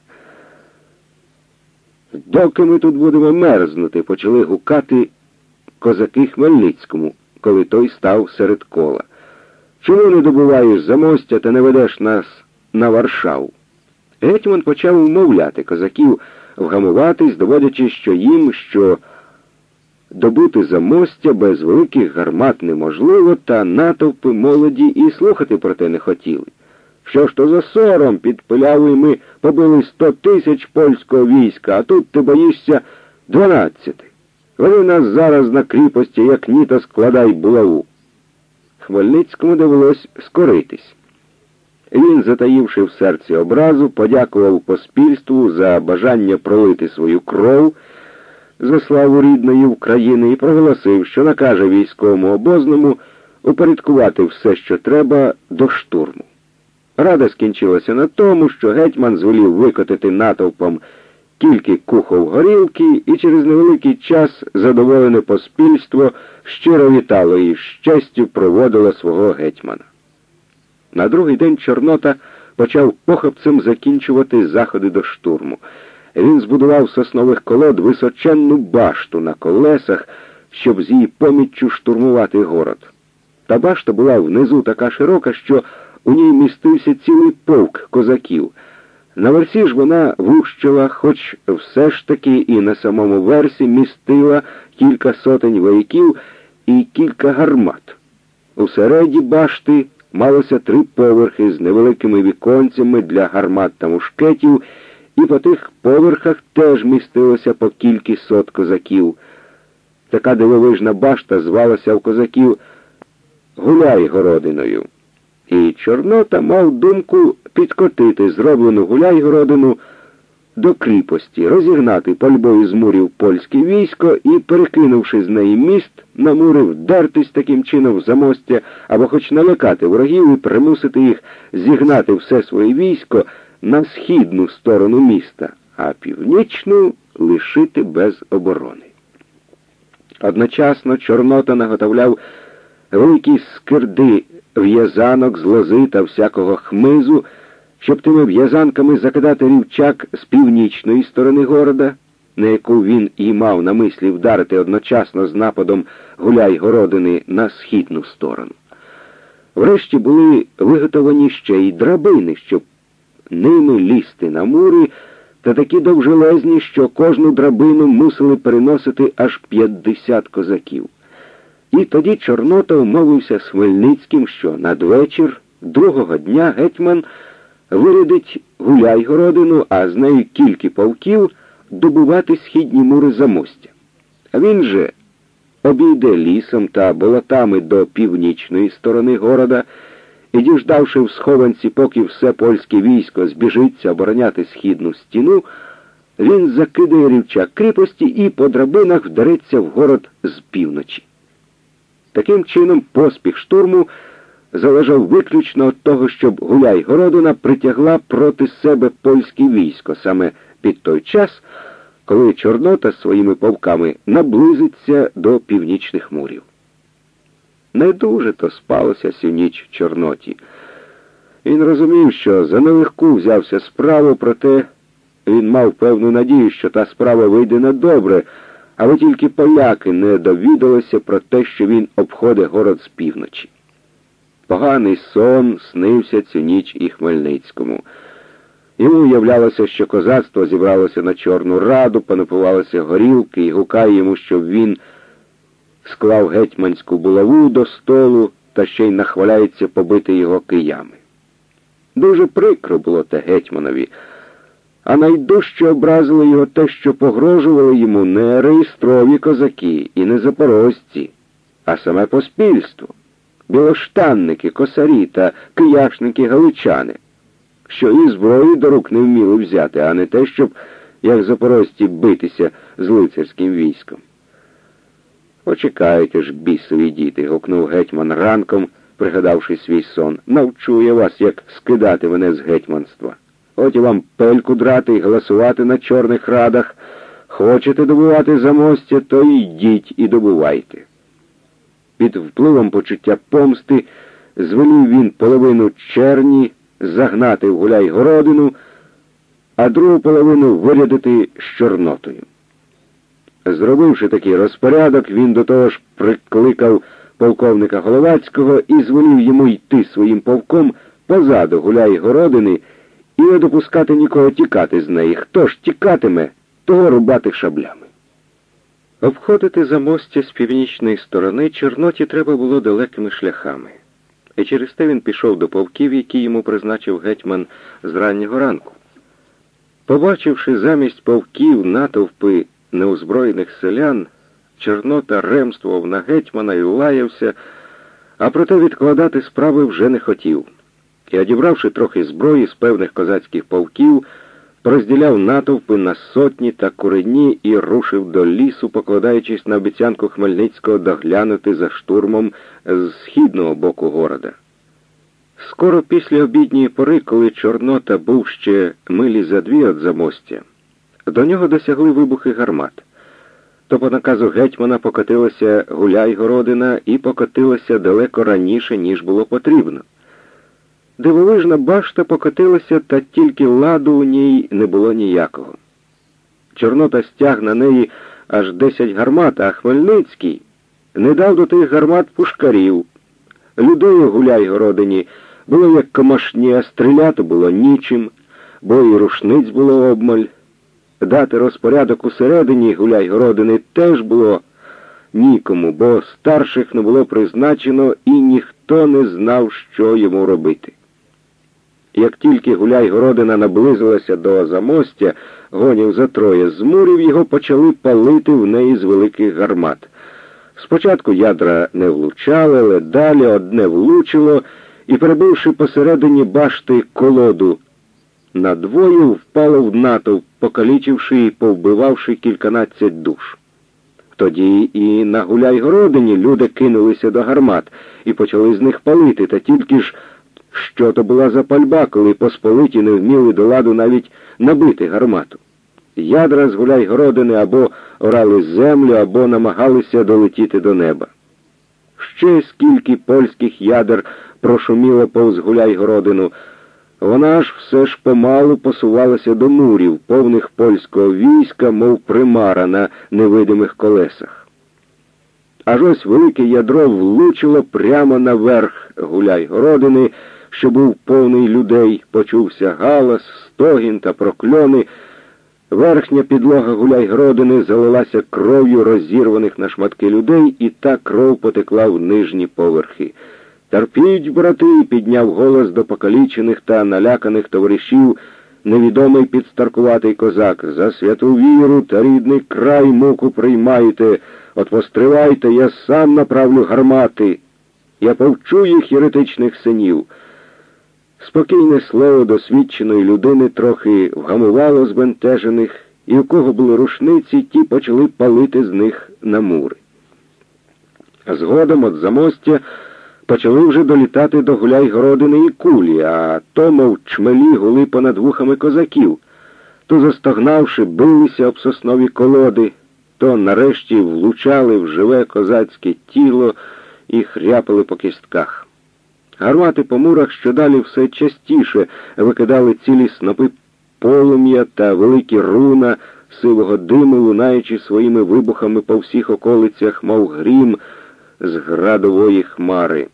«Доки ми тут будемо мерзнути», — почали гукати козаки Хмельницькому, коли той став серед кола. «Чому не добуваєш замостя та не ведеш нас на Варшаву?» Гетьман почав вмовляти козаків вгамуватись, доводячи, що їм, що добути замостя без великих гармат неможливо, та натовпи молоді і слухати про те не хотіли. «Що ж то за сором? Під Пилявою ми побили 100 000 польського війська, а тут ти боїшся 12. Вони нас зараз на кріпості, як ніто складай булаву. Хмельницькому довелось скоритись. Він, затаївши в серці образу, подякував поспільству за бажання пролити свою кров за славу рідної України і проголосив, що накаже військовому обозному упорядкувати все, що треба, до штурму. Рада скінчилася на тому, що гетьман звелів викотити натовпом кілька кухов горілки, і через невеликий час задоволене поспільство щиро вітало і з честю проводило свого гетьмана. На другий день Чорнота почав похапцем закінчувати заходи до штурму. Він збудував з соснових колод височенну башту на колесах, щоб з її поміччю штурмувати город. Та башта була внизу така широка, що у ній містився цілий полк козаків. На версі ж вона вущила, хоч все ж таки і на самому версі містила кілька сотень вояків і кілька гармат. Усереді башти малося 3 поверхи з невеликими віконцями для гармат та мушкетів, і по тих поверхах теж містилося по кілька сот козаків. Така дивовижна башта звалася в козаків Гуляйгородиною. І Чорнота мав думку підкотити зроблену Гуляйгородину до кріпості, розігнати пальбою з мурів польське військо і, перекинувши з неї міст, на мури вдертись таким чином в замостя, або хоч налякати ворогів і примусити їх зігнати все своє військо на східну сторону міста, а північну лишити без оборони. Одночасно Чорнота наготовляв великі скирди в'язанок з лози та всякого хмизу, щоб тими в'язанками закидати рівчак з північної сторони города, на яку він і мав на мислі вдарити одночасно з нападом Гуляйгородини на східну сторону. Врешті були виготовлені ще й драбини, щоб ними лізти на мури, та такі довжелезні, що кожну драбину мусили переносити аж 50 козаків. І тоді Чорнота умовився з Хмельницьким, що надвечір другого дня гетьман вирядить Гуляйгородину, а з нею кілька полків добувати східні мури замостя. А він же обійде лісом та болотами до північної сторони города і, діждавши в схованці, поки все польське військо збіжиться обороняти східну стіну, він закидає рівчак кріпості і по драбинах вдариться в город з півночі. Таким чином, поспіх штурму залежав виключно від того, щоб Гуляйгородина притягла проти себе польське військо саме під той час, коли Чорнота своїми полками наблизиться до північних мурів. Не дуже то спалося сю ніч Чорноті. Він розумів, що за нелегку взявся справу, проте він мав певну надію, що та справа вийде на добре, але тільки поляки не довідалися про те, що він обходить город з півночі. Поганий сон снився цю ніч і Хмельницькому. Йому уявлялося, що козацтво зібралося на Чорну Раду, понапивалося горілки і гукає йому, щоб він склав гетьманську булаву до столу та ще й нахваляється побити його киями. Дуже прикро було те гетьманові, а найдужче образило його те, що погрожували йому не реєстрові козаки і не запорожці, а саме поспільство, білоштанники, косарі та кияшники-галичани, що і зброю до рук не вміли взяти, а не те, щоб, як запорожці, битися з лицарським військом. «Почекайте ж, бісові діти», — гукнув гетьман ранком, пригадавши свій сон. «Навчу я вас, як скидати мене з гетьманства. От і вам пельку драти і голосувати на Чорних Радах. Хочете добувати замостя, то йдіть і добувайте». Під впливом почуття помсти звелів він половину черні загнати в Гуляйгородину, а другу половину вирядити з Чорнотою. Зробивши такий розпорядок, він до того ж прикликав полковника Головацького і звелів йому йти своїм полком позаду Гуляйгородини і не допускати нікого тікати з неї. Хто ж тікатиме, того рубати шаблями. Обходити замостя з північної сторони Чорноті треба було далекими шляхами. І через те він пішов до полків, які йому призначив гетьман з раннього ранку. Побачивши замість полків натовпи неозброєних селян, Чорнота ремствував на гетьмана і лаявся, а проте відкладати справи вже не хотів. І, одібравши трохи зброї з певних козацьких полків, розділяв натовпи на сотні та курені і рушив до лісу, покладаючись на обіцянку Хмельницького доглянути за штурмом з східного боку города. Скоро після обідньої пори, коли Чорнота був ще милі за дві від замостя, до нього досягли вибухи гармат. То по наказу гетьмана покотилася Гуляйгородина і покотилася далеко раніше, ніж було потрібно. Дивовижна башта покотилася, та тільки ладу у ній не було ніякого. Чорнота стяг на неї аж 10 гармат, а Хмельницький не дав до тих гармат пушкарів. Людей у Гуляйгородині було як комашні, а стріляти було нічим, бо і рушниць було обмаль. Дати розпорядок усередині Гуляйгородини теж було нікому, бо старших не було призначено і ніхто не знав, що йому робити. Як тільки Гуляйгородина наблизилася до замостя, гонів за троє з мурів, його почали палити в неї з великих гармат. Спочатку ядра не влучали, але далі одне влучило і, перебивши посередині башти колоду надвоє, впало в натовп, покалічивши і повбивавши кільканадцять душ. Тоді і на Гуляйгородині люди кинулися до гармат і почали з них палити, та тільки ж що то була за пальба, коли посполиті не вміли до ладу навіть набити гармату. Ядра з Гуляйгородини або орали землю, або намагалися долетіти до неба. Ще скільки польських ядер прошуміло повз Гуляйгородину, вона ж все ж помалу посувалася до мурів, повних польського війська, мов примара на невидимих колесах. Аж ось велике ядро влучило прямо наверх Гуляйгородини, що був повний людей, почувся галас, стогін та прокльони. Верхня підлога Гуляйгородини залилася кров'ю розірваних на шматки людей, і та кров потекла в нижні поверхи. «Терпіть, брати!» — підняв голос до покалічених та наляканих товаришів невідомий підстаркуватий козак. «За святу віру та рідний край муку приймайте! От постривайте, я сам направлю гармати! Я повчу їх єретичних синів!» Спокійне слово досвідченої людини трохи вгамувало збентежених, і у кого були рушниці, ті почали палити з них на мури. Згодом от замостя почали вже долітати до Гуляйгородини і кулі, а то, мов чмелі, гули понад вухами козаків. То, застогнавши, билися об соснові колоди, то нарешті влучали в живе козацьке тіло і хряпали по кістках. Гармати по мурах щодалі все частіше викидали цілі снопи полум'я та великі руна сивого диму, лунаючи своїми вибухами по всіх околицях, мов грім з градової хмари.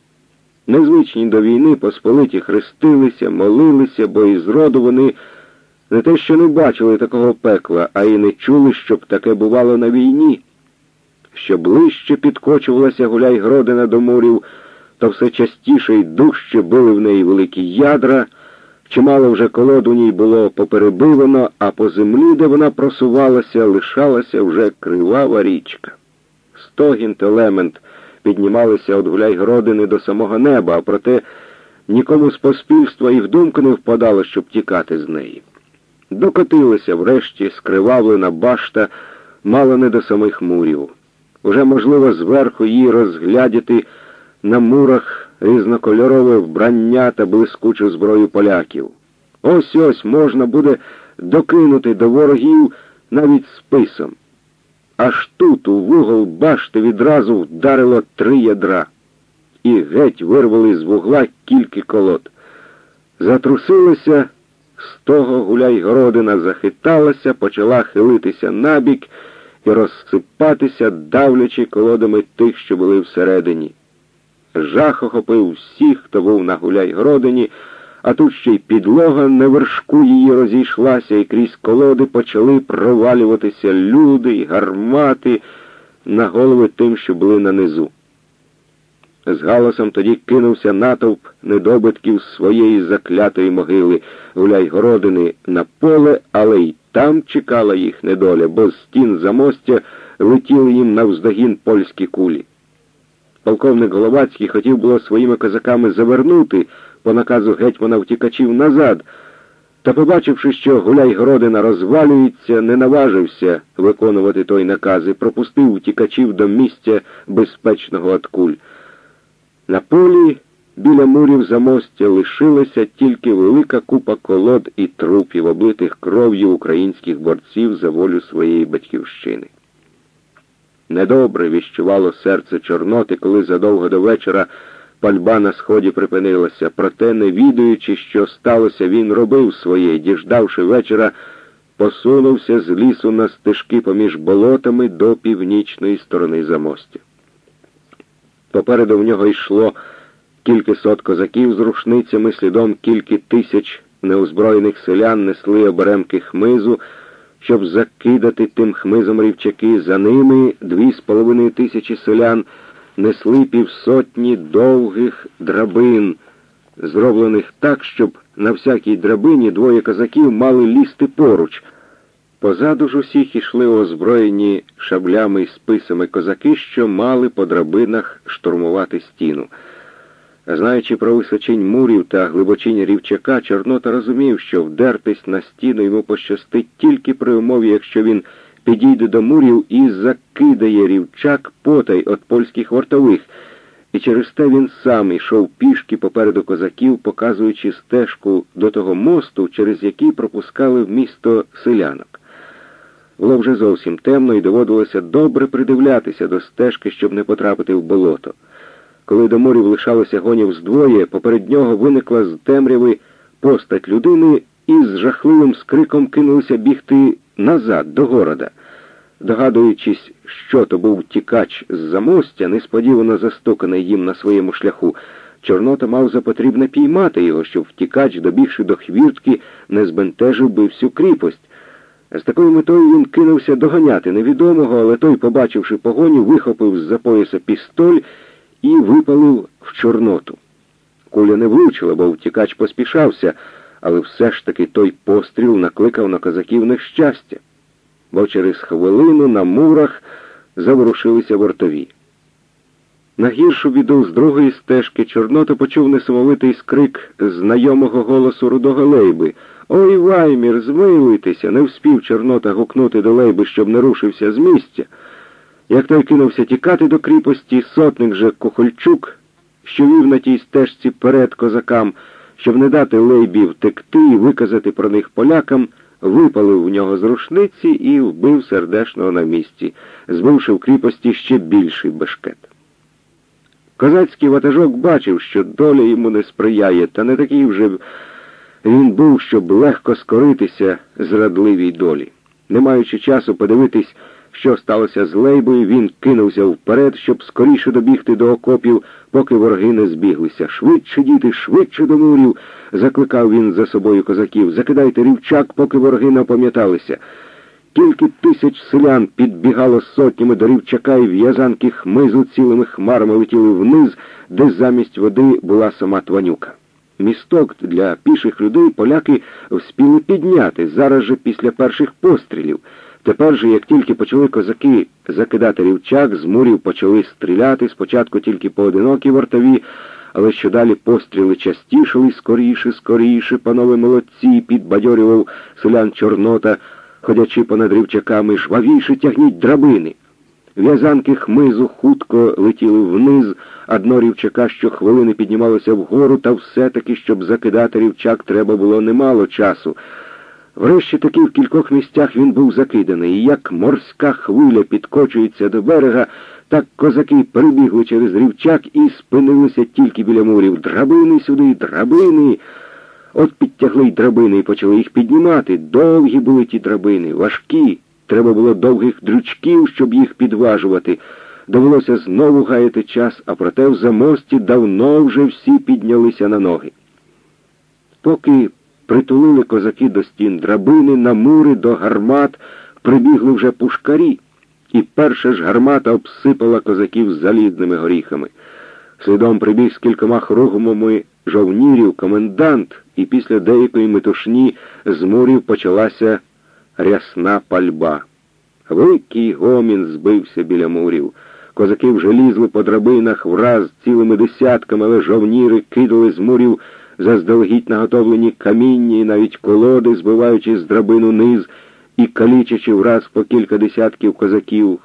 Незвичні до війни посполиті хрестилися, молилися, бо із роду вони не те що не бачили такого пекла, а й не чули, щоб таке бувало на війні. Що ближче підкочувалася Гуляйгородина до мурів, то все частіше й дужче били в неї великі ядра, чимало вже колод у ній було поперебивано, а по землі, де вона просувалася, лишалася вже кривава річка. Стогін та лемент піднімалися від Гуляйгородини до самого неба, а проте нікому з поспільства і в думку не впадало, щоб тікати з неї. Докотилася врешті скривавлена башта мало не до самих мурів. Уже можливо зверху її розглядіти на мурах різнокольорове вбрання та блискучу зброю поляків. Ось-ось можна буде докинути до ворогів навіть списом. Аж тут, у вугол башти, відразу вдарило 3 ядра. І геть вирвали з вугла кілька колод. Затрусилося, з того Гуляйгородина захиталася, почала хилитися набік і розсипатися, давлячи колодами тих, що були всередині. Жах охопив всіх, хто був на Гуляйгородині, а тут ще й підлога на вершку її розійшлася, і крізь колоди почали провалюватися люди й гармати на голови тим, що були нанизу. З галасом тоді кинувся натовп недобитків своєї заклятої могили Гуляйгородини на поле, але й там чекала їх недоля, бо з стін замостя летіли їм навздогін польські кулі. Полковник Головацький хотів було своїми козаками завернути по наказу гетьмана втікачів назад, та, побачивши, що Гуляйгородина розвалюється, не наважився виконувати той наказ і пропустив утікачів до місця безпечного від куль. На полі біля мурів замостя лишилася тільки велика купа колод і трупів, облитих кров'ю українських борців за волю своєї батьківщини. Недобре віщувало серце Чорноти, коли задовго до вечора пальба на сході припинилася. Проте, не відаючи, що сталося, він робив своє, діждавши вечора, посунувся з лісу на стежки поміж болотами до північної сторони замостя. Попереду в нього йшло кількасот козаків з рушницями, слідом кілька тисяч неозброєних селян несли оберемки хмизу, щоб закидати тим хмизом рівчаки. За ними 2500 селян несли півсотні довгих драбин, зроблених так, щоб на всякій драбині двоє козаків мали лізти поруч. Позаду ж усіх ішли озброєні шаблями й списами козаки, що мали по драбинах штурмувати стіну. Знаючи про височинь мурів та глибочинь рівчака, Чорнота розумів, що вдертись на стіну йому пощастить тільки при умові, якщо він підійде до мурів і закидає рівчак потай від польських вартових. І через те він сам йшов пішки попереду козаків, показуючи стежку до того мосту, через який пропускали в місто селянок. Було вже зовсім темно і доводилося добре придивлятися до стежки, щоб не потрапити в болото. Коли до мурів лишалося гонів з двоє, поперед нього виникла з темряви постать людини і з жахливим скриком кинулися бігти назад, до города. Догадуючись, що то був тікач з замостя, несподівано застуканий їм на своєму шляху, Чорнота мав за потрібне піймати його, щоб втікач, добігши до хвіртки, не збентежив би всю кріпость. З такою метою він кинувся доганяти невідомого, але той, побачивши погоню, вихопив з-за пояса пістоль і випалив в Чорноту. Куля не влучила, бо втікач поспішався, але все ж таки той постріл накликав на козаків нещастя, бо через хвилину на мурах заворушилися вартові. На гіршу біду з другої стежки Чорнота почув несамовитий скрик знайомого голосу рудого Лейби. «Ой, Ваймір, змилуйтеся!» Не вспів Чорнота гукнути до Лейби, щоб не рушився з місця. Як той кинувся тікати до кріпості, сотник же Кухольчук, що вів на тій стежці перед козакам, щоб не дати Лейбі втекти і виказати про них полякам, випалив в нього з рушниці і вбив сердешного на місці, збивши в кріпості ще більший бешкет. Козацький ватажок бачив, що доля йому не сприяє, та не такий вже він був, щоб легко скоритися зрадливій долі. Не маючи часу подивитись, що сталося з Лейбою, він кинувся вперед, щоб скоріше добігти до окопів, поки вороги не збіглися. «Швидше, діти, швидше до мурів!» — закликав він за собою козаків. «Закидайте рівчак, поки вороги не опам'яталися!» Кілька тисяч селян підбігало сотнями до рівчака, і в'язанки хмизу цілими хмарами летіли вниз, де замість води була сама Тванюка. Місток для піших людей поляки вспіли підняти зараз же після перших пострілів. Тепер же, як тільки почали козаки закидати рівчак, з мурів почали стріляти, спочатку тільки поодинокі вартові, але що далі постріли частішали, скоріше, скоріше, панове молодці, підбадьорював селян Чорнота, ходячи понад рівчаками, жвавіше тягніть драбини. В'язанки хмизу хутко летіли вниз, а дно рівчака щохвилини піднімалося вгору, та все-таки, щоб закидати рівчак, треба було немало часу. Врешті таки в кількох місцях він був закиданий, і як морська хвиля підкочується до берега, так козаки перебігли через рівчак і спинилися тільки біля мурів. «Драбини сюди, драбини!» От підтягли й драбини і почали їх піднімати. Довгі були ті драбини, важкі. Треба було довгих дрючків, щоб їх підважувати. Довелося знову гаяти час, а проте в замості давно вже всі піднялися на ноги. Поки притулили козаки до стін драбини, на мури до гармат прибігли вже пушкарі, і перша ж гармата обсипала козаків залізними горіхами. Слідом прибіг з кількома хоругвами жовнірів комендант, і після деякої метушні з мурів почалася рясна пальба. Великий гомін збився біля мурів. Козаки вже лізли по драбинах враз цілими десятками, але жовніри кидали з мурів заздалегідь наготовлені каміння і навіть колоди, збиваючи з драбин униз і калічачи враз по кілька десятків козаків.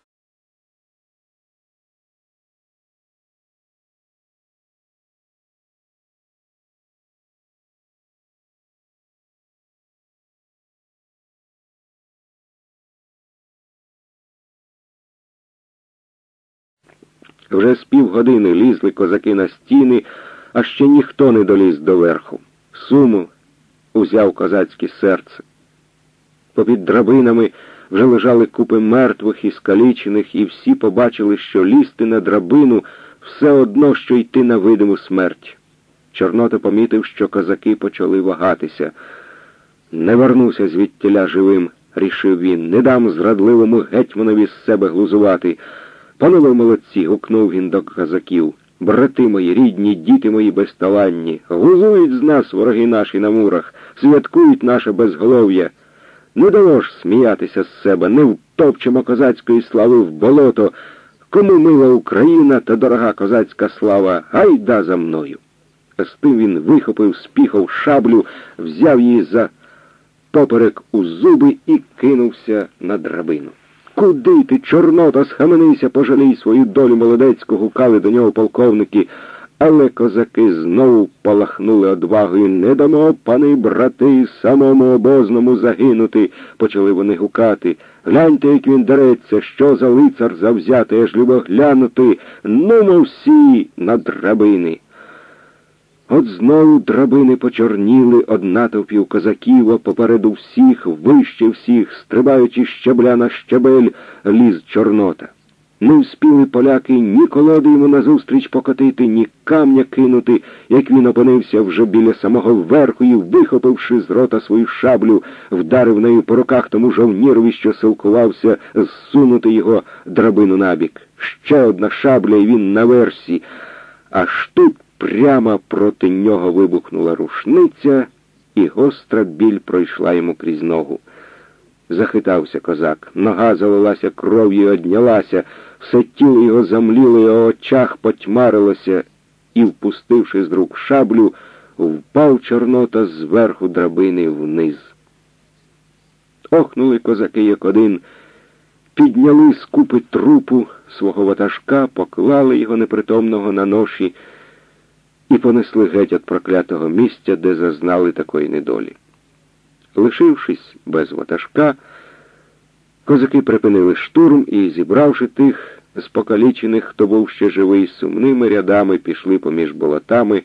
Вже з півгодини лізли козаки на стіни, а ще ніхто не доліз до верху. Сум узяв козацьке серце. Попід драбинами вже лежали купи мертвих і скалічених, і всі побачили, що лізти на драбину все одно, що йти на видиму смерть. Чорнота помітив, що козаки почали вагатися. «Не вернуся звідтіля живим», — рішив він, — «не дам зрадливому гетьманові з себе глузувати». «Панове молодці!» — гукнув він до козаків. «Брати мої, рідні, діти мої безталанні! Глузують з нас вороги наші на мурах, святкують наше безголов'я! Не дало ж сміятися з себе, не втопчемо козацької слави в болото! Кому мила Україна та дорога козацька слава, гайда за мною!» З тим він вихопив з піхов шаблю, взяв її за поперек у зуби і кинувся на драбину. «Куди ти, Чорнота, схаменися, пожалій свою долю молодецьку!» — гукали до нього полковники. Але козаки знову палахнули одвагою. «Не дамо, пани брати, самому обозному загинути!» — почали вони гукати. «Гляньте, як він дереться, що за лицар завзятий, аж любо глянути! Нумо всі на драбини!» От знову драбини почорніли од натовпів козаків, а попереду всіх, вище всіх, стрибаючи щебля на щебель, ліз Чорнота. Не вспіли поляки ні колоди йому назустріч покотити, ні камня кинути, як він опинився вже біля самого верху і, вихопивши з рота свою шаблю, вдарив нею по руках тому жовнірові, що силкувався зсунути його драбину набік. Ще одна шабля, і він на версі. Аж тут прямо проти нього вибухнула рушниця, і гостра біль пройшла йому крізь ногу. Захитався козак, нога залилася кров'ю і однялася, все тіло його замліло, і у очах потьмарилося, і, впустивши з рук шаблю, впав Чорнота зверху драбини вниз. Охнули козаки як один, підняли з купи трупу свого ватажка, поклали його непритомного на ноші і понесли геть від проклятого місця, де зазнали такої недолі. Лишившись без ватажка, козаки припинили штурм і, зібравши тих з покалічених, хто був ще живий, сумними рядами пішли поміж болотами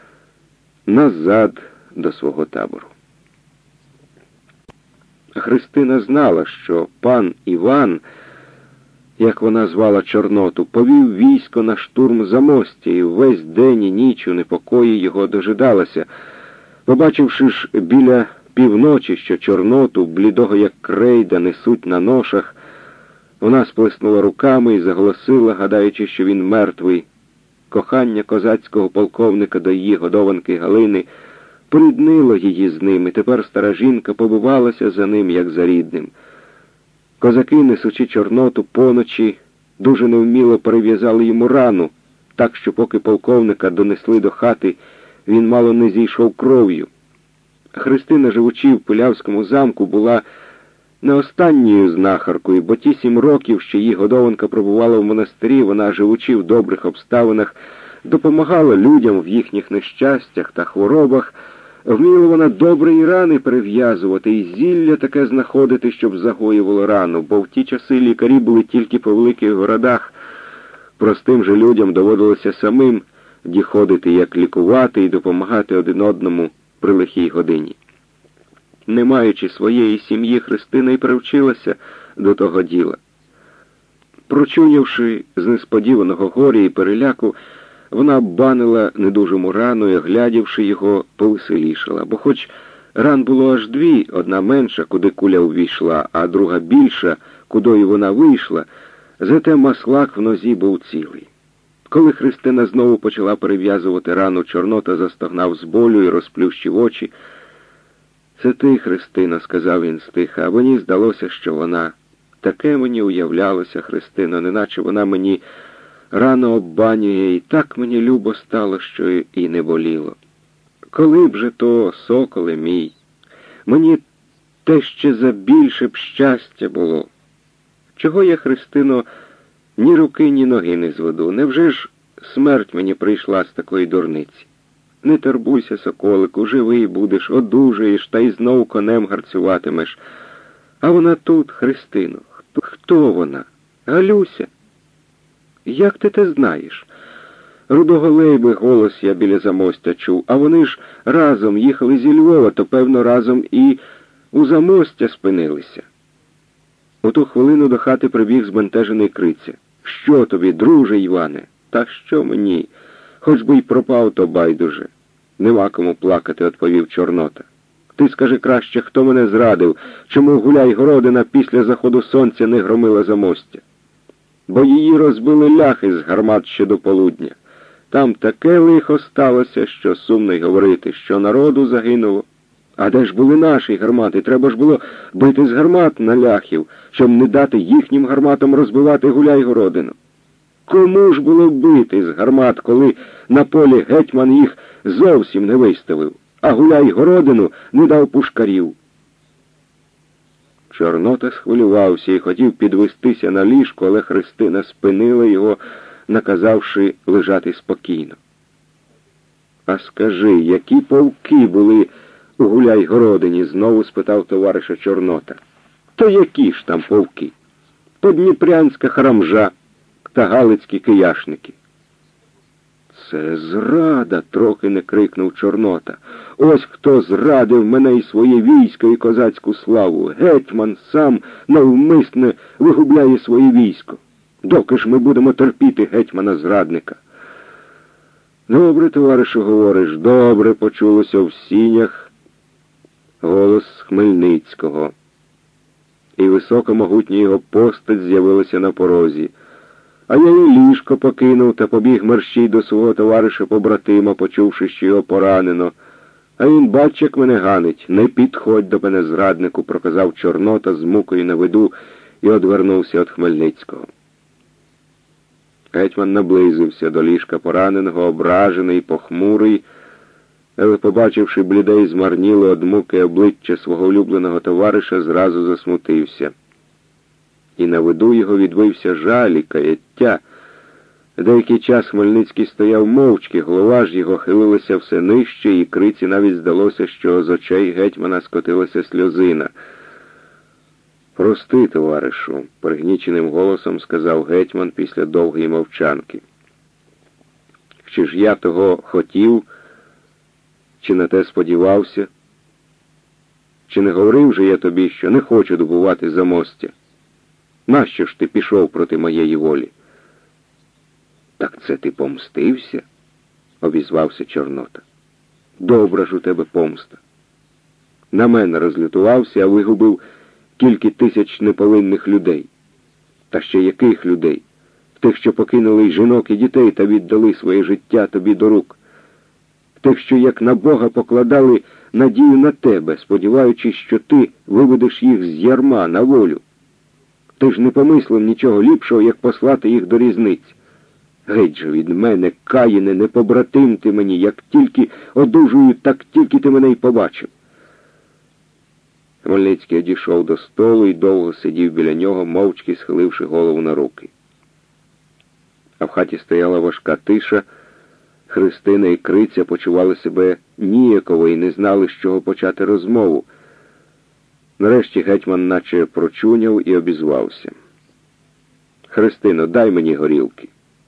назад до свого табору. Христина знала, що пан Іван, як вона звала Чорноту, повів військо на штурм Замостя, і весь день і ніч у непокої його дожидалася. Побачивши ж біля півночі, що Чорноту, блідого як крейда, несуть на ношах, вона сплеснула руками і заголосила, гадаючи, що він мертвий. Кохання козацького полковника до її годованки Галини поріднило її з ним, і тепер стара жінка побивалася за ним, як за рідним. Козаки, несучи Чорноту поночі, дуже невміло перев'язали йому рану, так що поки полковника донесли до хати, він мало не зійшов кров'ю. Христина, живучи в Пилявському замку, була не останньою знахаркою, бо ті 7 років, що її годованка пробувала в монастирі, вона, живучи в добрих обставинах, допомагала людям в їхніх нещастях та хворобах. Вміла вона добре і рани перев'язувати, і зілля таке знаходити, щоб загоювало рану, бо в ті часи лікарі були тільки по великих городах. Простим же людям доводилося самим діходити, як лікувати і допомагати один одному при лихій годині. Не маючи своєї сім'ї, Христина й привчилася до того діла. Прочунявши з несподіваного горя і переляку, вона банила недужому рану і, глядівши його, повеселішала. Бо хоч ран було аж 2, одна менша, куди куля увійшла, а друга більша, кудою вона вийшла, зате маслак в нозі був цілий. Коли Христина знову почала перев'язувати рану, Чорнота застогнав з болю і розплющив очі. «Це ти, Христина», — сказав він стиха, а мені здалося, що вона таке мені уявлялося, Христино, неначе вона мені рано оббанює, і так мені любо стало, що і не боліло. Коли б же то, соколе мій, мені те ще забільше б щастя було. Чого я, Христино, ні руки, ні ноги не зведу? Невже ж смерть мені прийшла з такої дурниці? Не турбуйся, соколику, живий будеш, одужаєш, та й знов конем гарцюватимеш. А вона тут, Христино. Хто вона? Галюся? Як ти те знаєш? Рудоголейбий голос я біля замостя чув, а вони ж разом їхали зі Львова, то, певно, разом і у замостя спинилися. У ту хвилину до хати прибіг збентежений Криця. Що тобі, друже Іване? Та що мені? Хоч би й пропав, то байдуже. Нема кому плакати, відповів Чорнота. Ти скажи краще, хто мене зрадив, чому Гуляй-Городина після заходу сонця не громила замостя? Бо її розбили ляхи з гармат ще до полудня. Там таке лихо сталося, що сумно й говорити, що народу загинуло. А де ж були наші гармати? Треба ж було бити з гармат на ляхів, щоб не дати їхнім гарматам розбивати Гуляй-Городину. Кому ж було бити з гармат, коли на полі гетьман їх зовсім не виставив, а Гуляй-Городину не дав пушкарів? Чорнота схвилювався і хотів підвестися на ліжко, але Христина спинила його, наказавши лежати спокійно. «А скажи, які полки були у Гуляй-Городині?» — знову спитав товариша Чорнота. «То які ж там полки? Подніпрянська харамжа та галицькі кияшники». «Це зрада!» — трохи не крикнув Чорнота. «Ось хто зрадив мене і своє військо, і козацьку славу. Гетьман сам навмисне вигубляє своє військо. Доки ж ми будемо терпіти гетьмана-зрадника?» «Добре, товаришу, говориш, добре», — почулося в сінях голос Хмельницького. І високомогутня його постать з'явилася на порозі. А я і ліжко покинув та побіг мерщій до свого товариша-побратима, почувши, що його поранено. А він, бач, як мене ганить. «Не підходь до мене, зраднику», — проказав Чорнота з мукою на виду і одвернувся від Хмельницького. Гетьман наблизився до ліжка пораненого, ображений, похмурий, але, побачивши бліде й змарніле од муки обличчя свого улюбленого товариша, зразу засмутився. І на виду його відбився жаль і каяття. Деякий час Хмельницький стояв мовчки, голова ж його хилилася все нижче, і Криці навіть здалося, що з очей гетьмана скотилася сльозина. «Прости, товаришу», — пригніченим голосом сказав гетьман після довгої мовчанки. «Чи ж я того хотів, чи на те сподівався? Чи не говорив же я тобі, що не хочу добувати замостя? Нащо ж ти пішов проти моєї волі?» «Так це ти помстився?» — обізвався Чорнота. «Добра ж у тебе помста. На мене розлютувався, а вигубив кілька тисяч неповинних людей. Та ще яких людей? Тих, що покинули й жінок, і дітей та віддали своє життя тобі до рук. Тих, що як на Бога покладали надію на тебе, сподіваючись, що ти виведеш їх з ярма на волю. Ти ж не помислив нічого ліпшого, як послати їх до різниць. Геть же від мене, Каїне, не побратим ти мені, як тільки одужую, так тільки ти мене й побачив». Хмельницький одійшов до столу і довго сидів біля нього, мовчки схиливши голову на руки. А в хаті стояла важка тиша. Христина і Криця почували себе ніяково і не знали, з чого почати розмову. Нарешті гетьман наче прочуняв і обізвався. «Христино, дай мені горілки.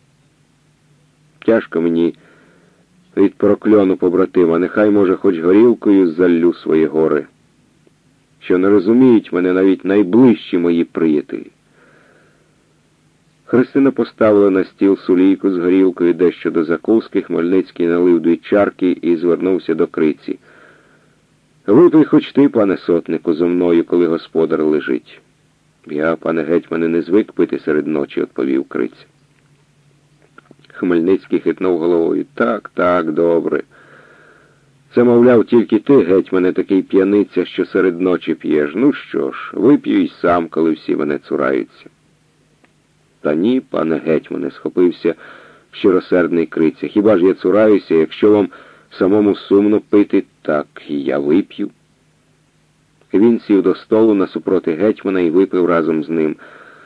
Тяжко мені від прокльону побратима, нехай, може, хоч горілкою заллю свої гори, що не розуміють мене навіть найближчі мої приятелі». Христина поставила на стіл сулійку з горілкою, дещо до закуски. Хмельницький налив 2 чарки і звернувся до Криці. «Випий хоч ти, пане сотнику, зо мною, коли господар лежить». «Я, пане гетьмане, не звик пити серед ночі», — відповів Криця. Хмельницький хитнув головою. «Так, так, добре. Це, мовляв, тільки ти, гетьмане, такий п'яниця, що серед ночі п'єш. Ну що ж, вип'ю й сам, коли всі мене цураються. Та ні, пане гетьмане, схопився щиросердний Криця. Хіба ж я цураюся, якщо вам самому сумно пити, так і я вип'ю. Він сів до столу насупроти гетьмана і випив разом з ним.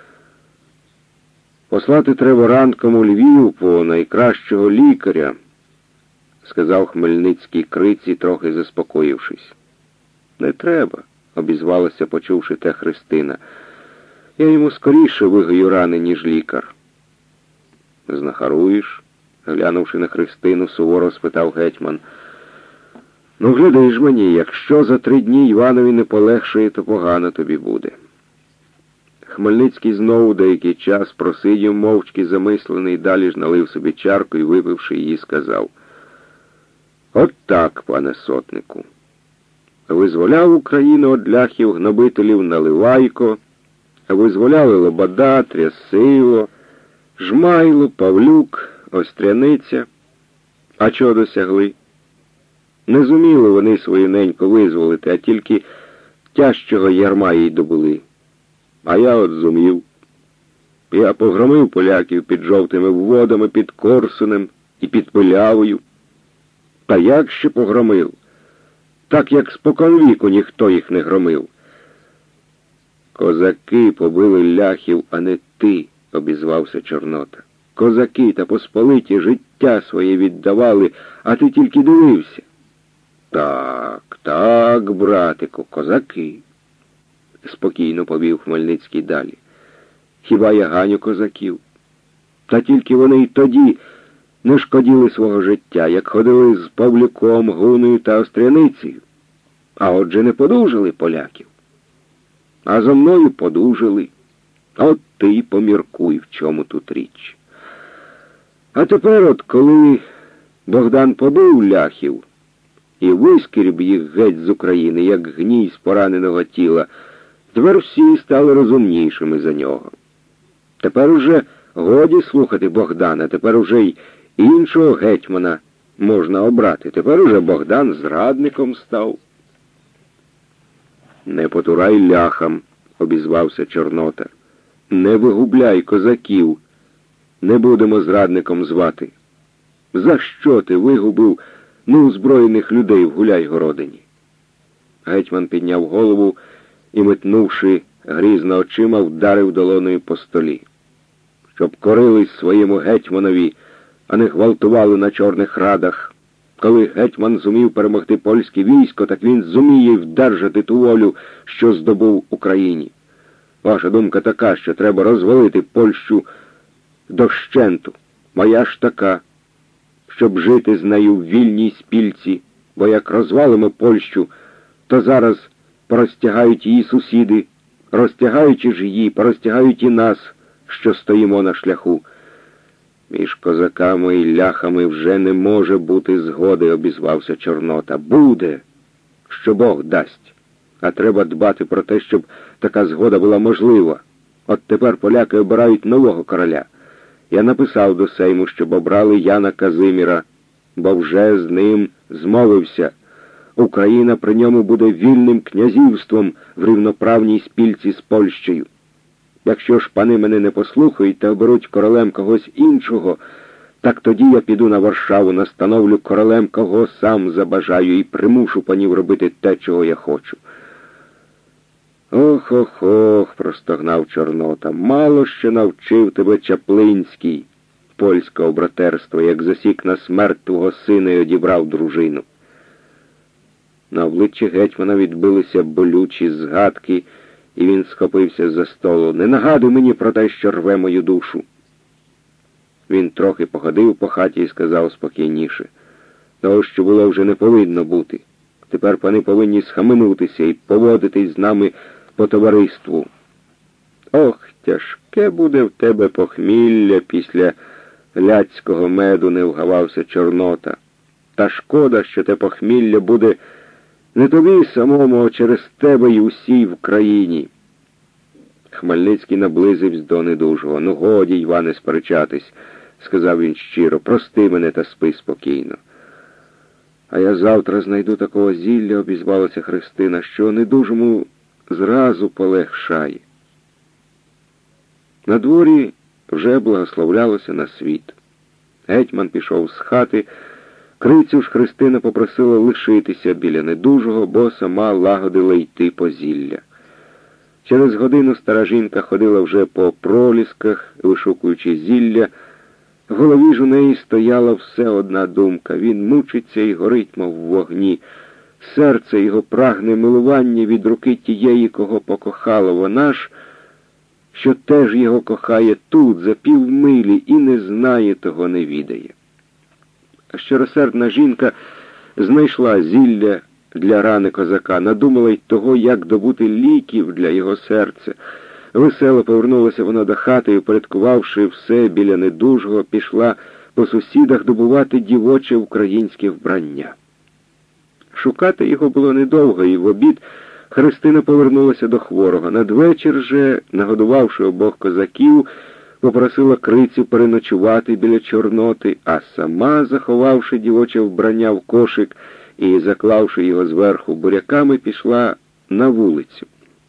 «Послати треба ранком у Львів по найкращого лікаря», — сказав Хмельницький Криці, трохи заспокоївшись. «Не треба», — обізвалася, почувши те, Христина. «Я йому скоріше вигою рани, ніж лікар». «Знахаруєш?» — глянувши на Христину, суворо спитав гетьман. «Ну, гляди ж мені, якщо за 3 дні Іванові не полегшає, то погано тобі буде». Хмельницький знову деякий час просидів, мовчки замислений, далі ж налив собі чарку і, випивши її, сказав: «От так, пане сотнику, визволяв Україну од ляхів гнобителів Наливайко, визволяли Лобода, Трясило, Жмайло, Павлюк, Остряниця. А чого досягли? Не зуміли вони свою неньку визволити, а тільки тяжчого ярма їй добули. А я от зумів. Я погромив поляків під жовтими водами, під Корсунем і під Пилявою. Та як ще погромив? Так, як споконвіку ніхто їх не громив». «Козаки побили ляхів, а не ти», — обізвався Чорнота. «Козаки та посполиті життя своє віддавали, а ти тільки дивився». «Так, так, братику, козаки», — спокійно повів Хмельницький далі. «Хіба я ганю козаків? Та тільки вони й тоді не шкоділи свого життя, як ходили з Павлюком, Гуною та Остряницею. А отже не подужали поляків. А зо мною подужали. От ти й поміркуй, в чому тут річ. А тепер от коли Богдан побив ляхів і вискріб їх геть з України, як гній з пораненого тіла, тепер всі стали розумнішими за нього. Тепер уже годі слухати Богдана, тепер уже й іншого гетьмана можна обрати. Тепер уже Богдан зрадником став». «Не потурай ляхам», — обізвався Чорнота. «Не вигубляй козаків. Не будемо зрадником звати. За що ти вигубив неозброєних людей в Гуляйгородині?» Гетьман підняв голову і, метнувши грізно очима, вдарив долоною по столі. «Щоб корились своєму гетьманові, а не гвалтували на Чорних Радах. Коли гетьман зумів перемогти польське військо, так він зуміє й вдержати ту волю, що здобув Україні. Ваша думка така, що треба розвалити Польщу дощенту. Моя ж така, щоб жити з нею в вільній спільці, бо як розвалимо Польщу, то зараз порозтягають її сусіди, розтягаючи ж її, порозтягають і нас, що стоїмо на шляху. Між козаками і ляхами вже не може бути згоди», — обізвався Чорнота. «Буде, що Бог дасть. А треба дбати про те, щоб така згода була можлива. От тепер поляки обирають нового короля. Я написав до Сейму, щоб обрали Яна Казиміра, бо вже з ним змовився. Україна при ньому буде вільним князівством в рівноправній спільці з Польщею. Якщо ж пани мене не послухають та оберуть королем когось іншого, так тоді я піду на Варшаву, настановлю королем, кого сам забажаю, і примушу панів робити те, чого я хочу». «Ох-ох-ох», — простогнав Чорнота, «мало ще навчив тебе Чаплинський, польського братерства, як засік на смерть твого сина і одібрав дружину». На обличчі гетьмана відбилися болючі згадки, і він схопився за столу. «Не нагадуй мені про те, що рве мою душу». Він трохи походив по хаті і сказав спокійніше: «Того, що було, вже не повинно бути. Тепер пани повинні схаменутися і поводитись з нами по товариству». «Ох, тяжке буде в тебе похмілля після ляцького меду», — не вгавався Чорнота. «Та шкода, що те похмілля буде не тобі самому, а через тебе й усій в країні». Хмельницький наблизився до недужого. «Ну, годі, Іване, сперечатись», — сказав він щиро. «Прости мене та спи спокійно». А я завтра знайду такого зілля, обізвалася Христина, що недужому зразу полегшає. На дворі вже благословлялося на світ. Гетьман пішов з хати. Крицю ж Христина попросила лишитися біля недужого, бо сама лагодила йти по зілля. Через годину стара жінка ходила вже по пролісках, вишукуючи зілля. В голові ж у неї стояла все одна думка. Він мучиться і горить, мов в вогні. Серце його прагне милування від руки тієї, кого покохала. Вона ж, що теж його кохає тут, за півмилі, і не знає того, не відає. А щиросердна жінка знайшла зілля для рани козака, надумала й того, як добути ліків для його серця. Весело повернулася вона до хати і, упорядкувавши все біля недужого, пішла по сусідах добувати дівоче українське вбрання. Шукати його було недовго, і в обід Христина повернулася до хворого. Надвечір же, нагодувавши обох козаків, попросила Крицю переночувати біля Чорноти, а сама, заховавши дівоче вбрання в кошик і заклавши його зверху буряками, пішла на вулицю.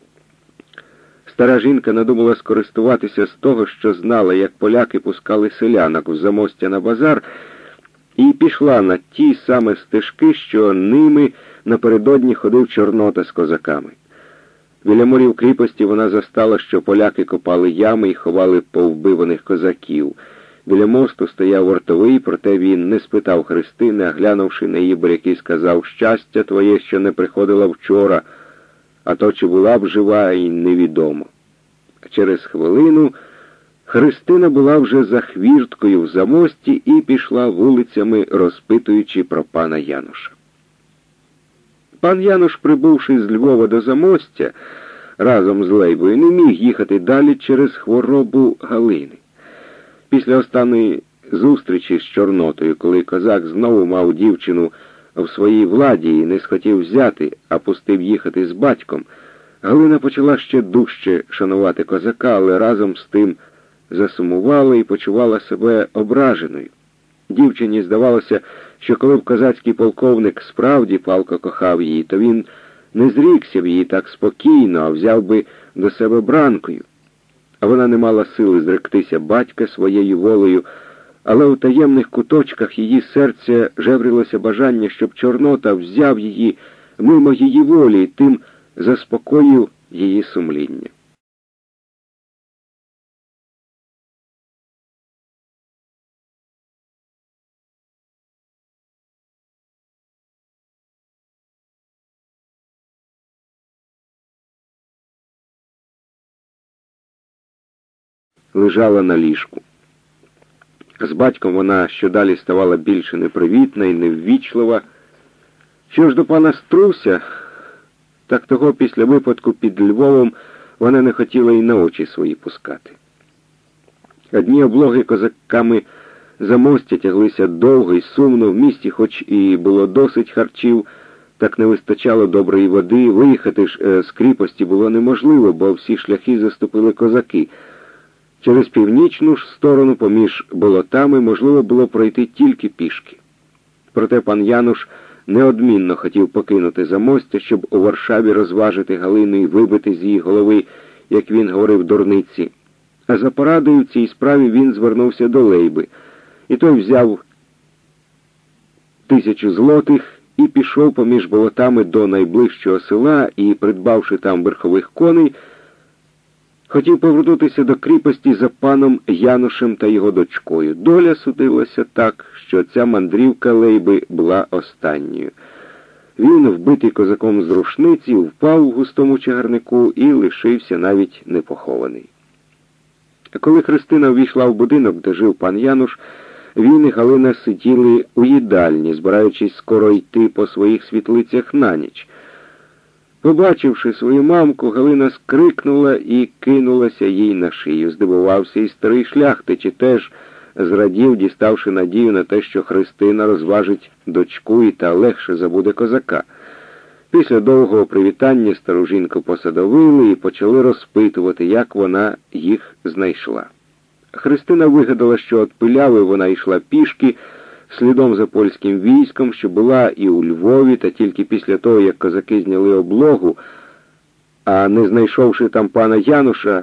Стара жінка надумала скористуватися з того, що знала, як поляки пускали селянок в Замостя на базар, і пішла на ті саме стежки, що ними напередодні ходив Чорнота з козаками. Біля мурів кріпості вона застала, що поляки копали ями і ховали повбиваних козаків. Біля мосту стояв вартовий, проте він не спитав Христини, а глянувши на її буряки, сказав: «Щастя твоє, що не приходила вчора, а то чи була б жива, і невідомо». Через хвилину Христина була вже за хвірткою в Замості і пішла вулицями, розпитуючи про пана Януша. Пан Януш, прибувши з Львова до Замостя разом з Лейбою, не міг їхати далі через хворобу Галини. Після останньої зустрічі з Чорнотою, коли козак знову мав дівчину в своїй владі і не схотів взяти, а пустив їхати з батьком, Галина почала ще дужче шанувати козака, але разом з тим засумувала і почувала себе ображеною. Дівчині здавалося, що коли б козацький полковник справді палко кохав її, то він не зрікся б її так спокійно, а взяв би до себе бранкою. А вона не мала сили зректися батька своєю волею, але у таємних куточках її серця жеврілося бажання, щоб Чорнота взяв її мимо її волі і тим заспокоїв її сумління. Лежала на ліжку. З батьком вона щодалі ставала більше непривітна і неввічлива. Що ж до пана Струся, так того після випадку під Львовом вона не хотіла й на очі свої пускати. Одні облоги козаками Замостя тяглися довго і сумно, в місті хоч і було досить харчів, так не вистачало доброї води, виїхати ж з кріпості було неможливо, бо всі шляхи заступили козаки. Через північну ж сторону поміж болотами можливо було пройти тільки пішки. Проте пан Януш неодмінно хотів покинути Замостя, щоб у Варшаві розважити Галину і вибити з її голови, як він говорив, дурниці. А за порадою в цій справі він звернувся до Лейби. І той взяв 1000 злотих і пішов поміж болотами до найближчого села і, придбавши там верхових коней, хотів повернутися до кріпості за паном Янушем та його дочкою. Доля судилася так, що ця мандрівка Лейби була останньою. Він, вбитий козаком з рушниці, впав у густому чагарнику і лишився навіть непохований. Коли Христина увійшла в будинок, де жив пан Януш, він і Галина сиділи у їдальні, збираючись скоро йти по своїх світлицях на ніч. Побачивши свою мамку, Галина скрикнула і кинулася їй на шию. Здивувався і старий шляхтич, і теж зрадів, діставши надію на те, що Христина розважить дочку і та легше забуде козака. Після довгого привітання стару жінку посадовили і почали розпитувати, як вона їх знайшла. Христина вигадала, що від Пиляви вона йшла пішки, слідом за польським військом, що була і у Львові, та тільки після того, як козаки зняли облогу, а не знайшовши там пана Януша,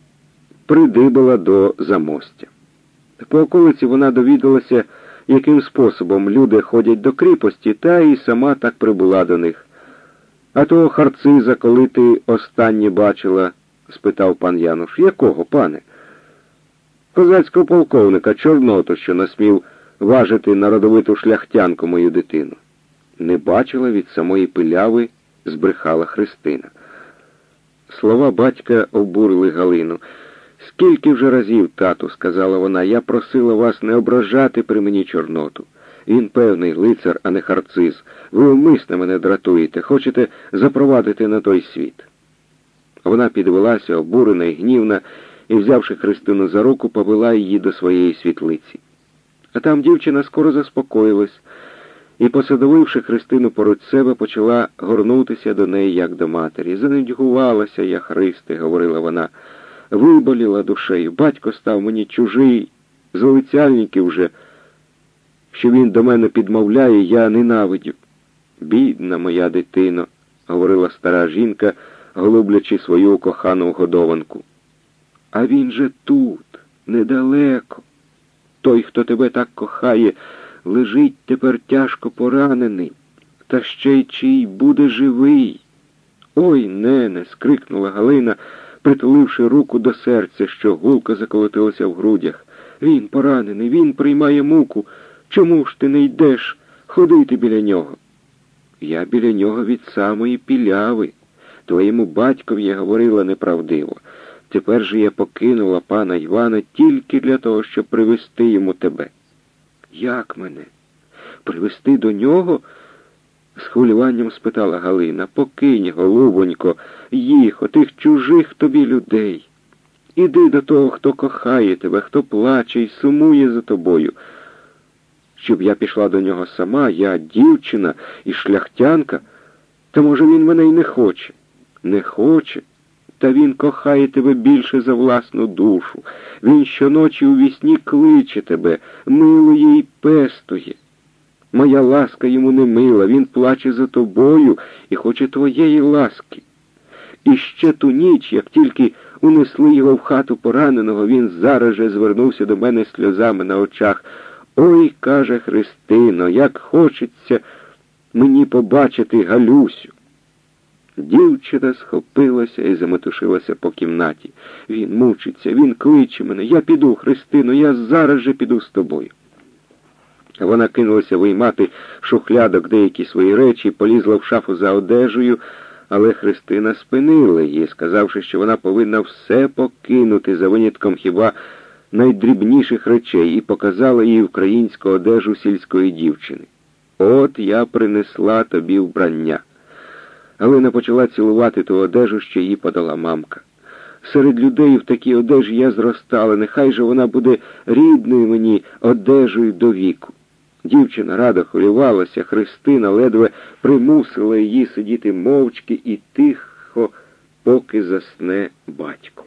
придибала до Замостя. По околиці вона довідалася, яким способом люди ходять до кріпості, та і сама так прибула до них. «А того Харциза, коли ти останнє бачила?» – спитав пан Януш. «Якого, пане?» «Козацького полковника, Чорноту, що насмів важити на родовиту шляхтянку мою дитину». «Не бачила від самої пиляви», – збрехала Христина. Слова батька обурили Галину. «Скільки вже разів, тату, — сказала вона, — я просила вас не ображати при мені Чорноту. Він певний лицар, а не Харциз. Ви умисно мене дратуєте, хочете запровадити на той світ». Вона підвелася, обурена і гнівна, і, взявши Христину за руку, повела її до своєї світлиці. А там дівчина скоро заспокоїлась, і, посадовивши Христину поруч себе, почала горнутися до неї, як до матері. «Занудьгувалася я, Христе, — говорила вона, — виболіла душею. Батько став мені чужий, залицяльників вже, що він до мене підмовляє, я ненавидю». «Бідна моя дитино, — говорила стара жінка, голублячи свою кохану годованку. — а він же тут, недалеко. Той, хто тебе так кохає, лежить тепер тяжко поранений, та ще й чий буде живий». «Ой, нене!» — скрикнула Галина, притуливши руку до серця, що гулко заколотилося в грудях. «Він поранений, він приймає муку. Чому ж ти не йдеш ходити біля нього?» «Я біля нього від самої піляви. Твоєму батькові я говорила неправдиво. Тепер же я покинула пана Івана тільки для того, щоб привести йому тебе». «Як мене? Привести до нього?» — з хвилюванням спитала Галина. «Покинь, голубонько, їх, отих чужих тобі людей. Іди до того, хто кохає тебе, хто плаче і сумує за тобою. Щоб я пішла до нього сама, я дівчина і шляхтянка, та може він мене й не хоче». «Не хоче? Та він кохає тебе більше за власну душу. Він щоночі у вісні кличе тебе, милує і пестує. Моя ласка йому не мила, він плаче за тобою і хоче твоєї ласки. І ще ту ніч, як тільки унесли його в хату пораненого, він зараз же звернувся до мене з сльозами на очах. Ой, — каже, — Христино, як хочеться мені побачити Галюсю». Дівчина схопилася і заметушилася по кімнаті. «Він мучиться, він кличе мене. Я піду, Христино, я зараз же піду з тобою». Вона кинулася виймати шухлядок деякі свої речі, полізла в шафу за одежею, але Христина спинила її, сказавши, що вона повинна все покинути, за винятком хіба найдрібніших речей, і показала їй українську одежу сільської дівчини. «От я принесла тобі вбрання». Галина почала цілувати ту одежу, що їй подала мамка. «Серед людей в такій одежі я зростала, нехай же вона буде рідною мені одежею до віку». Дівчина радо хвилювалася, Христина ледве примусила її сидіти мовчки і тихо, поки засне батько.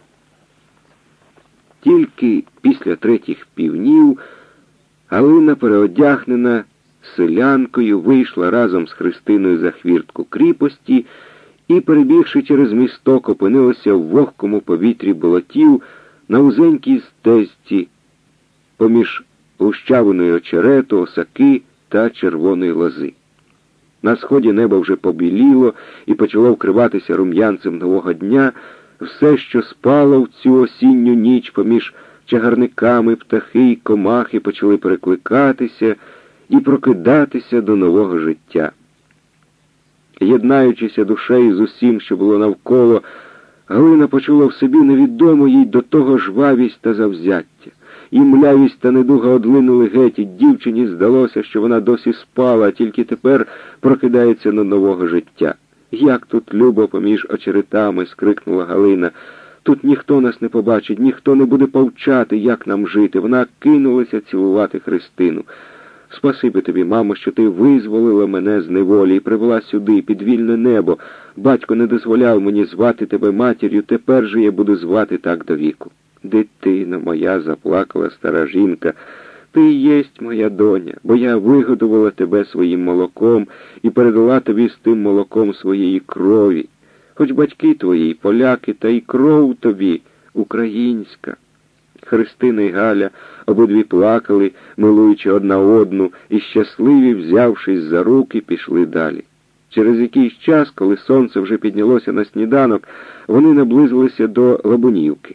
Тільки після 3 півнів Галина, переодягнена селянкою, вийшла разом з Христиною за хвіртку кріпості і, перебігши через місток, опинилася в вогкому повітрі болотів на вузенькій стежці поміж гущавиної очерету, осаки та червоної лози. На сході небо вже побіліло і почало вкриватися рум'янцем нового дня. Все, що спало в цю осінню ніч поміж чагарниками, птахи й комахи почали перекликатися і прокидатися до нового життя. Єднаючися душею з усім, що було навколо, Галина почула в собі невідому їй до того жвавість та завзяття. І млявість та недуга одлинули геть, і дівчині здалося, що вона досі спала, а тільки тепер прокидається до нового життя. «Як тут любо поміж очеретами!» — скрикнула Галина. «Тут ніхто нас не побачить, ніхто не буде повчати, як нам жити». Вона кинулася цілувати Христину. «Спасибі тобі, мамо, що ти визволила мене з неволі і привела сюди, під вільне небо. Батько не дозволяв мені звати тебе матір'ю, тепер же я буду звати так до віку». «Дитино моя!» — заплакала стара жінка. ти єсть моя доня, бо я вигодувала тебе своїм молоком і передала тобі з тим молоком своєї крові. Хоч батьки твої поляки, та й кров тобі українська. Христина й Галя обидві плакали, милуючи одна одну, і щасливі, взявшись за руки, пішли далі. Через якийсь час, коли сонце вже піднялося на сніданок, вони наблизилися до Лабунівки.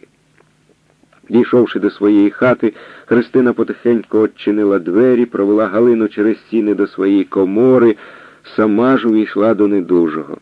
Дійшовши до своєї хати, Христина потихеньку odчинила двері, провела Галину через стіни до своєї комори, сама ж увійшла до недужого.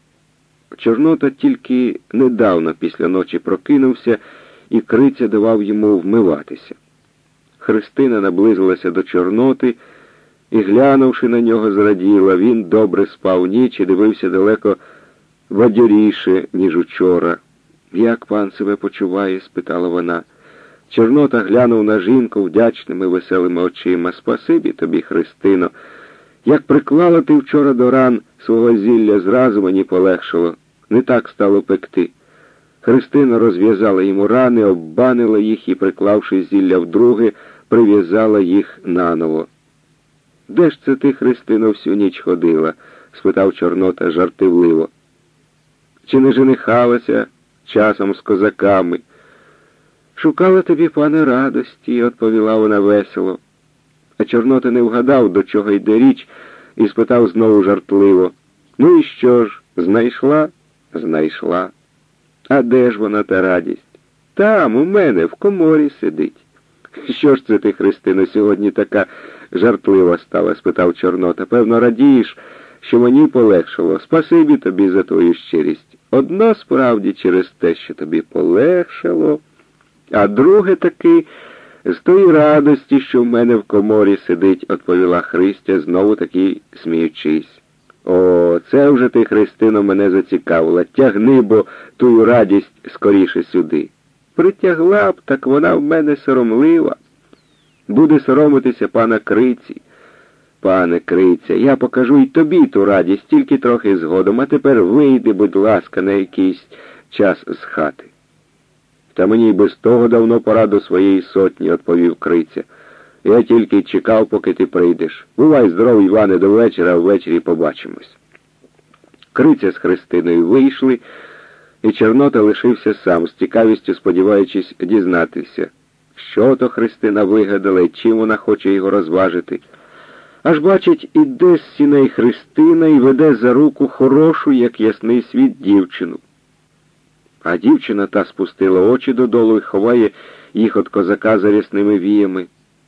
Чорнота тільки недавно після ночі прокинувся, і Криця давав йому вмиватися. Христина наблизилася до Чорноти і, глянувши на нього, зраділа. Він добре спав ніч і дивився далеко бадьоріше, ніж учора. «Як пан себе почуває?» – спитала вона. Чорнота глянув на жінку вдячними веселими очима. «Спасибі тобі, Христино. Як приклала ти вчора до ран свого зілля, зразу мені полегшало. Не так стало пекти». Христина розв'язала йому рани, оббанила їх і, приклавши зілля вдруге, прив'язала їх наново. «Де ж це ти, Христино, всю ніч ходила?» – спитав Чорнота жартівливо. «Чи не женихалася часом з козаками?» «Шукала тобі, пане, радості», – відповіла вона весело. А Чорнота не вгадав, до чого йде річ, і спитав знову жартливо. «Ну і що ж, знайшла?» «Знайшла». «А де ж вона, та радість?» «Там, у мене, в коморі сидить». «Що ж це ти, Христино, сьогодні така жартлива стала?» – спитав Чорнота. «Певно, радієш, що мені полегшало. Спасибі тобі за твою щирість. Одно справді через те, що тобі полегшало, а друге таки з тої радості, що в мене в коморі сидить», – відповіла Христя, знову таки сміючись. «О, це вже ти, Христино, мене зацікавила. Тягни, бо тую радість скоріше сюди». «Притягла б, так вона в мене соромлива. Буде соромитися пана Криці». «Пане Криця, я покажу й тобі ту радість, тільки трохи згодом, а тепер вийди, будь ласка, на якийсь час з хати». «Та мені й без того давно пора до своєї сотні», – відповів Криця. «Я тільки чекав, поки ти прийдеш. Бувай здоровий, Іване, до вечора, а ввечері побачимось». Криця з Христиною вийшли, і Чорнота лишився сам, з цікавістю сподіваючись дізнатися, що то Христина вигадала і чим вона хоче його розважити. Аж бачить, іде з сіней Христина і веде за руку хорошу, як ясний світ, дівчину. А дівчина та спустила очі додолу і ховає їх від козака за рясними віями.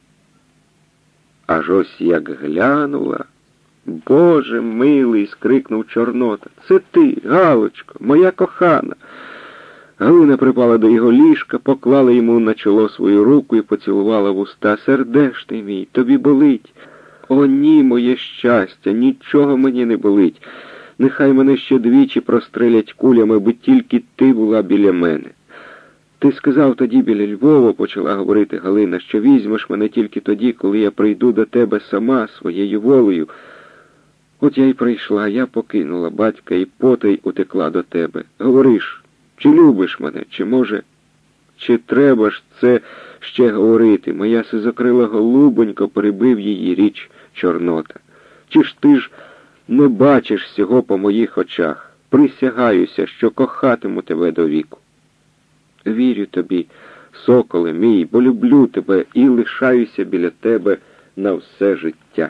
Аж ось як глянула. «Боже милий!» – скрикнув Чорнота. «Це ти, Галочко, моя кохана!» Галина припала до його ліжка, поклала йому на чоло свою руку і поцілувала в уста. «Сердешний мій, тобі болить?» «О, ні, моє щастя, нічого мені не болить. Нехай мене ще двічі прострелять кулями, бо тільки ти була біля мене». «Ти сказав тоді біля Львова», – почала говорити Галина, «що візьмеш мене тільки тоді, коли я прийду до тебе сама, своєю волею. От я й прийшла, я покинула батька і потай утекла до тебе. Говориш, чи любиш мене, чи, може, чи треба ж це ще говорити?» «Моя сизокрила голубонько», – перебив її річ Чорнота. «Чи ж ти ж не бачиш цього по моїх очах? Присягаюся, що кохатиму тебе до віку». «Вірю тобі, соколе мій, бо люблю тебе і лишаюся біля тебе на все життя».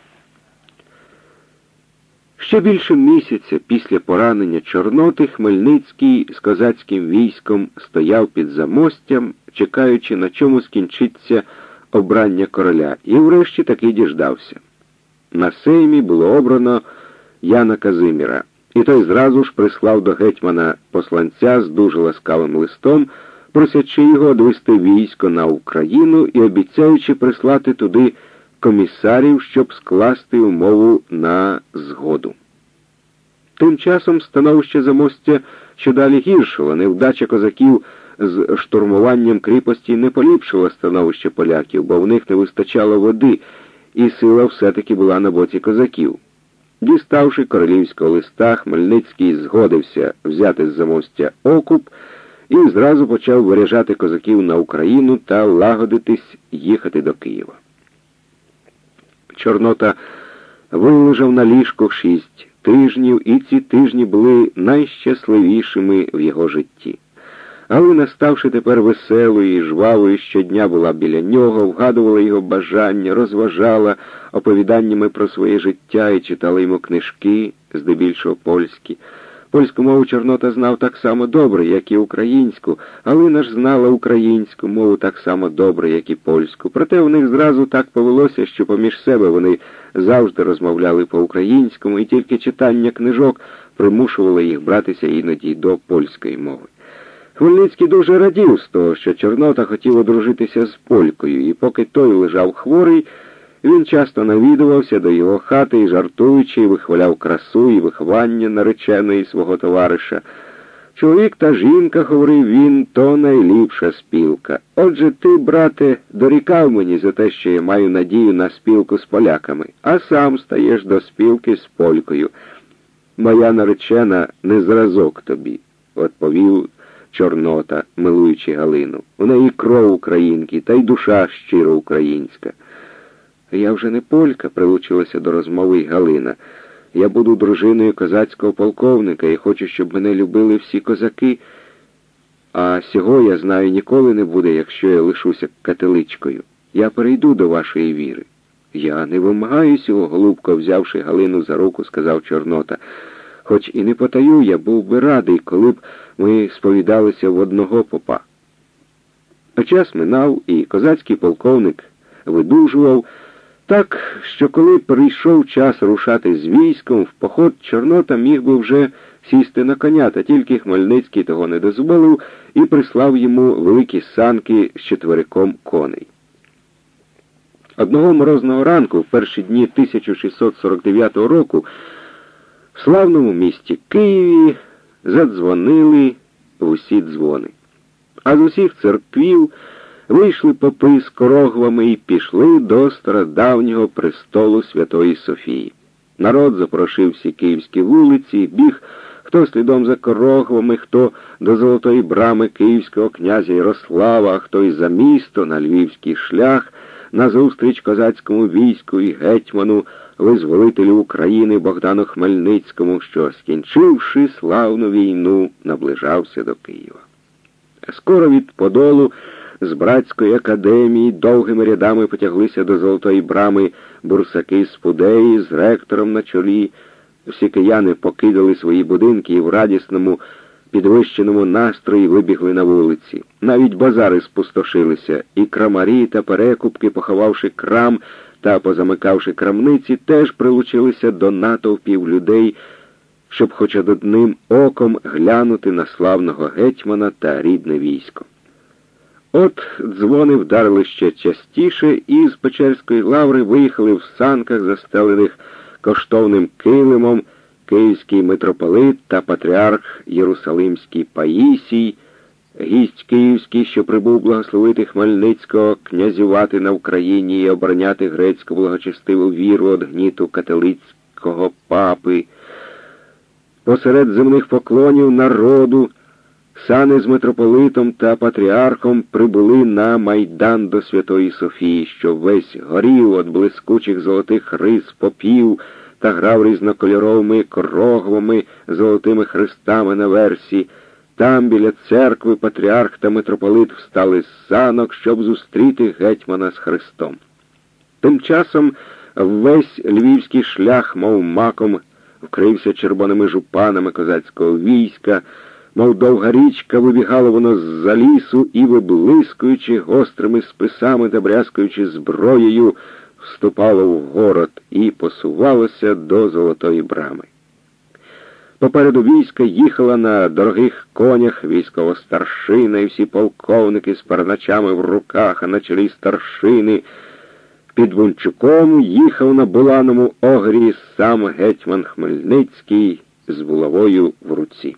Ще більше місяця після поранення Чорноти Хмельницький з козацьким військом стояв під замостям, чекаючи, на чому скінчиться обрання короля, і врешті таки діждався. На сеймі було обрано Яна Казиміра, і той зразу ж прислав до гетьмана посланця з дуже ласкавим листом, просячи його одвести військо на Україну і обіцяючи прислати туди комісарів, щоб скласти умову на згоду. Тим часом становище замостя щодалі гіршило. Невдача козаків з штурмуванням кріпості не поліпшила становище поляків, бо в них не вистачало води, і сила все-таки була на боці козаків. Діставши королівського листа, Хмельницький згодився взяти з замостя окуп і зразу почав виряджати козаків на Україну та лагодитись їхати до Києва. Чорнота вилежав на ліжку 6 тижнів, і ці тижні були найщасливішими в його житті. Галина, ставши тепер веселою і жвавою, щодня була біля нього, вгадувала його бажання, розважала оповіданнями про своє життя і читала йому книжки, здебільшого польські. Польську мову Чорнота знав так само добре, як і українську. Галина ж знала українську мову так само добре, як і польську. Проте у них зразу так повелося, що поміж себе вони завжди розмовляли по-українському, і тільки читання книжок примушувало їх братися іноді до польської мови. Хмельницький дуже радів з того, що Чорнота хотів одружитися з полькою, і поки той лежав хворий, він часто навідувався до його хати і, жартуючи, вихваляв красу і виховання нареченої свого товариша. Чоловік та жінка, говорив він, то найліпша спілка. Отже, ти, брате, дорікав мені за те, що я маю надію на спілку з поляками, а сам стаєш до спілки з полькою. Моя наречена не зразок тобі, відповів Чорнота, милуючи Галину. У неї кров українки, та й душа щиро українська. Я вже не полька, прилучилася до розмови й Галина. Я буду дружиною козацького полковника і хочу, щоб мене любили всі козаки. А сього, я знаю, ніколи не буде, якщо я лишуся католичкою. Я перейду до вашої віри. Я не вимагаю сього, голубко, взявши Галину за руку, сказав Чорнота. Хоч і не потаю, я був би радий, коли б ми сповідалися в одного попа. А час минав, і козацький полковник видужував, так, що коли прийшов час рушати з військом в поход, Чорнота міг би вже сісти на коня, та тільки Хмельницький того не дозволив і прислав йому великі санки з 4 коней. Одного морозного ранку, в перші дні 1649 року, в славному місті Києві задзвонили в усі дзвони. А з усіх церквів вийшли попи з корогвами і пішли до стародавнього престолу Святої Софії. Народ запорошив всі київські вулиці, біг хто слідом за корогвами, хто до Золотої брами київського князя Ярослава, а хто й за місто на львівський шлях, назустріч козацькому війську і гетьману, визволителю України Богдану Хмельницькому, що, скінчивши славну війну, наближався до Києва. Скоро від Подолу з братської академії довгими рядами потяглися до Золотої брами бурсаки з Пудеї з ректором на чолі. Всі кияни покидали свої будинки і в радісному, підвищеному настрої вибігли на вулиці. Навіть базари спустошилися, і крамарі та перекупки, поховавши крам та позамикавши крамниці, теж прилучилися до натовпів людей, щоб хоч одним оком глянути на славного гетьмана та рідне військо. От дзвони вдарили ще частіше, і з Печерської лаври виїхали в санках, застелених коштовним килимом, київський митрополит та патріарх Єрусалимський Паїсій, гість київський, що прибув благословити Хмельницького, князювати на Україні і обороняти грецьку благочестиву віру від гніту католицького папи. Посеред земних поклонів народу сани з митрополитом та патріархом прибули на майдан до Святої Софії, що весь горів від блискучих золотих рис попів та грав різнокольоровими корогвами, золотими хрестами на версі. Там, біля церкви, патріарх та митрополит встали з санок, щоб зустріти гетьмана з хрестом. Тим часом весь львівський шлях, мов маком, вкрився червоними жупанами козацького війська, мов довга річка, вибігало воно з-за лісу і, виблискуючи гострими списами та брязкаючи зброєю, вступало в город і посувалося до Золотої брами. Попереду війська їхала на дорогих конях військова старшина і всі полковники з парначами в руках, а на чолі старшини під Бунчуком їхав на буланому огрі сам гетьман Хмельницький з булавою в руці.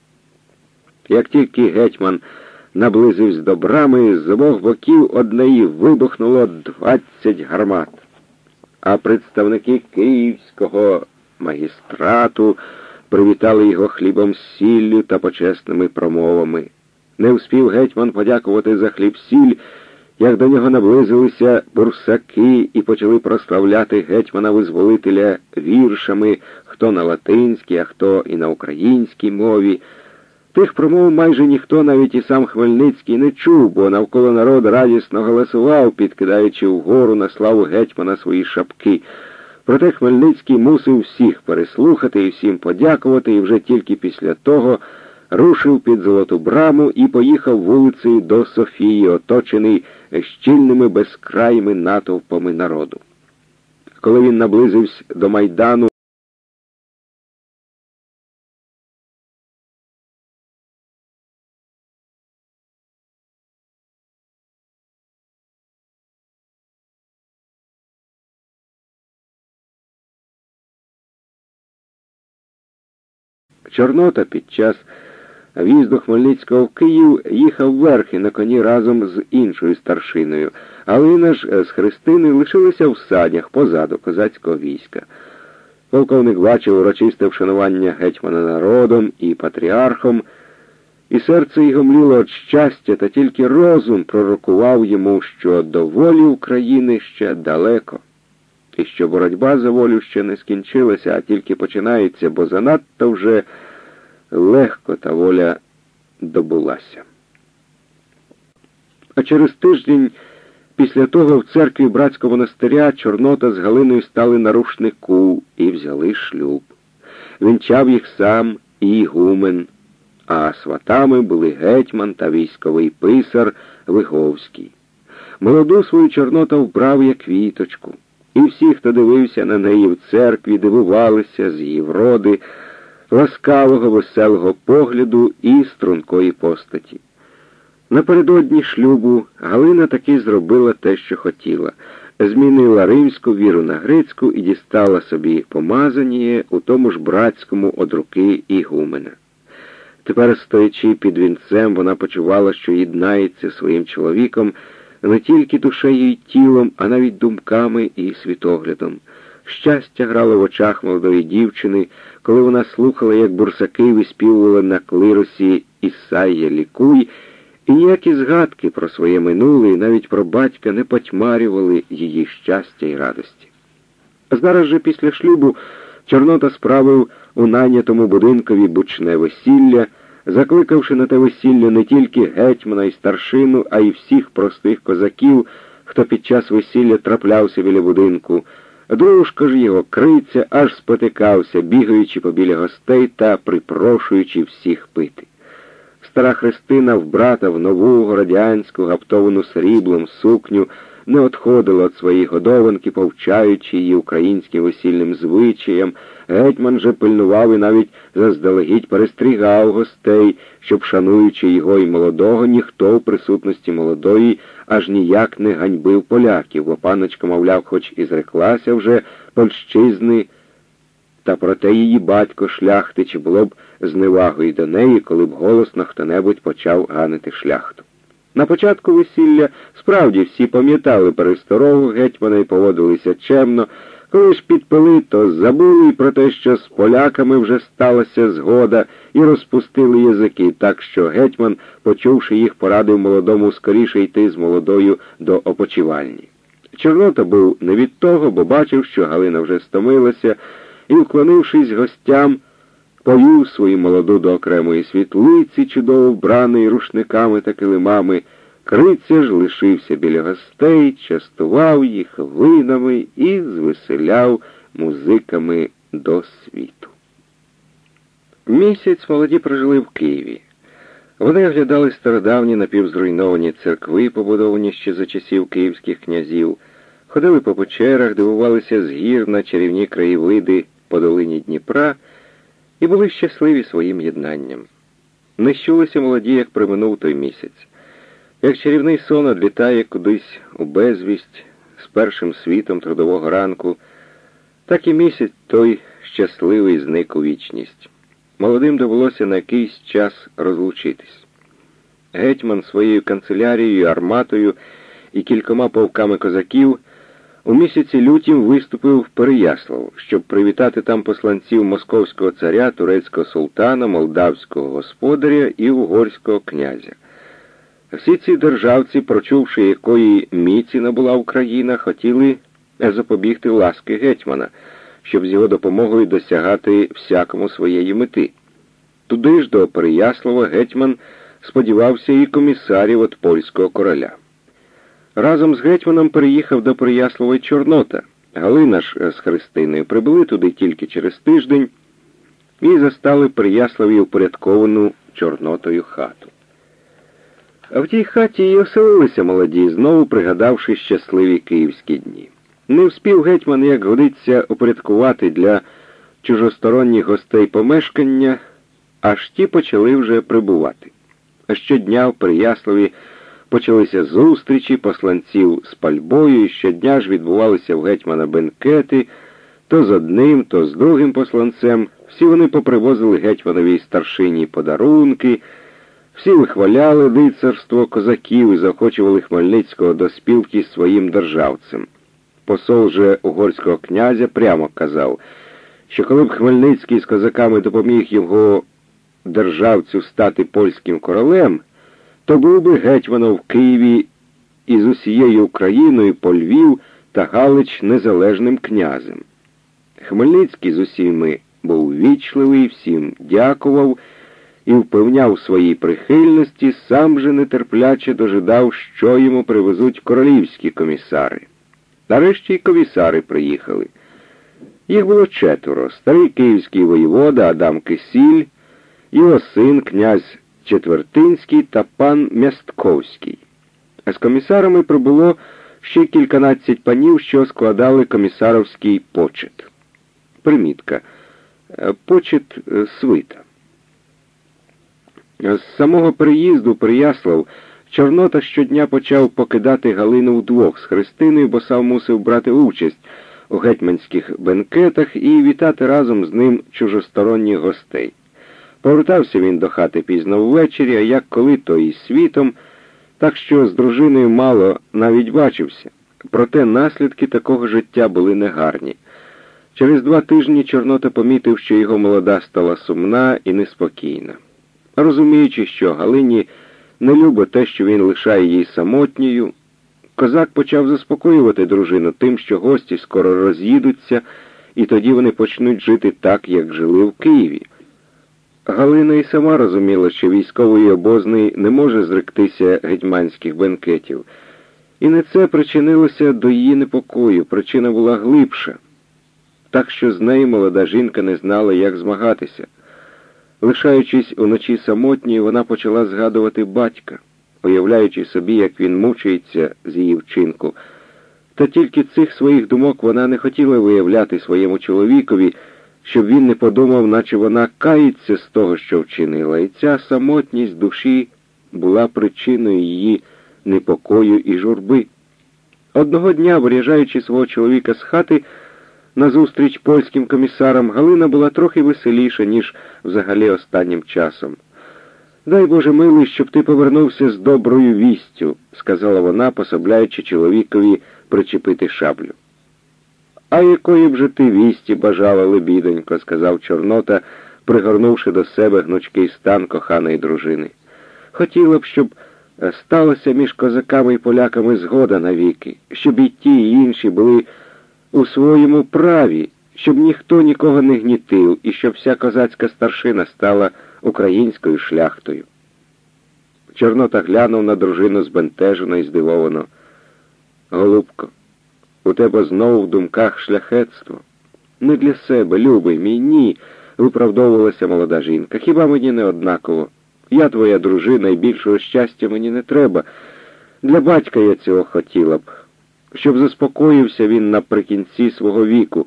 Як тільки гетьман наблизився до брами, з обох боків однеї вибухнуло 20 гармат, а представники київського магістрату привітали його хлібом з сіллю та почесними промовами. Не вспів гетьман подякувати за хліб-сіль, як до нього наблизилися бурсаки і почали прославляти гетьмана-визволителя віршами, хто на латинській, а хто і на українській мові. Тих промов майже ніхто, навіть і сам Хмельницький, не чув, бо навколо народ радісно голосував, підкидаючи вгору на славу гетьмана свої шапки. Проте Хмельницький мусив всіх переслухати і всім подякувати, і вже тільки після того рушив під Золоту Браму і поїхав вулицею до Софії, оточений щільними безкрайними натовпами народу. Коли він наблизився до Майдану, Чорнота під час в'їзду Хмельницького в Київ їхав верхи на коні разом з іншою старшиною. Галина ж з Христиною лишилися в санях позаду козацького війська. Полковник бачив урочисте вшанування гетьмана народом і патріархом, і серце його мліло від щастя, та тільки розум пророкував йому, що до волі України ще далеко, і що боротьба за волю ще не скінчилася, а тільки починається, бо занадто вже легко та воля добулася. А через тиждень після того в церкві братського монастиря Чорнота з Галиною стали на рушнику і взяли шлюб. Вінчав їх сам і ігумен, а сватами були гетьман та військовий писар Виговський. Молоду свою Чорнота вбрав як квіточку, і всі, хто дивився на неї в церкві, дивувалися з її вроди, ласкавого, веселого погляду і стрункої постаті. Напередодні шлюбу Галина таки зробила те, що хотіла. Змінила римську віру на грецьку і дістала собі помазання у тому ж братському од руки ігумена. Тепер, стоячи під вінцем, вона почувала, що єднається своїм чоловіком не тільки душею і тілом, а навіть думками і світоглядом. Щастя грало в очах молодої дівчини, коли вона слухала, як бурсаки виспівували на клиросі «Ісайя, лікуй», і ніякі згадки про своє минуле і навіть про батька не потьмарювали її щастя і радості. Зараз же після шлюбу Чорнота справив у найнятому будинкові бучне весілля, закликавши на те весілля не тільки гетьмана і старшину, а й всіх простих козаків, хто під час весілля траплявся біля будинку. Дружка ж його, Криця, аж спотикався, бігаючи побіля гостей та припрошуючи всіх пити. Стара Христина, вбрата в нову городянську, гаптовану сріблом сукню, не одходила від своєї годованки, повчаючи її українським весільним звичаям. Гетьман же пильнував і навіть заздалегідь перестрігав гостей, щоб, шануючи його і молодого, ніхто в присутності молодої аж ніяк не ганьбив поляків, бо панночка, мовляв, хоч і зреклася вже польщизни, та проте її батько шляхтич, було б зневагою до неї, коли б голосно хто-небудь почав ганити шляхту. На початку весілля справді всі пам'ятали пересторогу гетьмана і поводилися чемно. Коли ж підпили, то забули і про те, що з поляками вже сталася згода, і розпустили язики, так що гетьман, почувши їх, порадив молодому скоріше йти з молодою до опочивальні. Чорнота був не від того, бо бачив, що Галина вже стомилася, і, вклонившись гостям, повів свою молоду до окремої світлиці, чудово вбраної рушниками та килимами. Криця ж лишився біля гостей, частував їх винами і звеселяв музиками до світу. Місяць молоді прожили в Києві. Вони оглядали стародавні напівзруйновані церкви, побудовані ще за часів київських князів, ходили по печерах, дивувалися з гір на чарівні краєвиди по долині Дніпра і були щасливі своїм єднанням. Не щулися молоді, як проминув той місяць. Як чарівний сон одлітає кудись у безвість з першим світом трудового ранку, так і місяць той щасливий зник у вічність. Молодим довелося на якийсь час розлучитись. Гетьман своєю канцелярією, арматою і кількома полками козаків у місяці лютім виступив в Переяслав, щоб привітати там посланців московського царя, турецького султана, молдавського господаря і угорського князя. Всі ці державці, прочувши, якої міці набула Україна, хотіли запобігти ласки гетьмана, щоб з його допомогою досягати всякому своєї мети. Туди ж до Переяслава гетьман сподівався і комісарів від польського короля. Разом з гетьманом переїхав до Переяслава й Чорнота. Галина ж з Христиною прибули туди тільки через тиждень і застали в Переяславі упорядковану Чорнотою хату. А в тій хаті й оселилися молоді, знову пригадавши щасливі київські дні. Не вспів гетьман, як годиться, упорядкувати для чужосторонніх гостей помешкання, аж ті почали вже прибувати. Щодня в Переяславі почалися зустрічі посланців з пальбою, і щодня ж відбувалися в гетьмана бенкети, то з одним, то з другим посланцем. Всі вони попривозили гетьмановій старшині подарунки, всі вихваляли лицарство козаків і заохочували Хмельницького до спілки з своїм державцем. Посол же угорського князя прямо казав, що коли б Хмельницький з козаками допоміг його державцю стати польським королем, то був би гетьманом в Києві і з усією Україною по Львів та Галич незалежним князем. Хмельницький з усіми був вічливий, всім дякував і впевняв своїй прихильності, сам же нетерпляче дожидав, що йому привезуть королівські комісари. Нарешті й комісари приїхали. Їх було 4. Старий київський воєвода Адам Кисіль, його син князь Четвертинський та пан Мястковський. А з комісарами прибуло ще кільканадцять панів, що складали комісаровський почет. Примітка. Почет свита. З самого приїзду Переяслав Чорнота щодня почав покидати Галину вдвох з Христиною, бо сам мусив брати участь у гетьманських бенкетах і вітати разом з ним чужосторонніх гостей. Повертався він до хати пізно ввечері, а як коли, то і світом, так що з дружиною мало навіть бачився. Проте наслідки такого життя були негарні. Через 2 тижні Чорнота помітив, що його молода стала сумна і неспокійна. Розуміючи, що Галині не любить те, що він лишає її самотньою, козак почав заспокоювати дружину тим, що гості скоро роз'їдуться, і тоді вони почнуть жити так, як жили в Києві. Галина і сама розуміла, що військовий обозний не може зректися гетьманських бенкетів. І не це причинилося до її непокою, причина була глибша. Так що з нею молода жінка не знала, як змагатися. Лишаючись уночі самотньою, вона почала згадувати батька, уявляючи собі, як він мучається з її вчинку. Та тільки цих своїх думок вона не хотіла виявляти своєму чоловікові, щоб він не подумав, наче вона кається з того, що вчинила, і ця самотність душі була причиною її непокою і журби. Одного дня, виїжджаючи свого чоловіка з хати, назустріч польським комісарам, Галина була трохи веселіша, ніж взагалі останнім часом. «Дай, Боже милий, щоб ти повернувся з доброю вістю», — сказала вона, пособляючи чоловікові причепити шаблю. «А якої б же ти вісті бажала, лебідонько», — сказав Чорнота, пригорнувши до себе гнучкий стан коханої дружини. «Хотіла б, щоб сталася між козаками і поляками згода навіки, щоб і ті, і інші були у своєму праві, щоб ніхто нікого не гнітив, і щоб вся козацька старшина стала українською шляхтою». Чорнота глянув на дружину збентежено і здивовано. «Голубко, у тебе знову в думках шляхетство». «Не для себе, любий мій, ні», — виправдовувалася молода жінка. «Хіба мені не однаково? Я твоя дружина, і більшого щастя мені не треба. Для батька я цього хотіла б, щоб заспокоївся він наприкінці свого віку.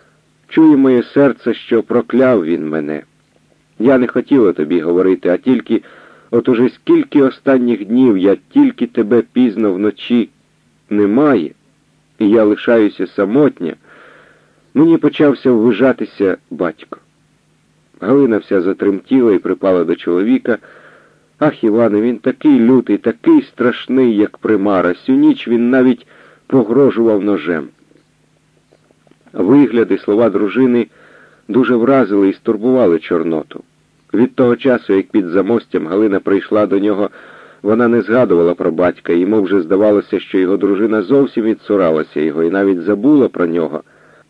Чує моє серце, що прокляв він мене. Я не хотіла тобі говорити, а тільки от уже скільки останніх днів я тільки тебе пізно вночі немає, і я лишаюся самотня, мені почався ввижатися батько». Галина вся затремтіла і припала до чоловіка. «Ах, Іване, він такий лютий, такий страшний, як примара. Сю ніч він навіть погрожував ножем». Вигляд і слова дружини дуже вразили і стурбували Чорноту. Від того часу, як під замостям Галина прийшла до нього Вона не згадувала про батька, йому вже здавалося, що його дружина зовсім відцуралася його і навіть забула про нього.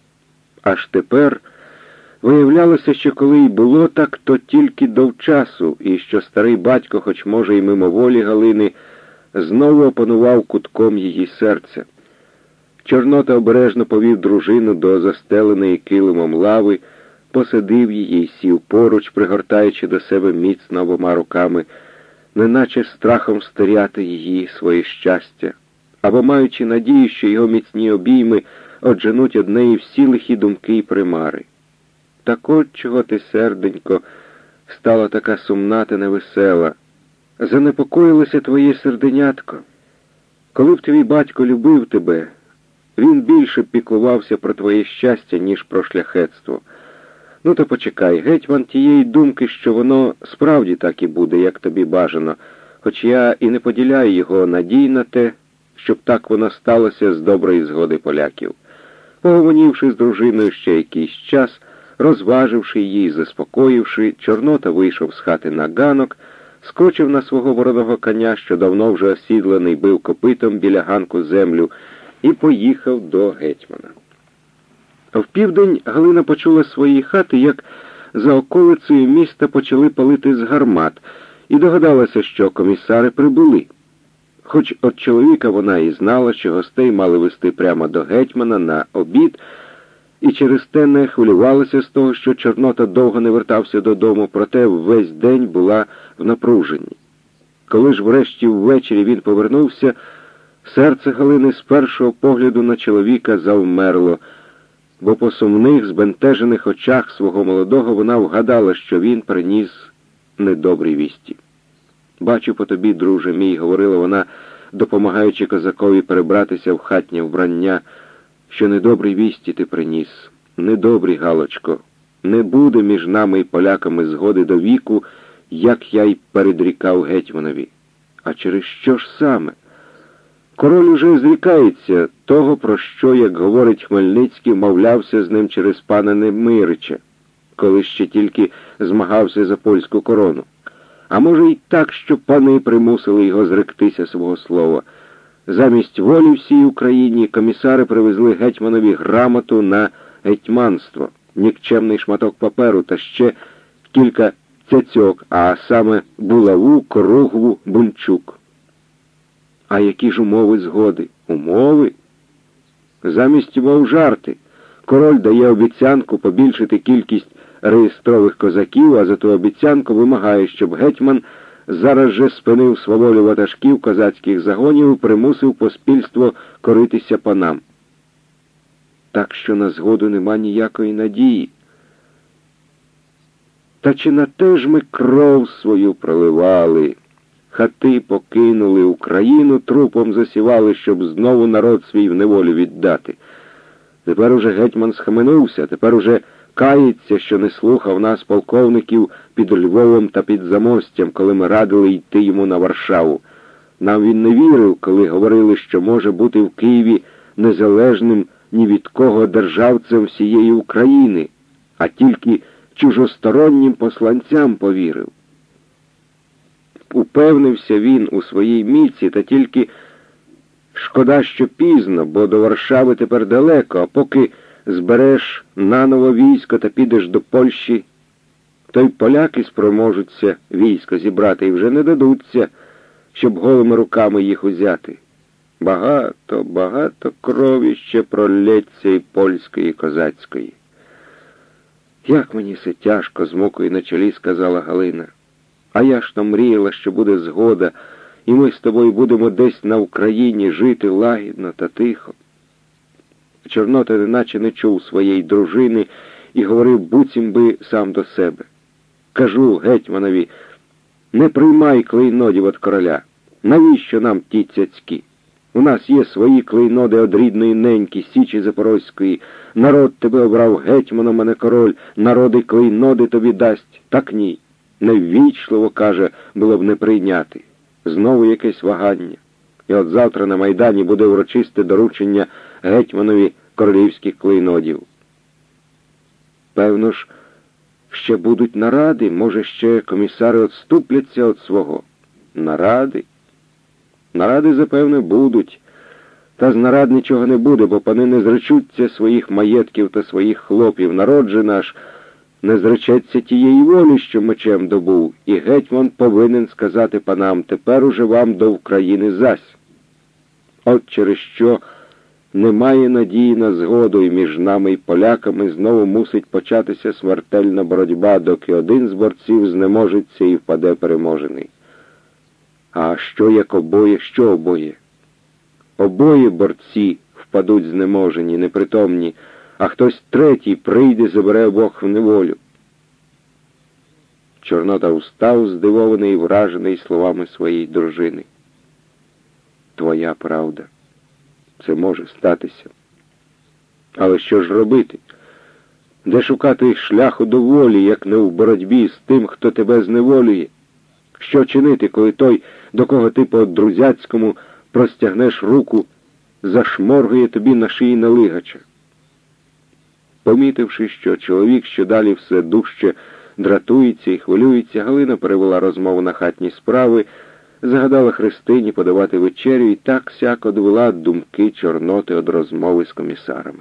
Аж тепер виявлялося, що коли й було так, то тільки довчасу, і що старий батько, хоч може й мимоволі Галини, знову опанував кутком її серця. Чорнота обережно повів дружину до застеленої килимом лави, посадив її й сів поруч, пригортаючи до себе міцно обома руками, неначе страхом стеряти її своє щастя, або маючи надію, що його міцні обійми одженуть од неї всі лихі думки й примари. Так от чого ти, серденько, стала така сумна та невесела? Занепокоїлося твоє серденятко. Коли б твій батько любив тебе, він більше піклувався про твоє щастя, ніж про шляхетство. Ну то почекай, гетьман тієї думки, що воно справді так і буде, як тобі бажано, хоч я і не поділяю його надій на те, щоб так воно сталося з доброї згоди поляків. Погомонівши з дружиною ще якийсь час, розваживши її, заспокоївши, Чорнота вийшов з хати на ганок, скочив на свого вороного коня, що давно вже осідланий бив копитом біля ганку землю, і поїхав до гетьмана. В південь Галина почула з своєї хати, як за околицею міста почали палити з гармат, і догадалася, що комісари прибули. Хоч від чоловіка вона і знала, що гостей мали вести прямо до гетьмана на обід, і через те не хвилювалася з того, що Чорнота довго не вертався додому, проте весь день була в напруженні. Коли ж врешті ввечері він повернувся, серце Галини з першого погляду на чоловіка завмерло, бо по сумних, збентежених очах свого молодого вона вгадала, що він приніс недобрі вісті. «Бачу по тобі, друже мій», — говорила вона, допомагаючи козакові перебратися в хатнє вбрання, «що недобрі вісті ти приніс. Недобрі, Галочко. Не буде між нами і поляками згоди до віку, як я й передрікав гетьманові. А через що ж саме? Король уже зрікається того, про що, як говорить Хмельницький, мовлявся з ним через пана Немирича, коли ще тільки змагався за польську корону. А може й так, що пани примусили його зректися свого слова. Замість волі всій Україні комісари привезли гетьманові грамоту на гетьманство, нікчемний шматок паперу та ще кілька цяцьок, а саме булаву, коругву, бунчук. А які ж умови згоди? Умови? Замість мов жарти. Король дає обіцянку побільшити кількість реєстрових козаків, а за ту обіцянку вимагає, щоб гетьман зараз же спинив сваволю ватажків козацьких загонів і примусив поспільство коритися панам. Так що на згоду нема ніякої надії. Та чи на те ж ми кров свою проливали? Хати покинули, Україну трупом засівали, щоб знову народ свій в неволю віддати. Тепер уже гетьман схаменувся, тепер уже кається, що не слухав нас, полковників, під Львовом та під Замостям, коли ми радили йти йому на Варшаву. Нам він не вірив, коли говорили, що може бути в Києві незалежним ні від кого державцем всієї України, а тільки чужостороннім посланцям повірив. Упевнився він у своїй міці, та тільки шкода, що пізно, бо до Варшави тепер далеко, а поки збереш наново військо та підеш до Польщі, то й поляки спроможуться військо зібрати і вже не дадуться, щоб голими руками їх узяти. Багато, багато крові ще пролється і польської, і козацької. «Як мені все тяжко», — з мукою на чолі сказала Галина. «А я ж то мріяла, що буде згода, і ми з тобою будемо десь на Україні жити лагідно та тихо». Чорнота неначе не чув своєї дружини і говорив буцім би сам до себе. «Кажу гетьманові, не приймай клейнодів від короля. Навіщо нам ті цяцькі? У нас є свої клейноди од рідної неньки, Січі Запорозької. Народ тебе обрав гетьманом, а не король. Народи клейноди тобі дасть. Так ні. Неввічливо, каже, було б не прийняти. Знову якесь вагання. І от завтра на Майдані буде урочисте доручення гетьманові королівських клейнодів». «Певно ж, ще будуть наради, може, ще комісари відступляться від свого». «Наради? Наради, запевне, будуть. Та з нарад нічого не буде, бо пани не зречуться своїх маєтків та своїх хлопів. Народ же наш не зречеться тієї волі, що мечем добув, і гетьман повинен сказати панам: тепер уже вам до України зась. От через що немає надії на згоду, і між нами і поляками знову мусить початися смертельна боротьба, доки один з борців знеможеться і впаде переможений. А що як обоє, що обоє? Обоє борці впадуть знеможені, непритомні, а хтось третій прийде, забере обох в неволю. Чорнота устав, здивований і вражений словами своєї дружини. Твоя правда. Це може статися. Але що ж робити? Де шукати шляху до волі, як не в боротьбі з тим, хто тебе зневолює? Що чинити, коли той, до кого ти по-друзяцькому простягнеш руку, зашморгує тобі на шиї налигача? Помітивши, що чоловік щодалі все дужче дратується і хвилюється, Галина перевела розмову на хатні справи, загадала Христині подавати вечерю і так-сяк одвела думки Чорноти від розмови з комісарами.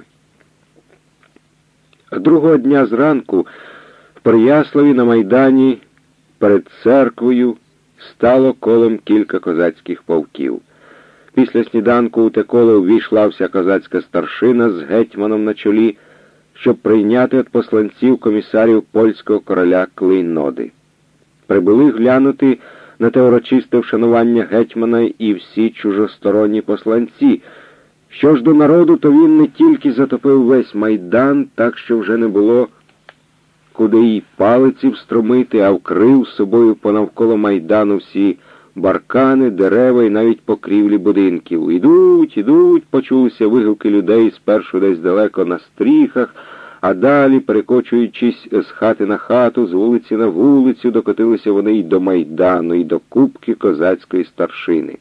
Другого дня зранку в Переяславі на Майдані перед церквою стало колом кілька козацьких полків. Після сніданку у те коло увійшла вся козацька старшина з гетьманом на чолі, щоб прийняти від посланців комісарів польського короля клейноди. Прибули глянути на те урочисте вшанування гетьмана і всі чужосторонні посланці. Що ж до народу, то він не тільки затопив весь Майдан, так що вже не було куди й палиці встромити, а вкрив собою понавколо Майдану всі баркани, дерева і навіть покрівлі будинків. «Ідуть, ідуть», почулися вигуки людей спершу десь далеко на стріхах, а далі, перекочуючись з хати на хату, з вулиці на вулицю, докотилися вони й до Майдану, і до кубки козацької старшини.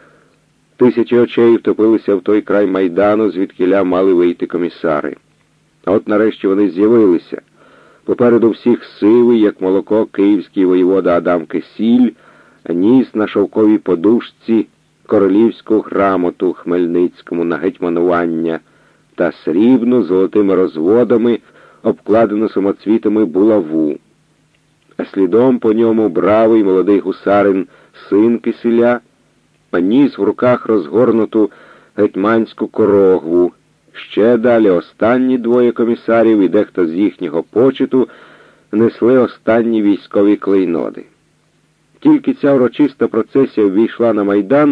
Тисячі очей втопилися в той край Майдану, звідкіля мали вийти комісари. А от нарешті вони з'явилися. Попереду всіх сивий, як молоко, київський воєвода Адам Кисіль ніс на шовковій подушці королівську грамоту Хмельницькому на гетьманування та срібну золотими розводами, обкладену самоцвітами булаву. А слідом по ньому бравий молодий гусарин син Кисіля ніс в руках розгорнуту гетьманську корогву. Ще далі останні двоє комісарів і дехто з їхнього почету несли останні військові клейноди. Тільки ця урочиста процесія ввійшла на Майдан,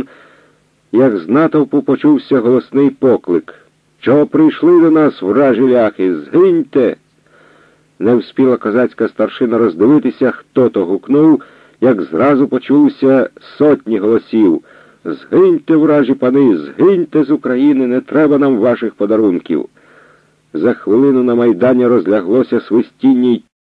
як з натовпу почувся голосний поклик: «Чого прийшли до нас, вражі ляхи? Згиньте!» Не вспіла козацька старшина роздивитися, хто то гукнув, як зразу почулися сотні голосів: «Згиньте, вражі пани, згиньте з України, не треба нам ваших подарунків!» За хвилину на Майдані розляглося свистіння й